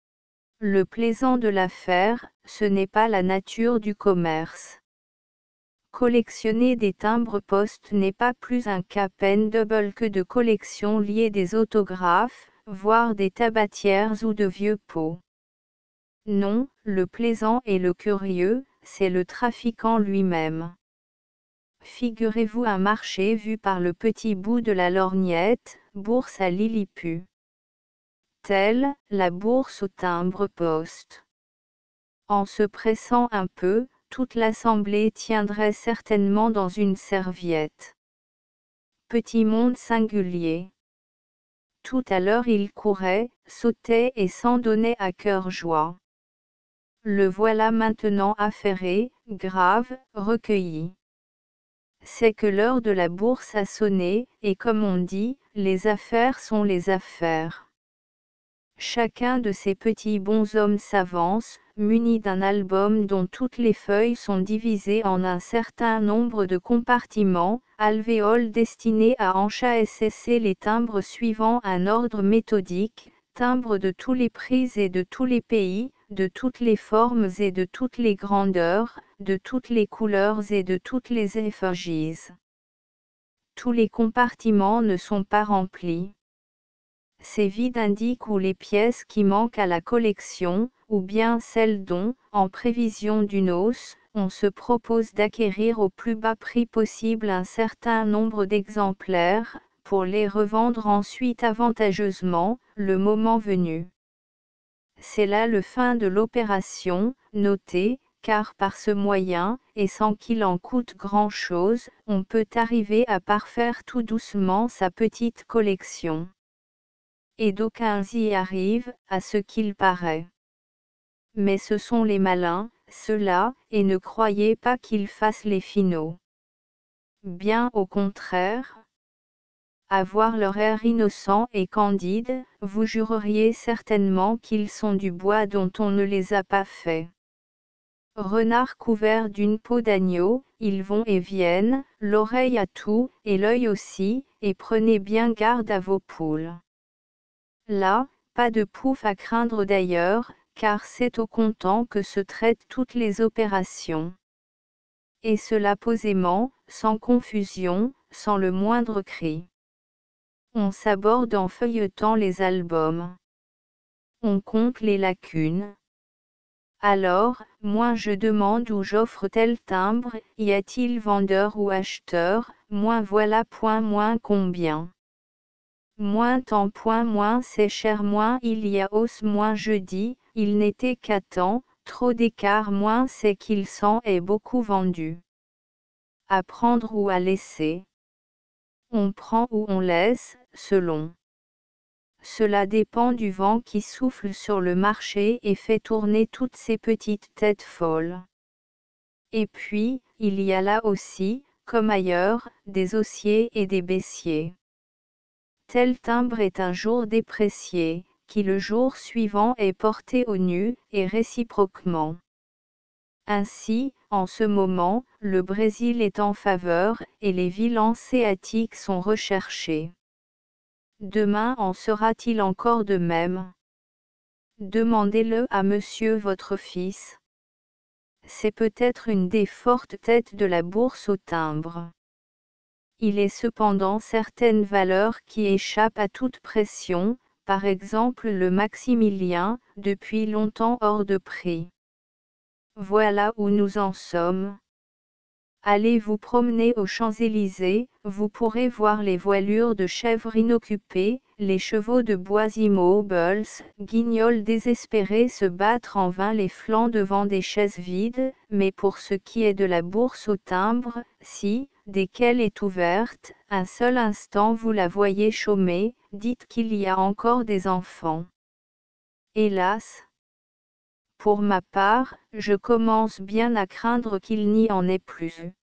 Le plaisant de l'affaire, ce n'est pas la nature du commerce. Collectionner des timbres-poste n'est pas plus un cas peine double que de collection liée des autographes, voire des tabatières ou de vieux pots. Non, le plaisant et le curieux, c'est le trafiquant lui-même. Figurez-vous un marché vu par le petit bout de la lorgnette, bourse à Lilliput. Telle, la bourse au timbre-poste. En se pressant un peu, toute l'assemblée tiendrait certainement dans une serviette. Petit monde singulier. Tout à l'heure il courait, sautait et s'en donnait à cœur joie. Le voilà maintenant affairé, grave, recueilli. C'est que l'heure de la bourse a sonné, et comme on dit, les affaires sont les affaires. Chacun de ces petits bonshommes s'avance, muni d'un album dont toutes les feuilles sont divisées en un certain nombre de compartiments, alvéoles destinés à enchâsser les timbres suivant un ordre méthodique, timbres de tous les prix et de tous les pays, de toutes les formes et de toutes les grandeurs, de toutes les couleurs et de toutes les effigies. Tous les compartiments ne sont pas remplis. Ces vides indiquent ou les pièces qui manquent à la collection, ou bien celles dont, en prévision d'une hausse, on se propose d'acquérir au plus bas prix possible un certain nombre d'exemplaires, pour les revendre ensuite avantageusement, le moment venu. C'est là le fin de l'opération, notez, car par ce moyen, et sans qu'il en coûte grand-chose, on peut arriver à parfaire tout doucement sa petite collection. et d'aucuns y arrivent, à ce qu'il paraît. Mais ce sont les malins, ceux-là, et ne croyez pas qu'ils fassent les finauds. Bien au contraire. À voir leur air innocent et candide, vous jureriez certainement qu'ils sont du bois dont on ne les a pas faits. Renards couverts d'une peau d'agneau, ils vont et viennent, l'oreille à tout, et l'œil aussi, et prenez bien garde à vos poules. Là, pas de pouf à craindre d'ailleurs, car c'est au comptant que se traitent toutes les opérations. Et cela posément, sans confusion, sans le moindre cri. On s'aborde en feuilletant les albums. On compte les lacunes. Alors, moins je demande ou j'offre tel timbre, y a-t-il vendeur ou acheteur, moins voilà point moins combien. Moins tant point moins c'est cher moins il y a hausse moins je dis, il n'était qu'à temps, trop d'écart moins c'est qu'il s'en est beaucoup vendu. À prendre ou à laisser. On prend ou on laisse, selon. Cela dépend du vent qui souffle sur le marché et fait tourner toutes ces petites têtes folles. Et puis, il y a là aussi, comme ailleurs, des haussiers et des baissiers. Tel timbre est un jour déprécié, qui le jour suivant est porté au nu, et réciproquement. Ainsi, en ce moment, le Brésil est en faveur, et les villes hanséatiques sont recherchées. Demain en sera-t-il encore de même? Demandez-le à monsieur votre fils. C'est peut-être une des fortes têtes de la bourse au timbre. Il est cependant certaines valeurs qui échappent à toute pression, par exemple le Maximilien, depuis longtemps hors de prix. Voilà où nous en sommes. Allez vous promener aux Champs-Élysées, vous pourrez voir les voilures de chèvres inoccupées, les chevaux de bois immobiles, guignols désespérés se battre en vain les flancs devant des chaises vides, mais pour ce qui est de la bourse au timbre, si, dès qu'elle est ouverte, un seul instant vous la voyez chômer, dites qu'il y a encore des enfants. Hélas! Pour ma part, je commence bien à craindre qu'il n'y en ait plus.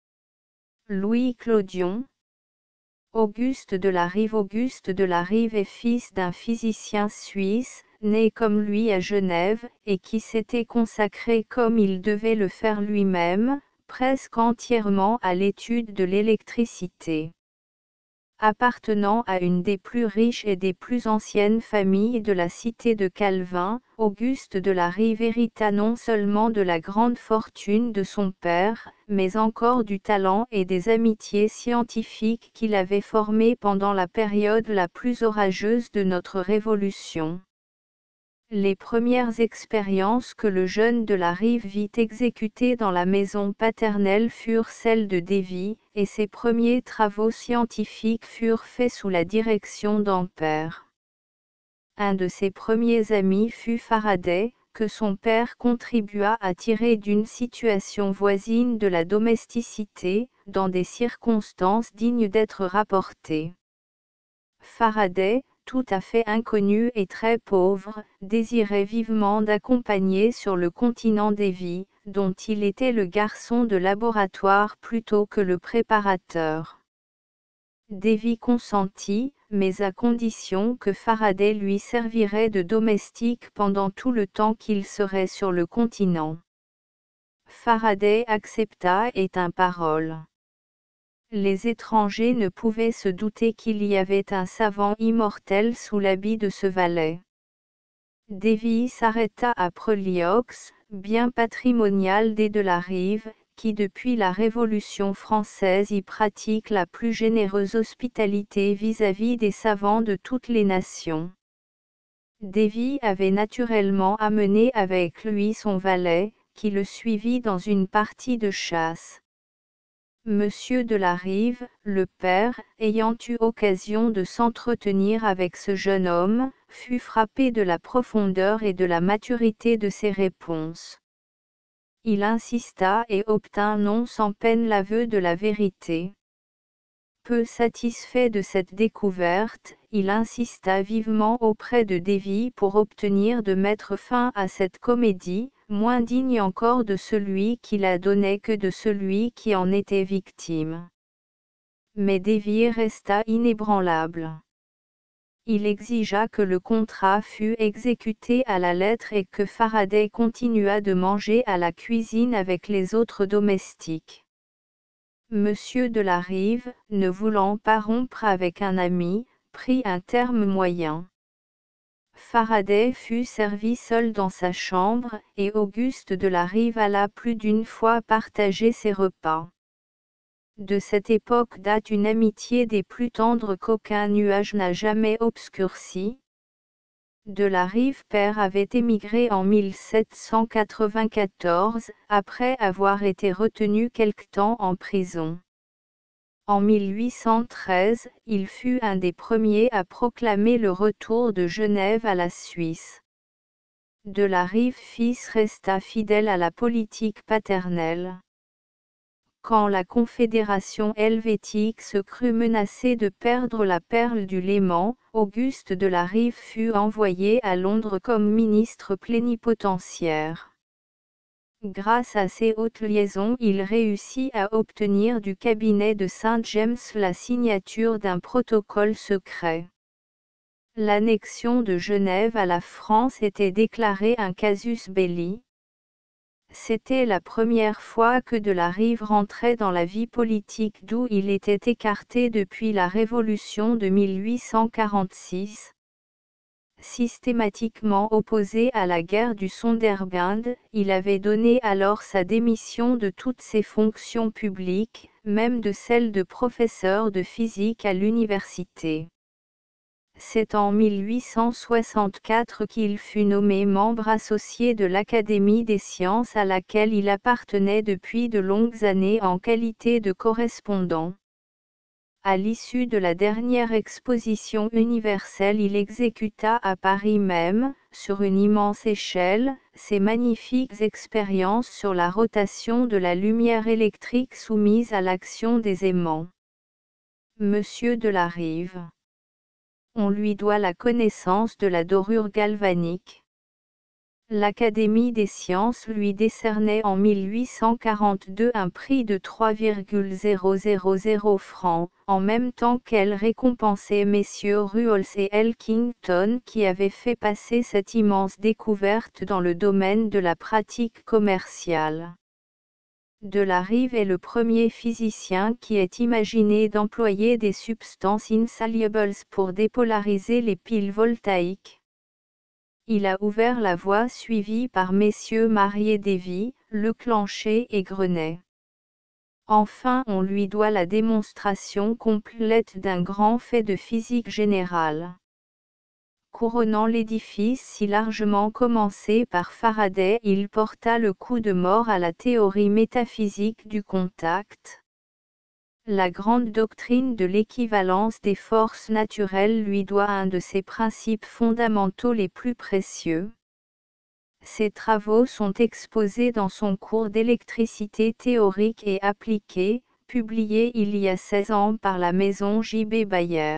Louis Clodion. Auguste de la Rive Auguste de la Rive est fils d'un physicien suisse, né comme lui à Genève, et qui s'était consacré comme il devait le faire lui-même, presque entièrement à l'étude de l'électricité. Appartenant à une des plus riches et des plus anciennes familles de la cité de Calvin, Auguste de la Rive hérita non seulement de la grande fortune de son père, mais encore du talent et des amitiés scientifiques qu'il avait formées pendant la période la plus orageuse de notre Révolution. Les premières expériences que le jeune de la Rive vit exécutées dans la maison paternelle furent celles de Davy, et ses premiers travaux scientifiques furent faits sous la direction d'Ampère. Un de ses premiers amis fut Faraday, que son père contribua à tirer d'une situation voisine de la domesticité, dans des circonstances dignes d'être rapportées. Faraday, tout à fait inconnu et très pauvre, désirait vivement d'accompagner sur le continent Davy, dont il était le garçon de laboratoire plutôt que le préparateur. Davy consentit, mais à condition que Faraday lui servirait de domestique pendant tout le temps qu'il serait sur le continent. Faraday accepta et tint parole. Les étrangers ne pouvaient se douter qu'il y avait un savant immortel sous l'habit de ce valet. Davy s'arrêta à Preliox, bien patrimonial des de la Rive, qui depuis la Révolution française y pratique la plus généreuse hospitalité vis-à-vis des savants de toutes les nations. Davy avait naturellement amené avec lui son valet, qui le suivit dans une partie de chasse. Monsieur de la Rive, le père, ayant eu occasion de s'entretenir avec ce jeune homme, fut frappé de la profondeur et de la maturité de ses réponses. Il insista et obtint non sans peine l'aveu de la vérité. Peu satisfait de cette découverte, il insista vivement auprès de Davy pour obtenir de mettre fin à cette comédie, moins digne encore de celui qui la donnait que de celui qui en était victime. Mais Davy resta inébranlable. Il exigea que le contrat fût exécuté à la lettre et que Faraday continuât de manger à la cuisine avec les autres domestiques. Monsieur de la Rive, ne voulant pas rompre avec un ami, prit un terme moyen. Faraday fut servi seul dans sa chambre, et Auguste de la Rive alla plus d'une fois partager ses repas. De cette époque date une amitié des plus tendres qu'aucun nuage n'a jamais obscurcie. De la Rive père avait émigré en mille sept cent quatre-vingt-quatorze, après avoir été retenu quelque temps en prison. En mille huit cent treize, il fut un des premiers à proclamer le retour de Genève à la Suisse. De la Rive fils resta fidèle à la politique paternelle. Quand la Confédération helvétique se crut menacée de perdre la perle du Léman, Auguste de la Rive fut envoyé à Londres comme ministre plénipotentiaire. Grâce à ces hautes liaisons, il réussit à obtenir du cabinet de Saint James la signature d'un protocole secret. L'annexion de Genève à la France était déclarée un casus belli. C'était la première fois que de la Rive rentrait dans la vie politique d'où il était écarté depuis la Révolution de mille huit cent quarante-six. Systématiquement opposé à la guerre du Sonderbund, il avait donné alors sa démission de toutes ses fonctions publiques, même de celle de professeur de physique à l'université. C'est en mille huit cent soixante-quatre qu'il fut nommé membre associé de l'Académie des sciences à laquelle il appartenait depuis de longues années en qualité de correspondant. À l'issue de la dernière exposition universelle, il exécuta à Paris même, sur une immense échelle, ses magnifiques expériences sur la rotation de la lumière électrique soumise à l'action des aimants. Monsieur de la Rive. On lui doit la connaissance de la dorure galvanique. L'Académie des sciences lui décernait en mille huit cent quarante-deux un prix de trois virgule zéro zéro zéro francs, en même temps qu'elle récompensait messieurs Ruols et Elkington qui avaient fait passer cette immense découverte dans le domaine de la pratique commerciale. De la Rive est le premier physicien qui ait imaginé d'employer des substances insolubles pour dépolariser les piles voltaïques. Il a ouvert la voie suivie par messieurs Marié-Davy, Leclanché et Grenet. Enfin, on lui doit la démonstration complète d'un grand fait de physique générale. Couronnant l'édifice si largement commencé par Faraday, il porta le coup de mort à la théorie métaphysique du contact. La grande doctrine de l'équivalence des forces naturelles lui doit un de ses principes fondamentaux les plus précieux. Ses travaux sont exposés dans son cours d'électricité théorique et appliquée, publié il y a seize ans par la maison J B Bayer.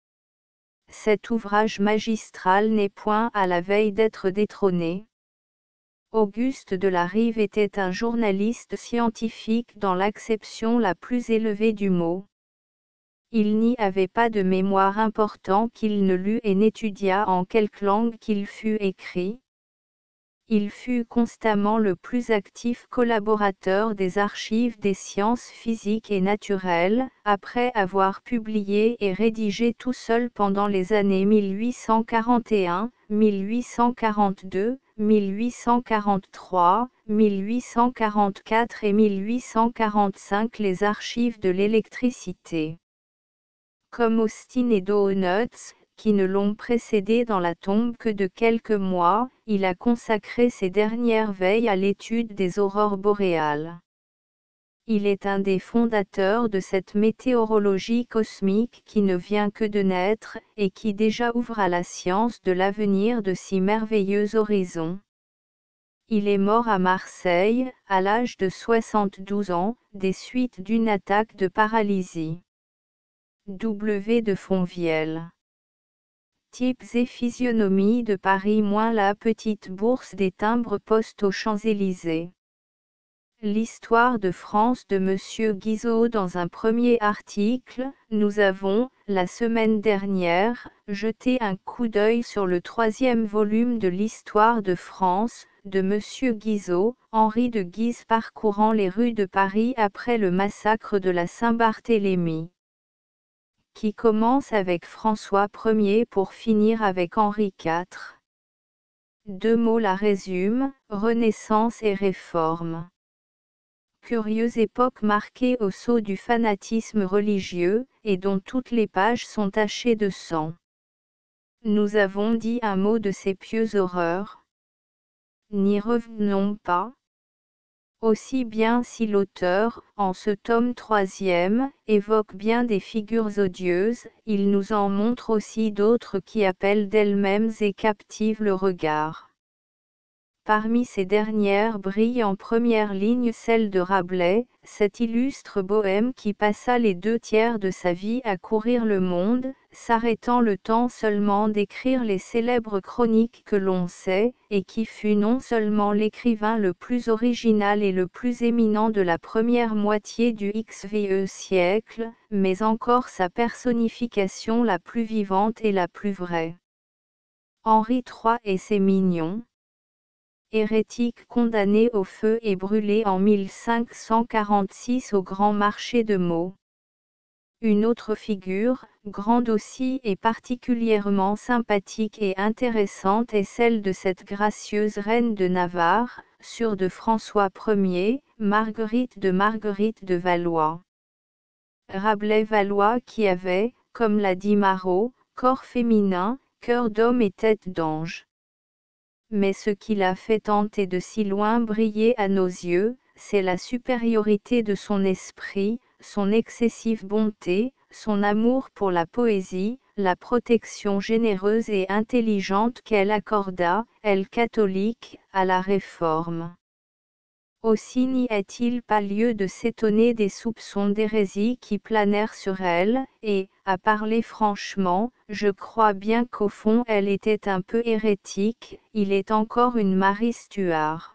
Cet ouvrage magistral n'est point à la veille d'être détrôné. Auguste de la Rive était un journaliste scientifique dans l'acception la plus élevée du mot. Il n'y avait pas de mémoire important qu'il ne lût et n'étudiât en quelque langue qu'il fût écrit. Il fut constamment le plus actif collaborateur des archives des sciences physiques et naturelles, après avoir publié et rédigé tout seul pendant les années mille huit cent quarante et un, mille huit cent quarante-deux, mille huit cent quarante-trois, mille huit cent quarante-quatre et mille huit cent quarante-cinq les archives de l'électricité. Comme Austin et Donuts, qui ne l'ont précédé dans la tombe que de quelques mois, il a consacré ses dernières veilles à l'étude des aurores boréales. Il est un des fondateurs de cette météorologie cosmique qui ne vient que de naître, et qui déjà ouvre à la science de l'avenir de si merveilleux horizons. Il est mort à Marseille, à l'âge de soixante-douze ans, des suites d'une attaque de paralysie. W de Fonvielle. Types et physionomies de Paris moins la petite bourse des timbres poste aux Champs-Élysées. L'histoire de France de Monsieur Guizot. Dans un premier article, nous avons, la semaine dernière, jeté un coup d'œil sur le troisième volume de l'histoire de France, de Monsieur Guizot, Henri de Guise parcourant les rues de Paris après le massacre de la Saint-Barthélemy, qui commence avec François Ier pour finir avec Henri quatre. Deux mots la résument, Renaissance et Réforme. Curieuse époque marquée au sceau du fanatisme religieux, et dont toutes les pages sont tachées de sang. Nous avons dit un mot de ces pieuses horreurs. N'y revenons pas. Aussi bien si l'auteur, en ce tome troisième, évoque bien des figures odieuses, il nous en montre aussi d'autres qui appellent d'elles-mêmes et captivent le regard. Parmi ces dernières brille en première ligne celle de Rabelais, cet illustre bohème qui passa les deux tiers de sa vie à courir le monde, s'arrêtant le temps seulement d'écrire les célèbres chroniques que l'on sait, et qui fut non seulement l'écrivain le plus original et le plus éminent de la première moitié du quinzième siècle, mais encore sa personnification la plus vivante et la plus vraie. Henri trois et ses mignons. Hérétique condamné au feu et brûlé en mille cinq cent quarante-six au Grand Marché de Meaux. Une autre figure, grande aussi et particulièrement sympathique et intéressante est celle de cette gracieuse reine de Navarre, sœur de François Ier, Marguerite de Marguerite de Valois. Rabelais-Valois qui avait, comme l'a dit Marot, corps féminin, cœur d'homme et tête d'ange. Mais ce qui l'a fait tant et de si loin briller à nos yeux, c'est la supériorité de son esprit, son excessive bonté, son amour pour la poésie, la protection généreuse et intelligente qu'elle accorda, elle catholique, à la Réforme. Aussi n'y a-t-il pas lieu de s'étonner des soupçons d'hérésie qui planèrent sur elle, et, à parler franchement, je crois bien qu'au fond elle était un peu hérétique, il est encore une Marie Stuart.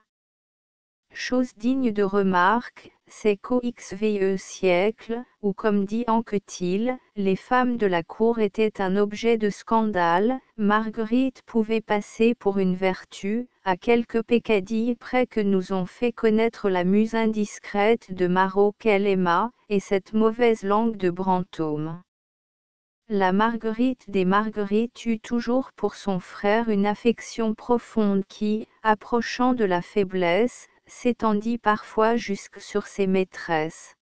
Chose digne de remarque, c'est qu'au quinzième siècle, où comme dit Anquetil, les femmes de la cour étaient un objet de scandale, Marguerite pouvait passer pour une vertu, à quelques peccadilles près que nous ont fait connaître la muse indiscrète de Marot qu'elle aima, et cette mauvaise langue de Brantôme. La Marguerite des Marguerites eut toujours pour son frère une affection profonde qui, approchant de la faiblesse, s'étendit parfois jusque sur ses maîtresses.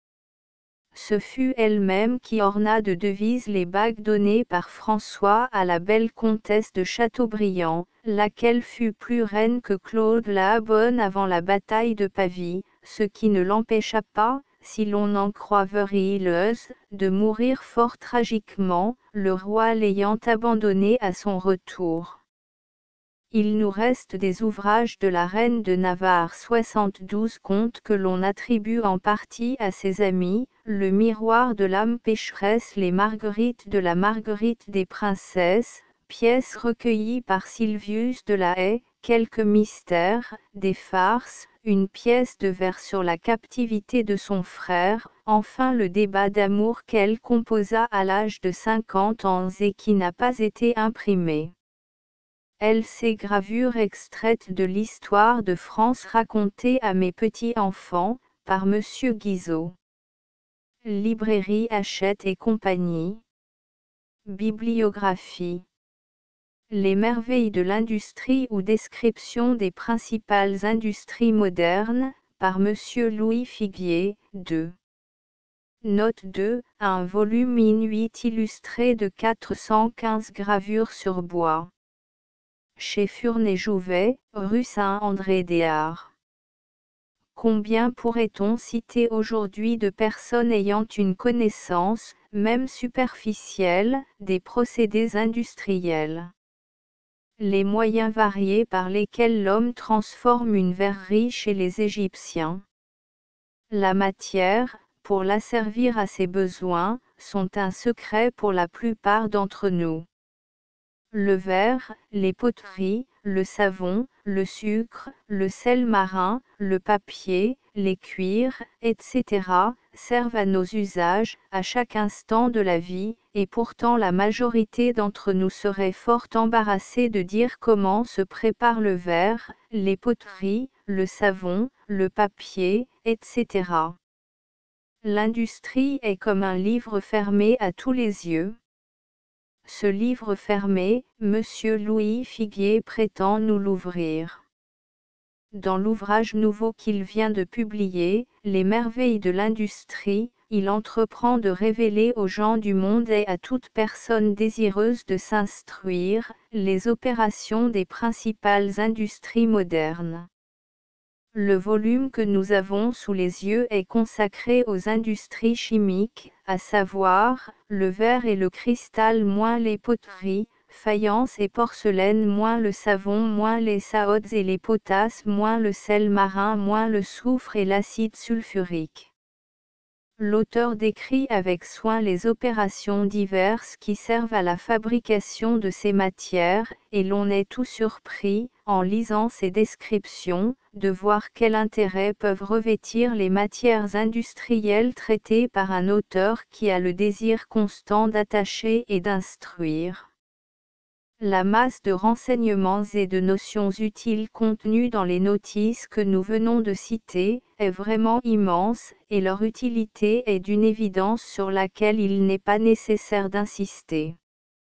Ce fut elle-même qui orna de devises les bagues données par François à la belle comtesse de Chateaubriand, laquelle fut plus reine que Claude la Bonne avant la bataille de Pavie, ce qui ne l'empêcha pas, si l'on en croit Verilleuse, de mourir fort tragiquement, le roi l'ayant abandonnée à son retour. Il nous reste des ouvrages de la reine de Navarre soixante-douze contes que l'on attribue en partie à ses amis, le miroir de l'âme pécheresse, les marguerites de la Marguerite des princesses, pièces recueillies par Sylvius de la Haye, quelques mystères, des farces, une pièce de vers sur la captivité de son frère, enfin le débat d'amour qu'elle composa à l'âge de cinquante ans et qui n'a pas été imprimé. L C gravures extraites de l'histoire de France racontée à mes petits-enfants, par Monsieur Guizot. Librairie Hachette et compagnie. Bibliographie. Les merveilles de l'industrie ou description des principales industries modernes, par Monsieur Louis Figuier, deux. Note deux, un volume inuit illustré de quatre cent quinze gravures sur bois. Chez Furnet-Jouvet, rue Saint-André-des-Arts. Combien pourrait-on citer aujourd'hui de personnes ayant une connaissance, même superficielle, des procédés industriels? Les moyens variés par lesquels l'homme transforme une verrerie chez les Égyptiens. La matière, pour l'asservir à ses besoins, sont un secret pour la plupart d'entre nous. le verre, les poteries, le savon, le sucre, le sel marin, le papier, les cuirs, et cetera, servent à nos usages, à chaque instant de la vie, et pourtant la majorité d'entre nous serait fort embarrassée de dire comment se prépare le verre, les poteries, le savon, le papier, et cetera. L'industrie est comme un livre fermé à tous les yeux. Ce livre fermé, Monsieur Louis Figuier prétend nous l'ouvrir. Dans l'ouvrage nouveau qu'il vient de publier, Les merveilles de l'industrie, il entreprend de révéler aux gens du monde et à toute personne désireuse de s'instruire, les opérations des principales industries modernes. Le volume que nous avons sous les yeux est consacré aux industries chimiques, à savoir, le verre et le cristal moins les poteries, faïence et porcelaine moins le savon moins les saodes et les potasses moins le sel marin moins le soufre et l'acide sulfurique. L'auteur décrit avec soin les opérations diverses qui servent à la fabrication de ces matières, et l'on est tout surpris, en lisant ces descriptions, de voir quel intérêt peuvent revêtir les matières industrielles traitées par un auteur qui a le désir constant d'attacher et d'instruire. La masse de renseignements et de notions utiles contenues dans les notices que nous venons de citer, est vraiment immense, et leur utilité est d'une évidence sur laquelle il n'est pas nécessaire d'insister.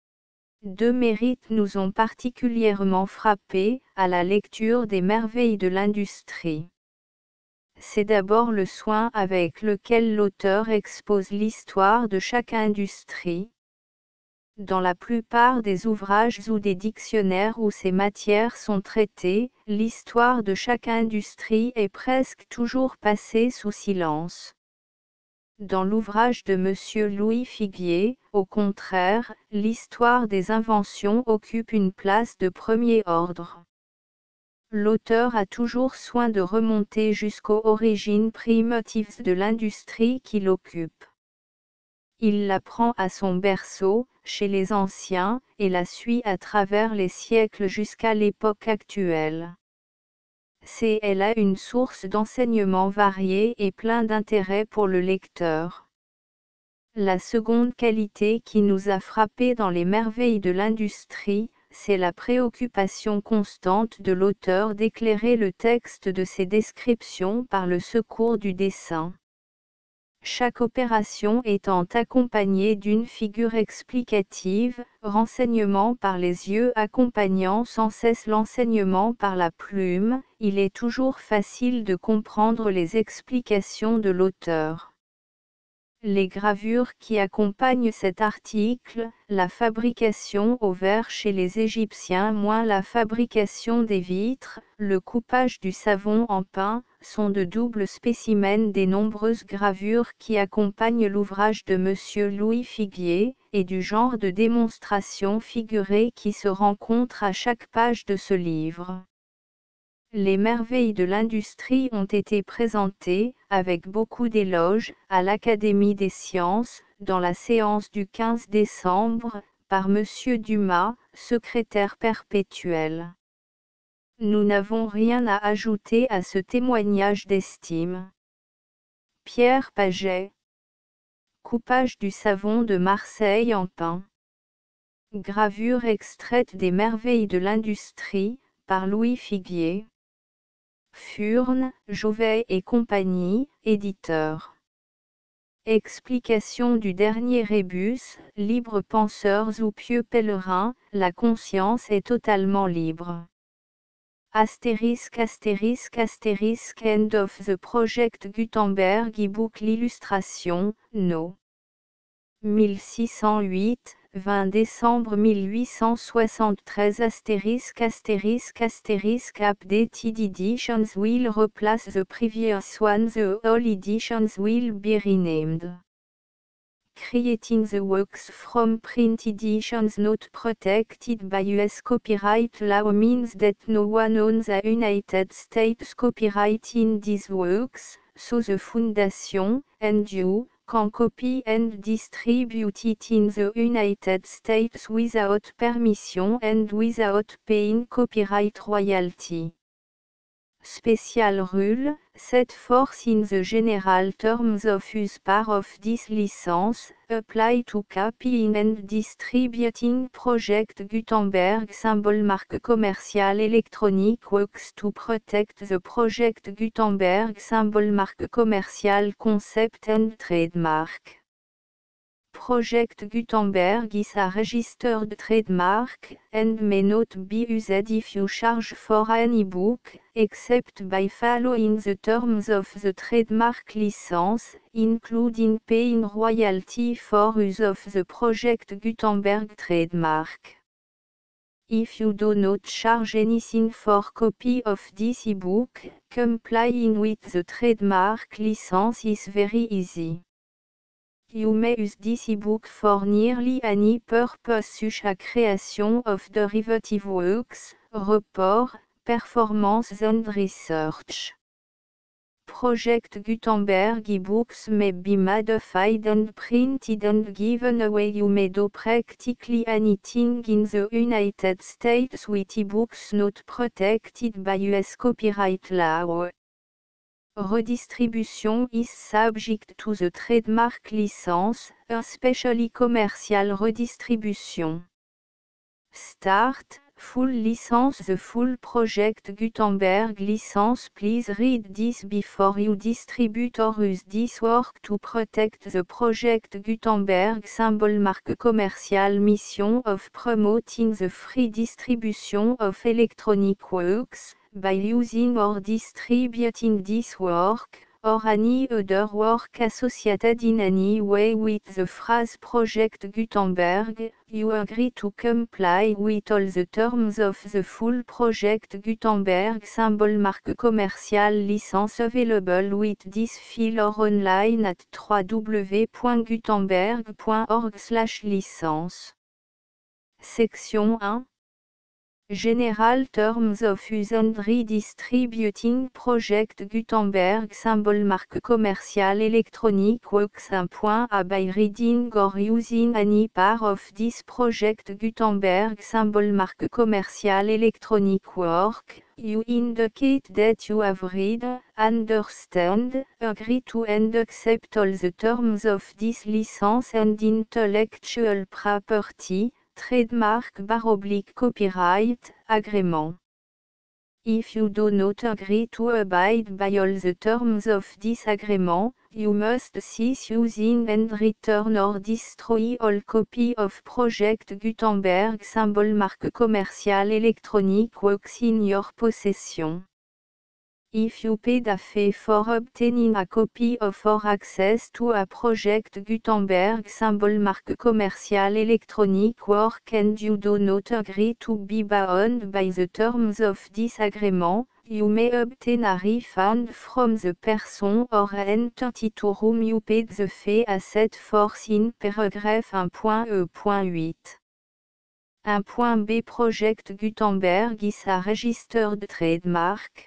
Deux mérites nous ont particulièrement frappés, à la lecture des merveilles de l'industrie. C'est d'abord le soin avec lequel l'auteur expose l'histoire de chaque industrie. Dans la plupart des ouvrages ou des dictionnaires où ces matières sont traitées, l'histoire de chaque industrie est presque toujours passée sous silence. Dans l'ouvrage de Monsieur Louis Figuier, au contraire, l'histoire des inventions occupe une place de premier ordre. L'auteur a toujours soin de remonter jusqu'aux origines primitives de l'industrie qu'il occupe. Il la prend à son berceau, chez les anciens, et la suit à travers les siècles jusqu'à l'époque actuelle. C'est elle a une source d'enseignements variés et plein d'intérêt pour le lecteur. La seconde qualité qui nous a frappés dans les merveilles de l'industrie, c'est la préoccupation constante de l'auteur d'éclairer le texte de ses descriptions par le secours du dessin. Chaque opération étant accompagnée d'une figure explicative, renseignement par les yeux accompagnant sans cesse l'enseignement par la plume, il est toujours facile de comprendre les explications de l'auteur. Les gravures qui accompagnent cet article, la fabrication au verre chez les Égyptiens moins la fabrication des vitres, le coupage du savon en pain, sont de doubles spécimens des nombreuses gravures qui accompagnent l'ouvrage de Monsieur Louis Figuier, et du genre de démonstration figurée qui se rencontre à chaque page de ce livre. Les merveilles de l'industrie ont été présentées, avec beaucoup d'éloges, à l'Académie des sciences, dans la séance du quinze décembre, par Monsieur Dumas, secrétaire perpétuel. Nous n'avons rien à ajouter à ce témoignage d'estime. Pierre Paget. Coupage du savon de Marseille en pain. Gravure extraite des merveilles de l'industrie, par Louis Figuier. Furnes, Jovet et compagnie, éditeur. Explication du dernier rébus, libres penseurs ou pieux pèlerins, la conscience est totalement libre. Astérisque astérisque astérisque End of the Project Gutenberg e-book l'illustration, no. mille six cent huit, vingt décembre mille huit cent soixante-treize astérisque astérisque astérisque Updated editions will replace the previous one. The all editions will be renamed. Creating the works from print editions not protected by U S copyright law means that no one owns the United States copyright in these works, so the Foundation, and you, can copy and distribute it in the United States without permission and without paying copyright royalty. Special rule, set forth in the general terms of use part of this license, apply to copying and distributing Project Gutenberg symbol marque commercial electronic works to protect the Project Gutenberg symbol marque commercial concept and trademark. Project Gutenberg is a registered trademark, and may not be used if you charge for an e-book, except by following the terms of the trademark license, including paying royalty for use of the Project Gutenberg trademark. If you do not charge anything for copy of this e-book, complying with the trademark license is very easy. You may use this ebook for nearly any purpose such as creation of derivative works, report, performance and research. Project Gutenberg ebooks may be modified and printed and given away. You may do practically anything in the United States with ebooks not protected by U S copyright law. Redistribution is subject to the trademark license, especially commercial redistribution. Start, full license. The full Project Gutenberg license. Please read this before you distribute or use this work to protect the Project Gutenberg symbol marque commercial mission of promoting the free distribution of electronic works, by using or distributing this work, or any other work associated in any way with the phrase Project Gutenberg, you agree to comply with all the terms of the full Project Gutenberg symbol marque commercial license available with this file or online at w w w point gutenberg point org slash licence. Section un. General Terms of Use and Redistributing Project Gutenberg symbol marque commercial electronic works. A by reading or using any part of this Project Gutenberg symbol marque commercial electronic work, you indicate that you have read, understand, agree to and accept all the terms of this license and intellectual property, trademark bar oblique copyright, agreement. If you do not agree to abide by all the terms of this agreement, you must cease using and return or destroy all copy of Project Gutenberg symbol marque commercial electronic works in your possession. If you paid a fee for obtaining a copy of or access to a Project Gutenberg symbol marque commercial electronic work and you do not agree to be bound by the terms of this agreement, you may obtain a refund from the person or entity to whom you paid the fee as set forth in paragraph one point E point eight. one point B Project Gutenberg is a registered trademark.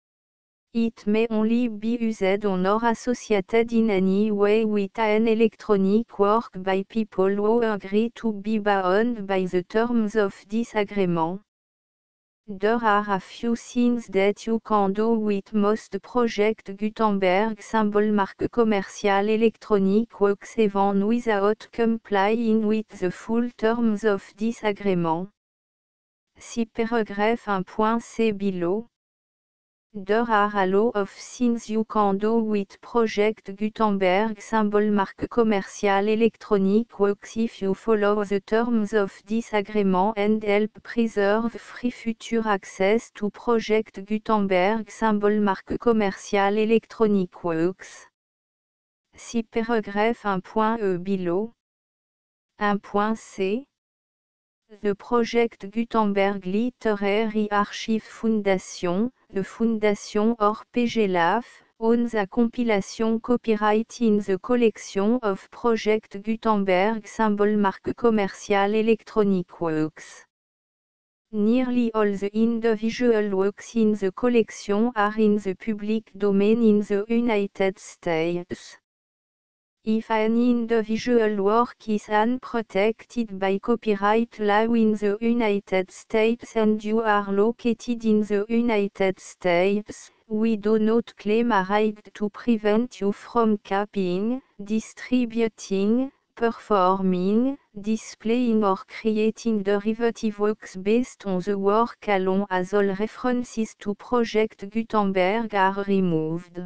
It may only be used on or associated in any way with an electronic work by people who agree to be bound by the terms of this agreement. There are a few things that you can do with most Project Gutenberg symbol marque commercial electronic works even without complying with the full terms of this agreement. See paragraph one point C below. There are a lot of things you can do with Project Gutenberg symbol marque commercial electronic works if you follow the terms of this agreement and help preserve free future access to Project Gutenberg symbol marque commercial electronic works. See paragraph one point E below. one point C. The Project Gutenberg Literary Archive Foundation, the Foundation or P G L A F, owns a compilation copyright in the collection of Project Gutenberg symbol marque commercial electronic works. Nearly all the individual works in the collection are in the public domain in the United States. If an individual work is unprotected by copyright law in the United States and you are located in the United States, we do not claim a right to prevent you from copying, distributing, performing, displaying or creating derivative works based on the work alone as all references to Project Gutenberg are removed.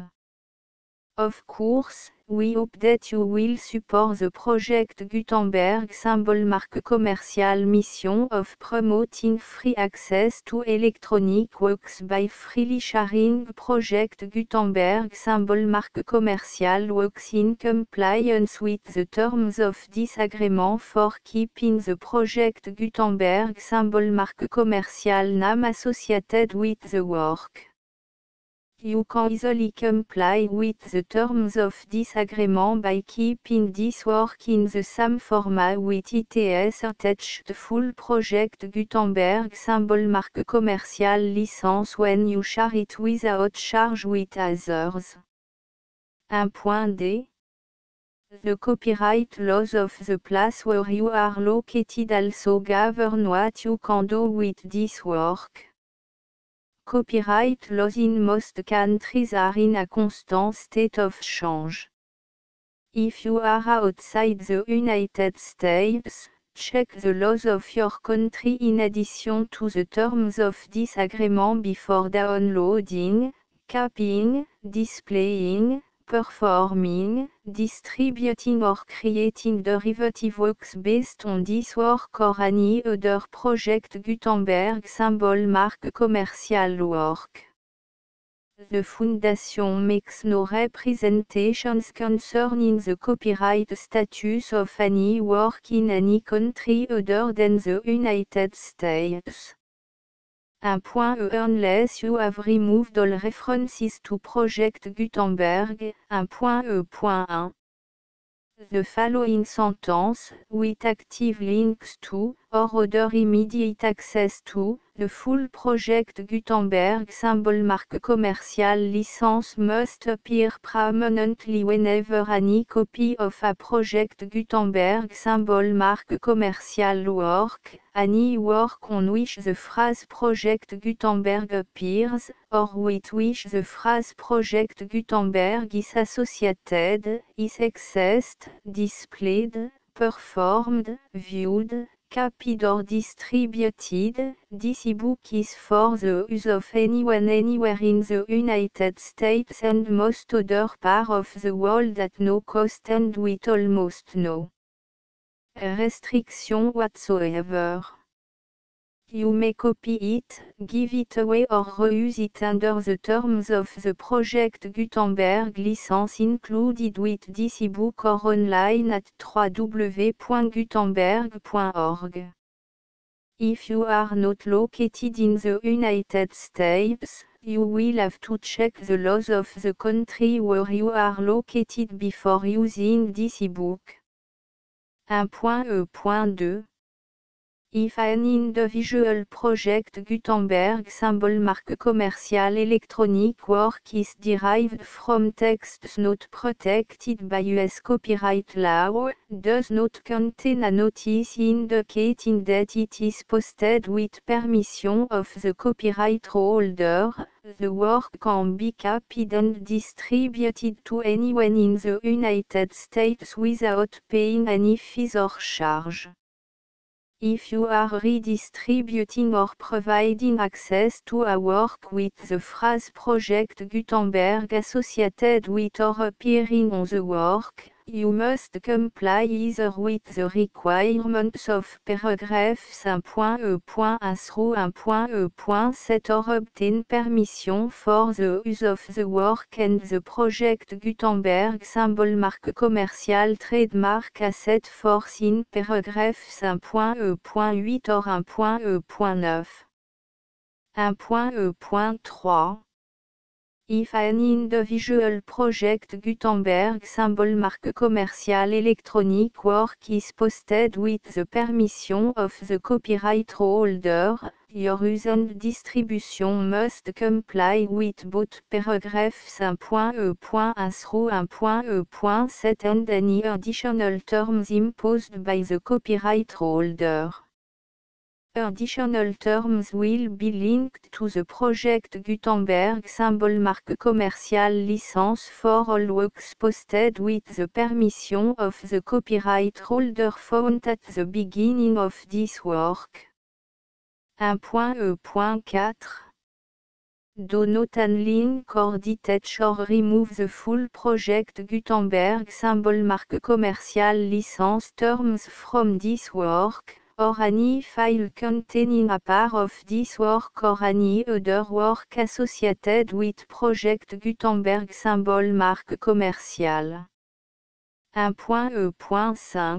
Of course, we hope that you will support the Project Gutenberg symbol marque commercial mission of promoting free access to electronic works by freely sharing Project Gutenberg symbol marque commercial works in compliance with the terms of this agreement for keeping the Project Gutenberg symbol marque commercial name associated with the work. You can easily comply with the terms of this agreement by keeping this work in the same format with its attached full Project Gutenberg symbol marque commercial license when you share it without charge with others. one point D. The copyright laws of the place where you are located also govern what you can do with this work. Copyright laws in most countries are in a constant state of change. If you are outside the United States, check the laws of your country in addition to the terms of this agreement before downloading, copying, displaying, performing, distributing or creating derivative works based on this work or any other Project Gutenberg symbol marque commercial work. The Foundation makes no representations concerning the copyright status of any work in any country other than the United States. one point E Unless you have removed all references to Project Gutenberg. one point E point one. The following sentence, with active links to, or other immediate access to, the full Project Gutenberg symbol marque commercial license must appear prominently whenever any copy of a Project Gutenberg symbol marque commercial work, any work on which the phrase Project Gutenberg appears, or with which the phrase Project Gutenberg is associated, is accessed, displayed, performed, viewed, copied or distributed. This ebook is for the use of anyone anywhere in the United States and most other parts of the world at no cost and with almost no restriction whatsoever. You may copy it, give it away or reuse it under the terms of the Project Gutenberg license included with this ebook or online at w w w point gutenberg point org. If you are not located in the United States, you will have to check the laws of the country where you are located before using this ebook. one point E point two. If an individual Project Gutenberg symbol marque commercial electronic work is derived from texts not protected by U S copyright law, does not contain a notice indicating that it is posted with permission of the copyright holder, the work can be copied and distributed to anyone in the United States without paying any fees or charge. If you are redistributing or providing access to a work with the phrase Project Gutenberg associated with or appearing on the work, you must comply either with the requirements of paragraphs one point E point one through one point E point seven or obtain permission for the use of the work and the Project Gutenberg symbol marque commercial trademark as set forth in paragraphs one point E point eight or one point E point nine. one point E point three. If an individual project Gutenberg symbol marque commercial electronic work is posted with the permission of the copyright holder, your use and distribution must comply with both paragraphs one point e point one through one point e point seven and any additional terms imposed by the copyright holder. Additional terms will be linked to the project Gutenberg symbol marque commercial license for all works posted with the permission of the copyright holder found at the beginning of this work. one point e point four Do not unlink or detach or remove the full project Gutenberg symbol marque commercial license terms from this work, or any file containing a part of this work or any other work associated with project Gutenberg symbol marque commercial. one point e point five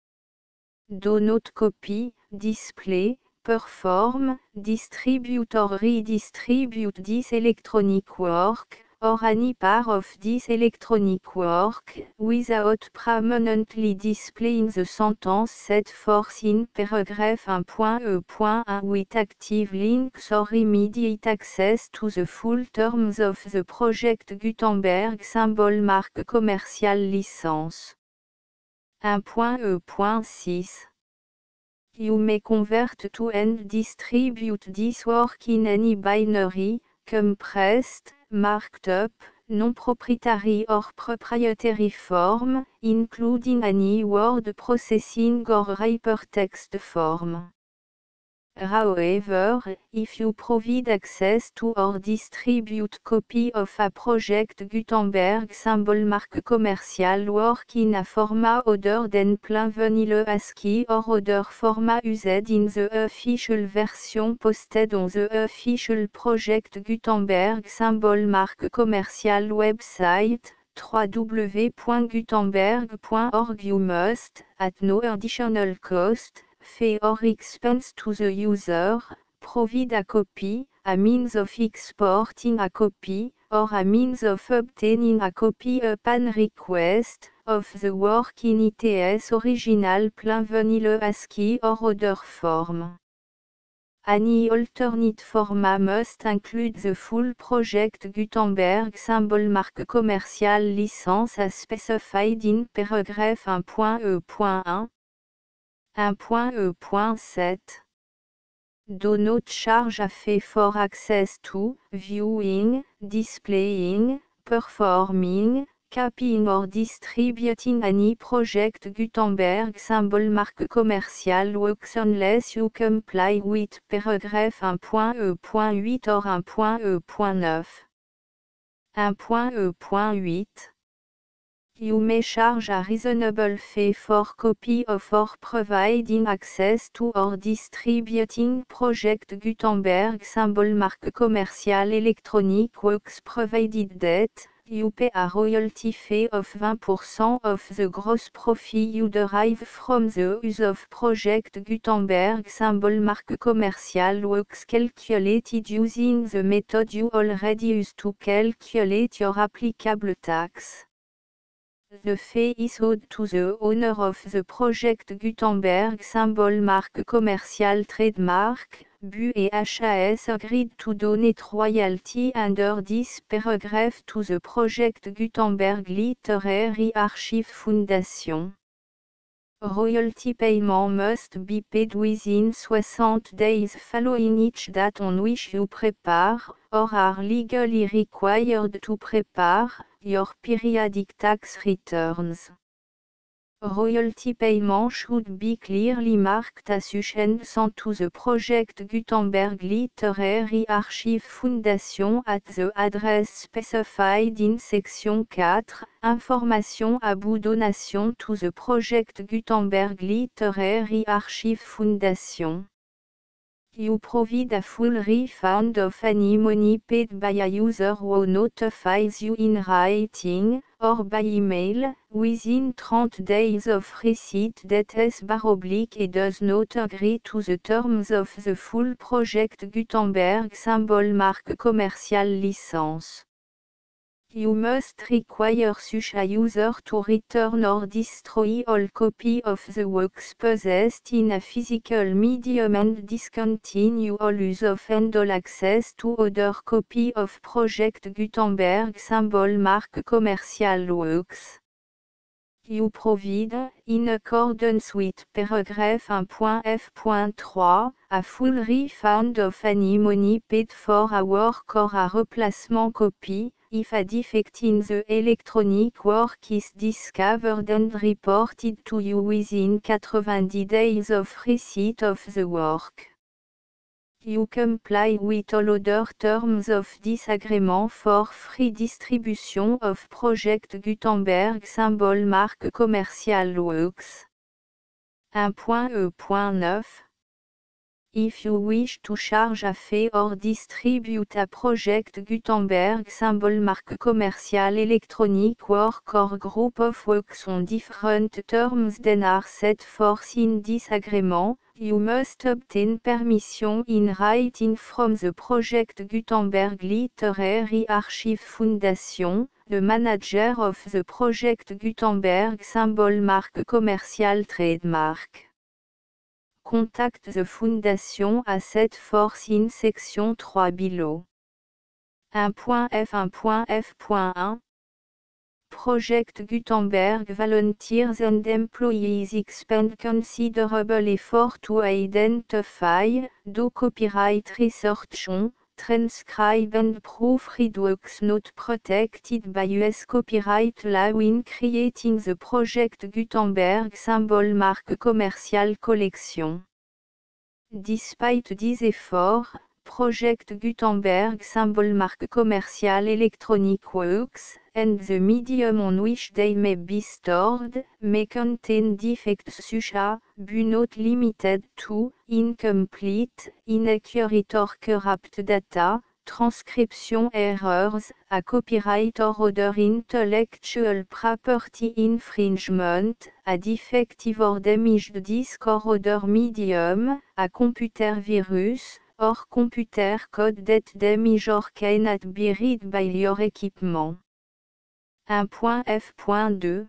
Do not copy, display, perform, distribute or redistribute this electronic work, or any part of this electronic work, without permanently displaying the sentence set forth in paragraph one point e point one with active links or immediate access to the full terms of the project Gutenberg symbol marque commercial license. one point e point six You may convert to and distribute this work in any binary, compressed, marked up, non-proprietary or proprietary form, including any word processing or hypertext form. However, if you provide access to or distribute copy of a project Gutenberg symbol marque commercial work in a format other than plain vanilla ASCII or other format used in the official version posted on the official project Gutenberg symbol marque commercial website, w w w point gutenberg point org you must, at no additional cost, fee or expense to the user, provide a copy, a means of exporting a copy, or a means of obtaining a copy upon request, of the work in its original plain vanilla ASCII or other form. Any alternate format must include the full project Gutenberg symbol marque commercial license as specified in paragraph one point e point one. one point e point seven Do not charge a fee for access to, viewing, displaying, performing, copying or distributing any project Gutenberg symbol marque commercial works unless you comply with paragraph one point e point eight or one point e point nine. one point e point eight You may charge a reasonable fee for copy of or providing access to or distributing project Gutenberg symbol marque commercial electronic works provided that you pay a royalty fee of twenty percent of the gross profit you derive from the use of project Gutenberg symbol marque commercial works calculated using the method you already use to calculate your applicable tax. The fee is owed to the owner of the project Gutenberg symbol marque commercial trademark, B U et H A S agreed to donate royalty under this paragraph to the project Gutenberg Literary Archive Foundation. Royalty payment must be paid within sixty days following each date on which you prepare, or are legally required to prepare, your periodic tax returns. Royalty payment should be clearly marked association to the project Gutenberg Literary Archive Foundation at the address specified in section four, Information about donation to the project Gutenberg Literary Archive Foundation. You provide a full refund of any money paid by a user who notifies you in writing, or by email, within thirty days of receipt that is baroblique and does not agree to the terms of the full project Gutenberg symbol marque commercial license. You must require such a user to return or destroy all copy of the works possessed in a physical medium and discontinue all use of and all access to other copy of Project Gutenberg symbol mark commercial works. You provide, in accordance with paragraph one point f point three, a full refund of any money paid for a work or a replacement copy, if a defect in the electronic work is discovered and reported to you within seventy days of receipt of the work. You comply with all other terms of this agreement for free distribution of Project Gutenberg symbol mark commercial works. one point e point neuf. If you wish to charge a fee or distribute a Project Gutenberg symbol mark commercial electronic work or group of works on different terms than are set forth in this agreement, you must obtain permission in writing from the Project Gutenberg Literary Archive Foundation, the manager of the Project Gutenberg symbol mark commercial trademark. Contact the Foundation as set forth in section three below. one point f one point f point one. Project Gutenberg volunteers and employees expend considerable effort to identify, do copyright research on, transcribe and proofread works not protected by U S copyright law in creating the Project Gutenberg symbol mark commercial collection. Despite these efforts, Project Gutenberg symbol mark commercial electronic works, and the medium on which they may be stored, may contain defects such as, but not limited to, incomplete, inaccurate or corrupt data, transcription errors, a copyright or other intellectual property infringement, a defective or damaged disk or other medium, a computer virus, or computer code that damage or cannot be read by your equipment. one point f point two.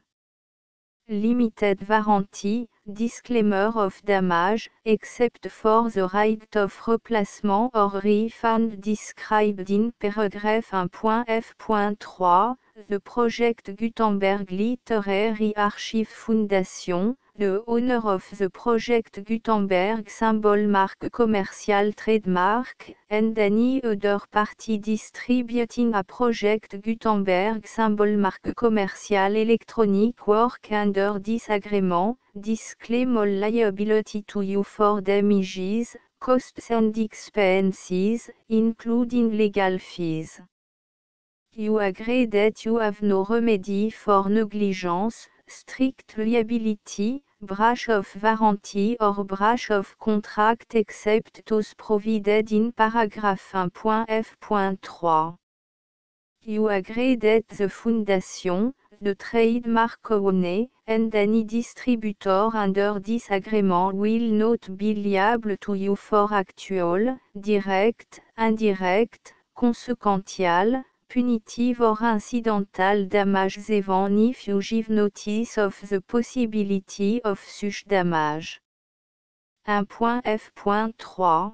Limited warranty, disclaimer of damage, except for the right of replacement or refund described in paragraph one point f point three, the Project Gutenberg Literary Archive Foundation, the owner of the Project Gutenberg symbol mark commercial trademark, and any other party distributing a Project Gutenberg symbol mark commercial electronic work under this agreement, disclaim all liability to you for damages, costs and expenses, including legal fees. You agree that you have no remedy for negligence, strict liability, breach of warranty or breach of contract except those provided in paragraph one point f point three. You agree that the Foundation, the trademark owner, and any distributor under this agreement will not be liable to you for actual, direct, indirect, consequential, punitive or incidental damages even if you give notice of the possibility of such damage. one point f point three.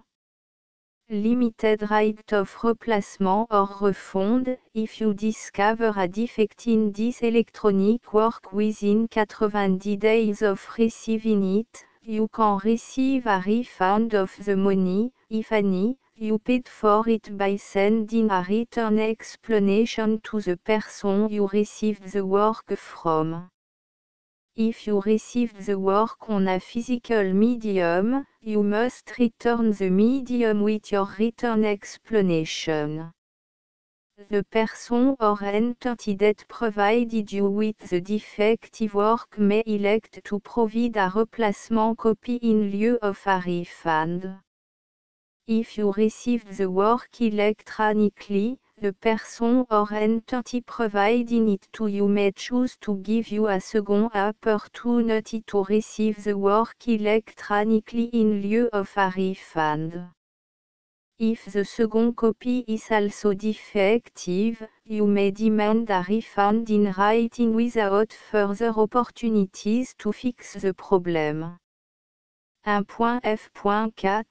Limited right of replacement or refund, if you discover a defect in this electronic work within seventy days of receiving it, you can receive a refund of the money, if any, you paid for it by sending a written explanation to the person you received the work from. If you received the work on a physical medium, you must return the medium with your written explanation. The person or entity that provided you with the defective work may elect to provide a replacement copy in lieu of a refund. If you received the work electronically, the person or entity providing it to you may choose to give you a second opportunity to receive the work electronically in lieu of a refund. If the second copy is also defective, you may demand a refund in writing without further opportunities to fix the problem. one point F point four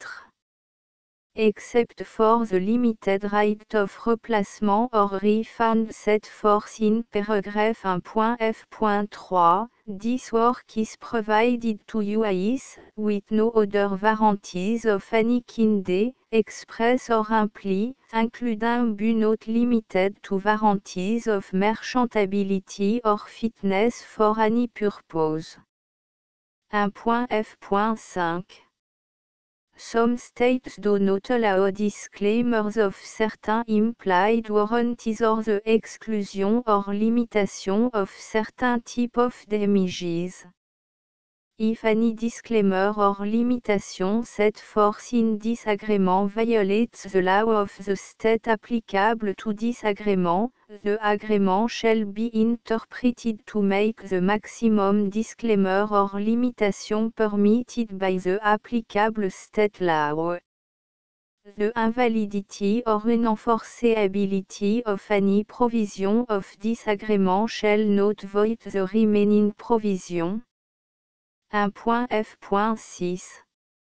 Except for the limited right of replacement or refund set forth in paragraph one point F point three, this work is provided to U A S, with no other warranties of any kind, express or implied, including but not limited to warranties of merchantability or fitness for any purpose. one point F point five Some states do not allow disclaimers of certain implied warranties or the exclusion or limitation of certain type of damages. If any disclaimer or limitation set forth in this agreement violates the law of the state applicable to this agreement, the agreement shall be interpreted to make the maximum disclaimer or limitation permitted by the applicable state law. The invalidity or unenforceability of any provision of this agreement shall not void the remaining provision. one point F point six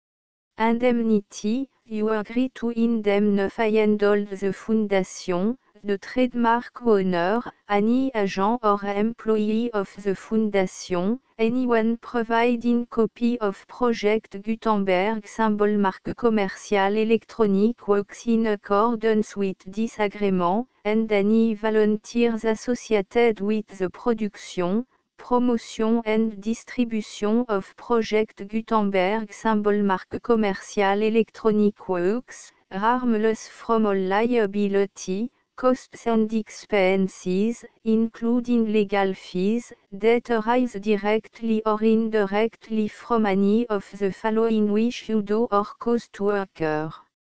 Indemnity, you agree to indemnify and hold the foundation, the trademark owner, any agent or employee of the foundation, anyone providing copy of Project Gutenberg symbol marque commercial electronic works in accordance with this agreement, and any volunteers associated with the production, promotion and distribution of Project Gutenberg symbol marque commercial electronic works, harmless from all liability, costs and expenses, including legal fees, that arise directly or indirectly from any of the following which you do or cause to occur.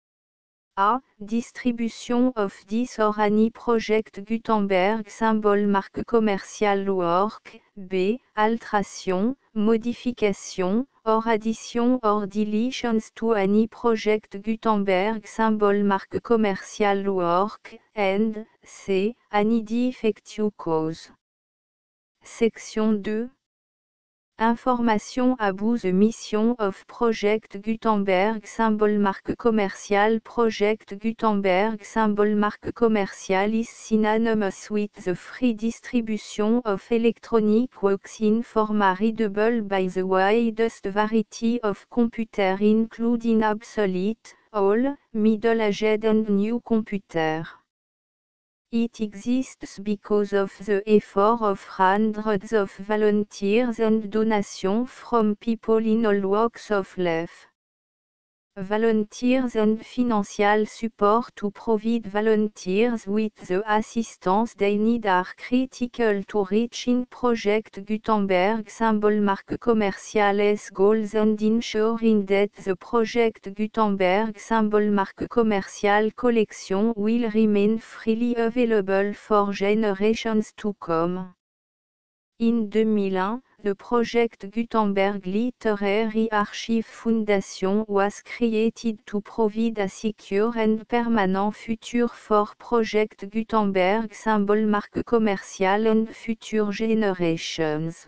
A. Distribution of this or any Project Gutenberg symbol marque commercial work. B. Alteration, modification, or addition or deletions to any Project Gutenberg symbol marque commercial work. And C. Any defective cause. Section deux. Information about the mission of Project Gutenberg symbol marque commercial. Project Gutenberg symbol marque commercial is synonymous with the free distribution of electronic works in format readable by the widest variety of computer including obsolete, old, middle-aged and new computer. It exists because of the effort of hundreds of volunteers and donations from people in all walks of life. Volunteers and financial support to provide volunteers with the assistance they need are critical to reaching Project Gutenberg symbol marque commercial's goals and ensuring that the Project Gutenberg symbol marque commercial collection will remain freely available for generations to come. In two thousand one, the Project Gutenberg Literary Archive Foundation was created to provide a secure and permanent future for Project Gutenberg symbol marque commercial and future generations.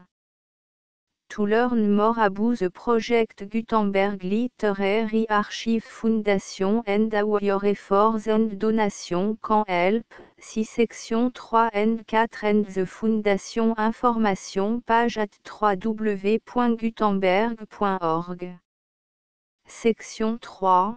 To learn more about the Project Gutenberg Literary Archive Foundation and how your efforts and donations can help, see section three and four and the Foundation information page at w w w point gutenberg point org. Section three.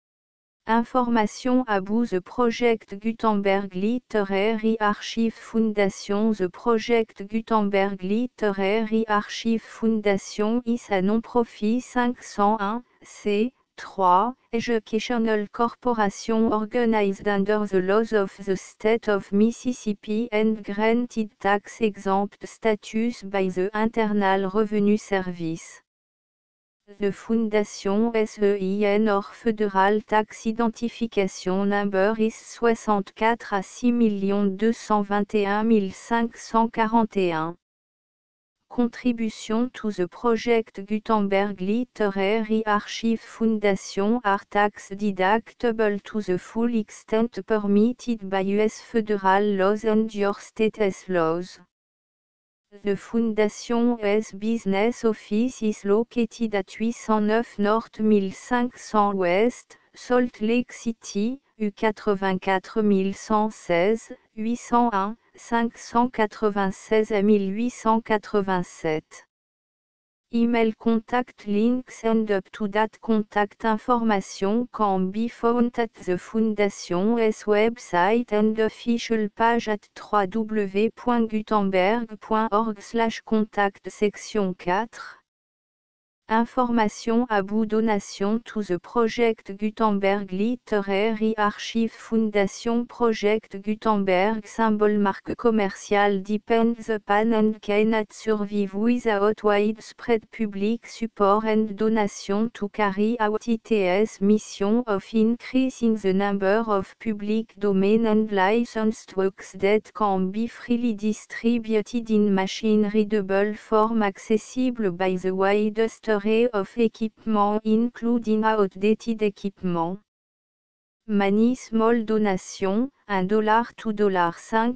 Information about the Project Gutenberg Literary Archive Foundation. The Project Gutenberg Literary Archive Foundation is a non-profit five oh one c three educational corporation organized under the laws of the state of Mississippi and granted tax-exempt status by the Internal Revenue Service. The Foundation S E I N or Federal Tax Identification Number is soixante-quatre à six millions deux cent vingt et un mille cinq cent quarante et un. Contribution to the project Gutenberg Literary Archive Foundation are tax deductible to the full extent permitted by U S federal laws and your state's laws. The Foundation's business office is located at eight oh nine North fifteen hundred West, Salt Lake City, U quatre-vingt-quatre mille cent seize, huit cent un, cinq cent quatre-vingt-seize à mille huit cent quatre-vingt-sept. Email contact links and up-to-date contact information can be found at the Foundation's website and official page at w w w point gutenberg point org slash contact section quatre. Information about donation to the project Gutenberg Literary Archive Foundation. Project Gutenberg symbol marque commercial depends upon and cannot survive without widespread public support and donation to carry out its mission of increasing the number of public domain and licensed works that can be freely distributed in machine-readable form accessible by the widest array of equipment including outdated equipment. Many small donations, one dollar to five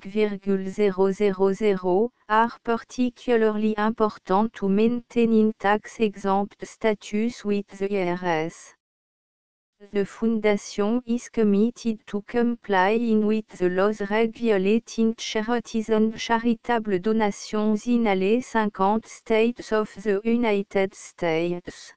thousand, are particularly important to maintaining tax-exempt status with the I R S. The Foundation is committed to complying with the laws regulating charities and charitable donations in all fifty states of the United States.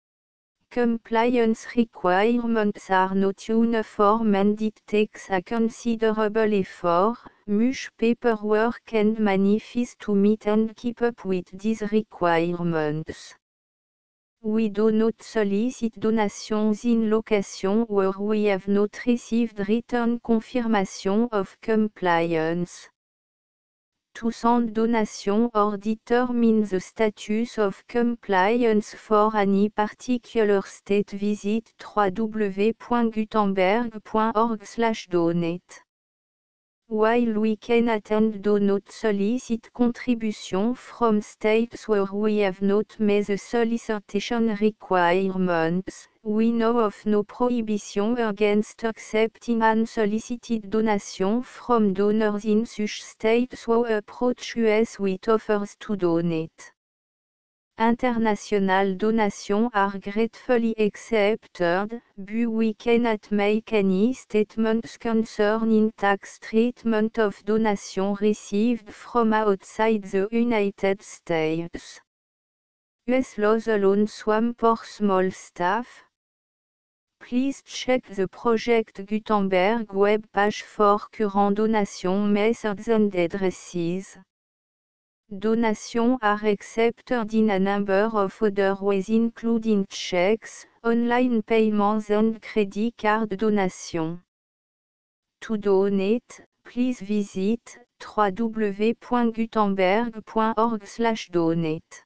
Compliance requirements are not uniform and it takes a considerable effort, much paperwork and money fees to meet and keep up with these requirements. We do not solicit donations in locations where we have not received written confirmation of compliance. To send donation or determine the status of compliance for any particular state, visit w w w point gutenberg point org slash donate. While we cannot and do not solicit contribution from states where we have not met the solicitation requirements, we know of no prohibition against accepting unsolicited donation from donors in such states who approach us with offers to donate. International donations are gratefully accepted, but we cannot make any statements concerning tax treatment of donations received from outside the United States. U S laws alone swamp for small staff. Please check the Project Gutenberg web page for current donation methods and addresses. Donations are accepted in a number of other ways including checks, online payments and credit card donation. To donate, please visit w w w point gutenberg point org slash donate.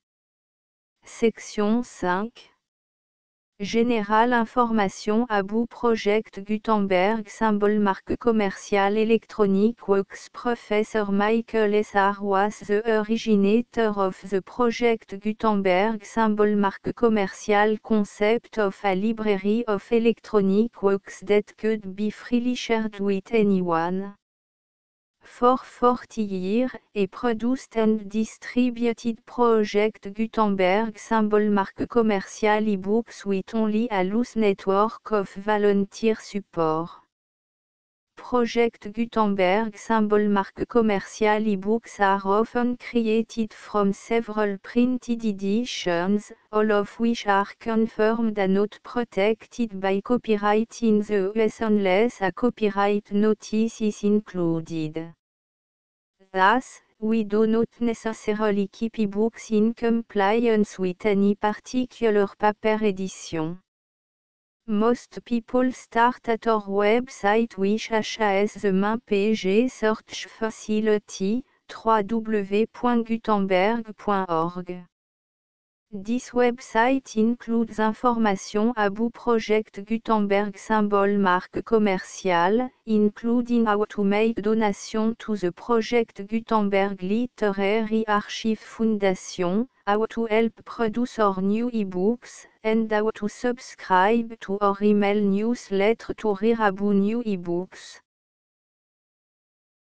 Section cinq. Général information about Project Gutenberg symbol marque commerciale Electronic Works. Professor Michael S R was the originator of the Project Gutenberg symbol marque commerciale concept of a library of electronic works that could be freely shared with anyone. For forty years, he produced and distributed Project Gutenberg symbol marque commerciale e-books with only a loose network of volunteer support. Project Gutenberg symbol marque commerciale e-books are often created from several printed editions, all of which are confirmed and not protected by copyright in the U S unless a copyright notice is included. Thus, we do not necessarily keep e-books in compliance with any particular paper edition. Most people start at our website which has the main page search facility, w w w point gutenberg point org. This website includes information about Project Gutenberg symbol mark commercial, including how to make donation to the Project Gutenberg Literary Archive Foundation, how to help produce our new ebooks, and how to subscribe to our email newsletter to read about new ebooks.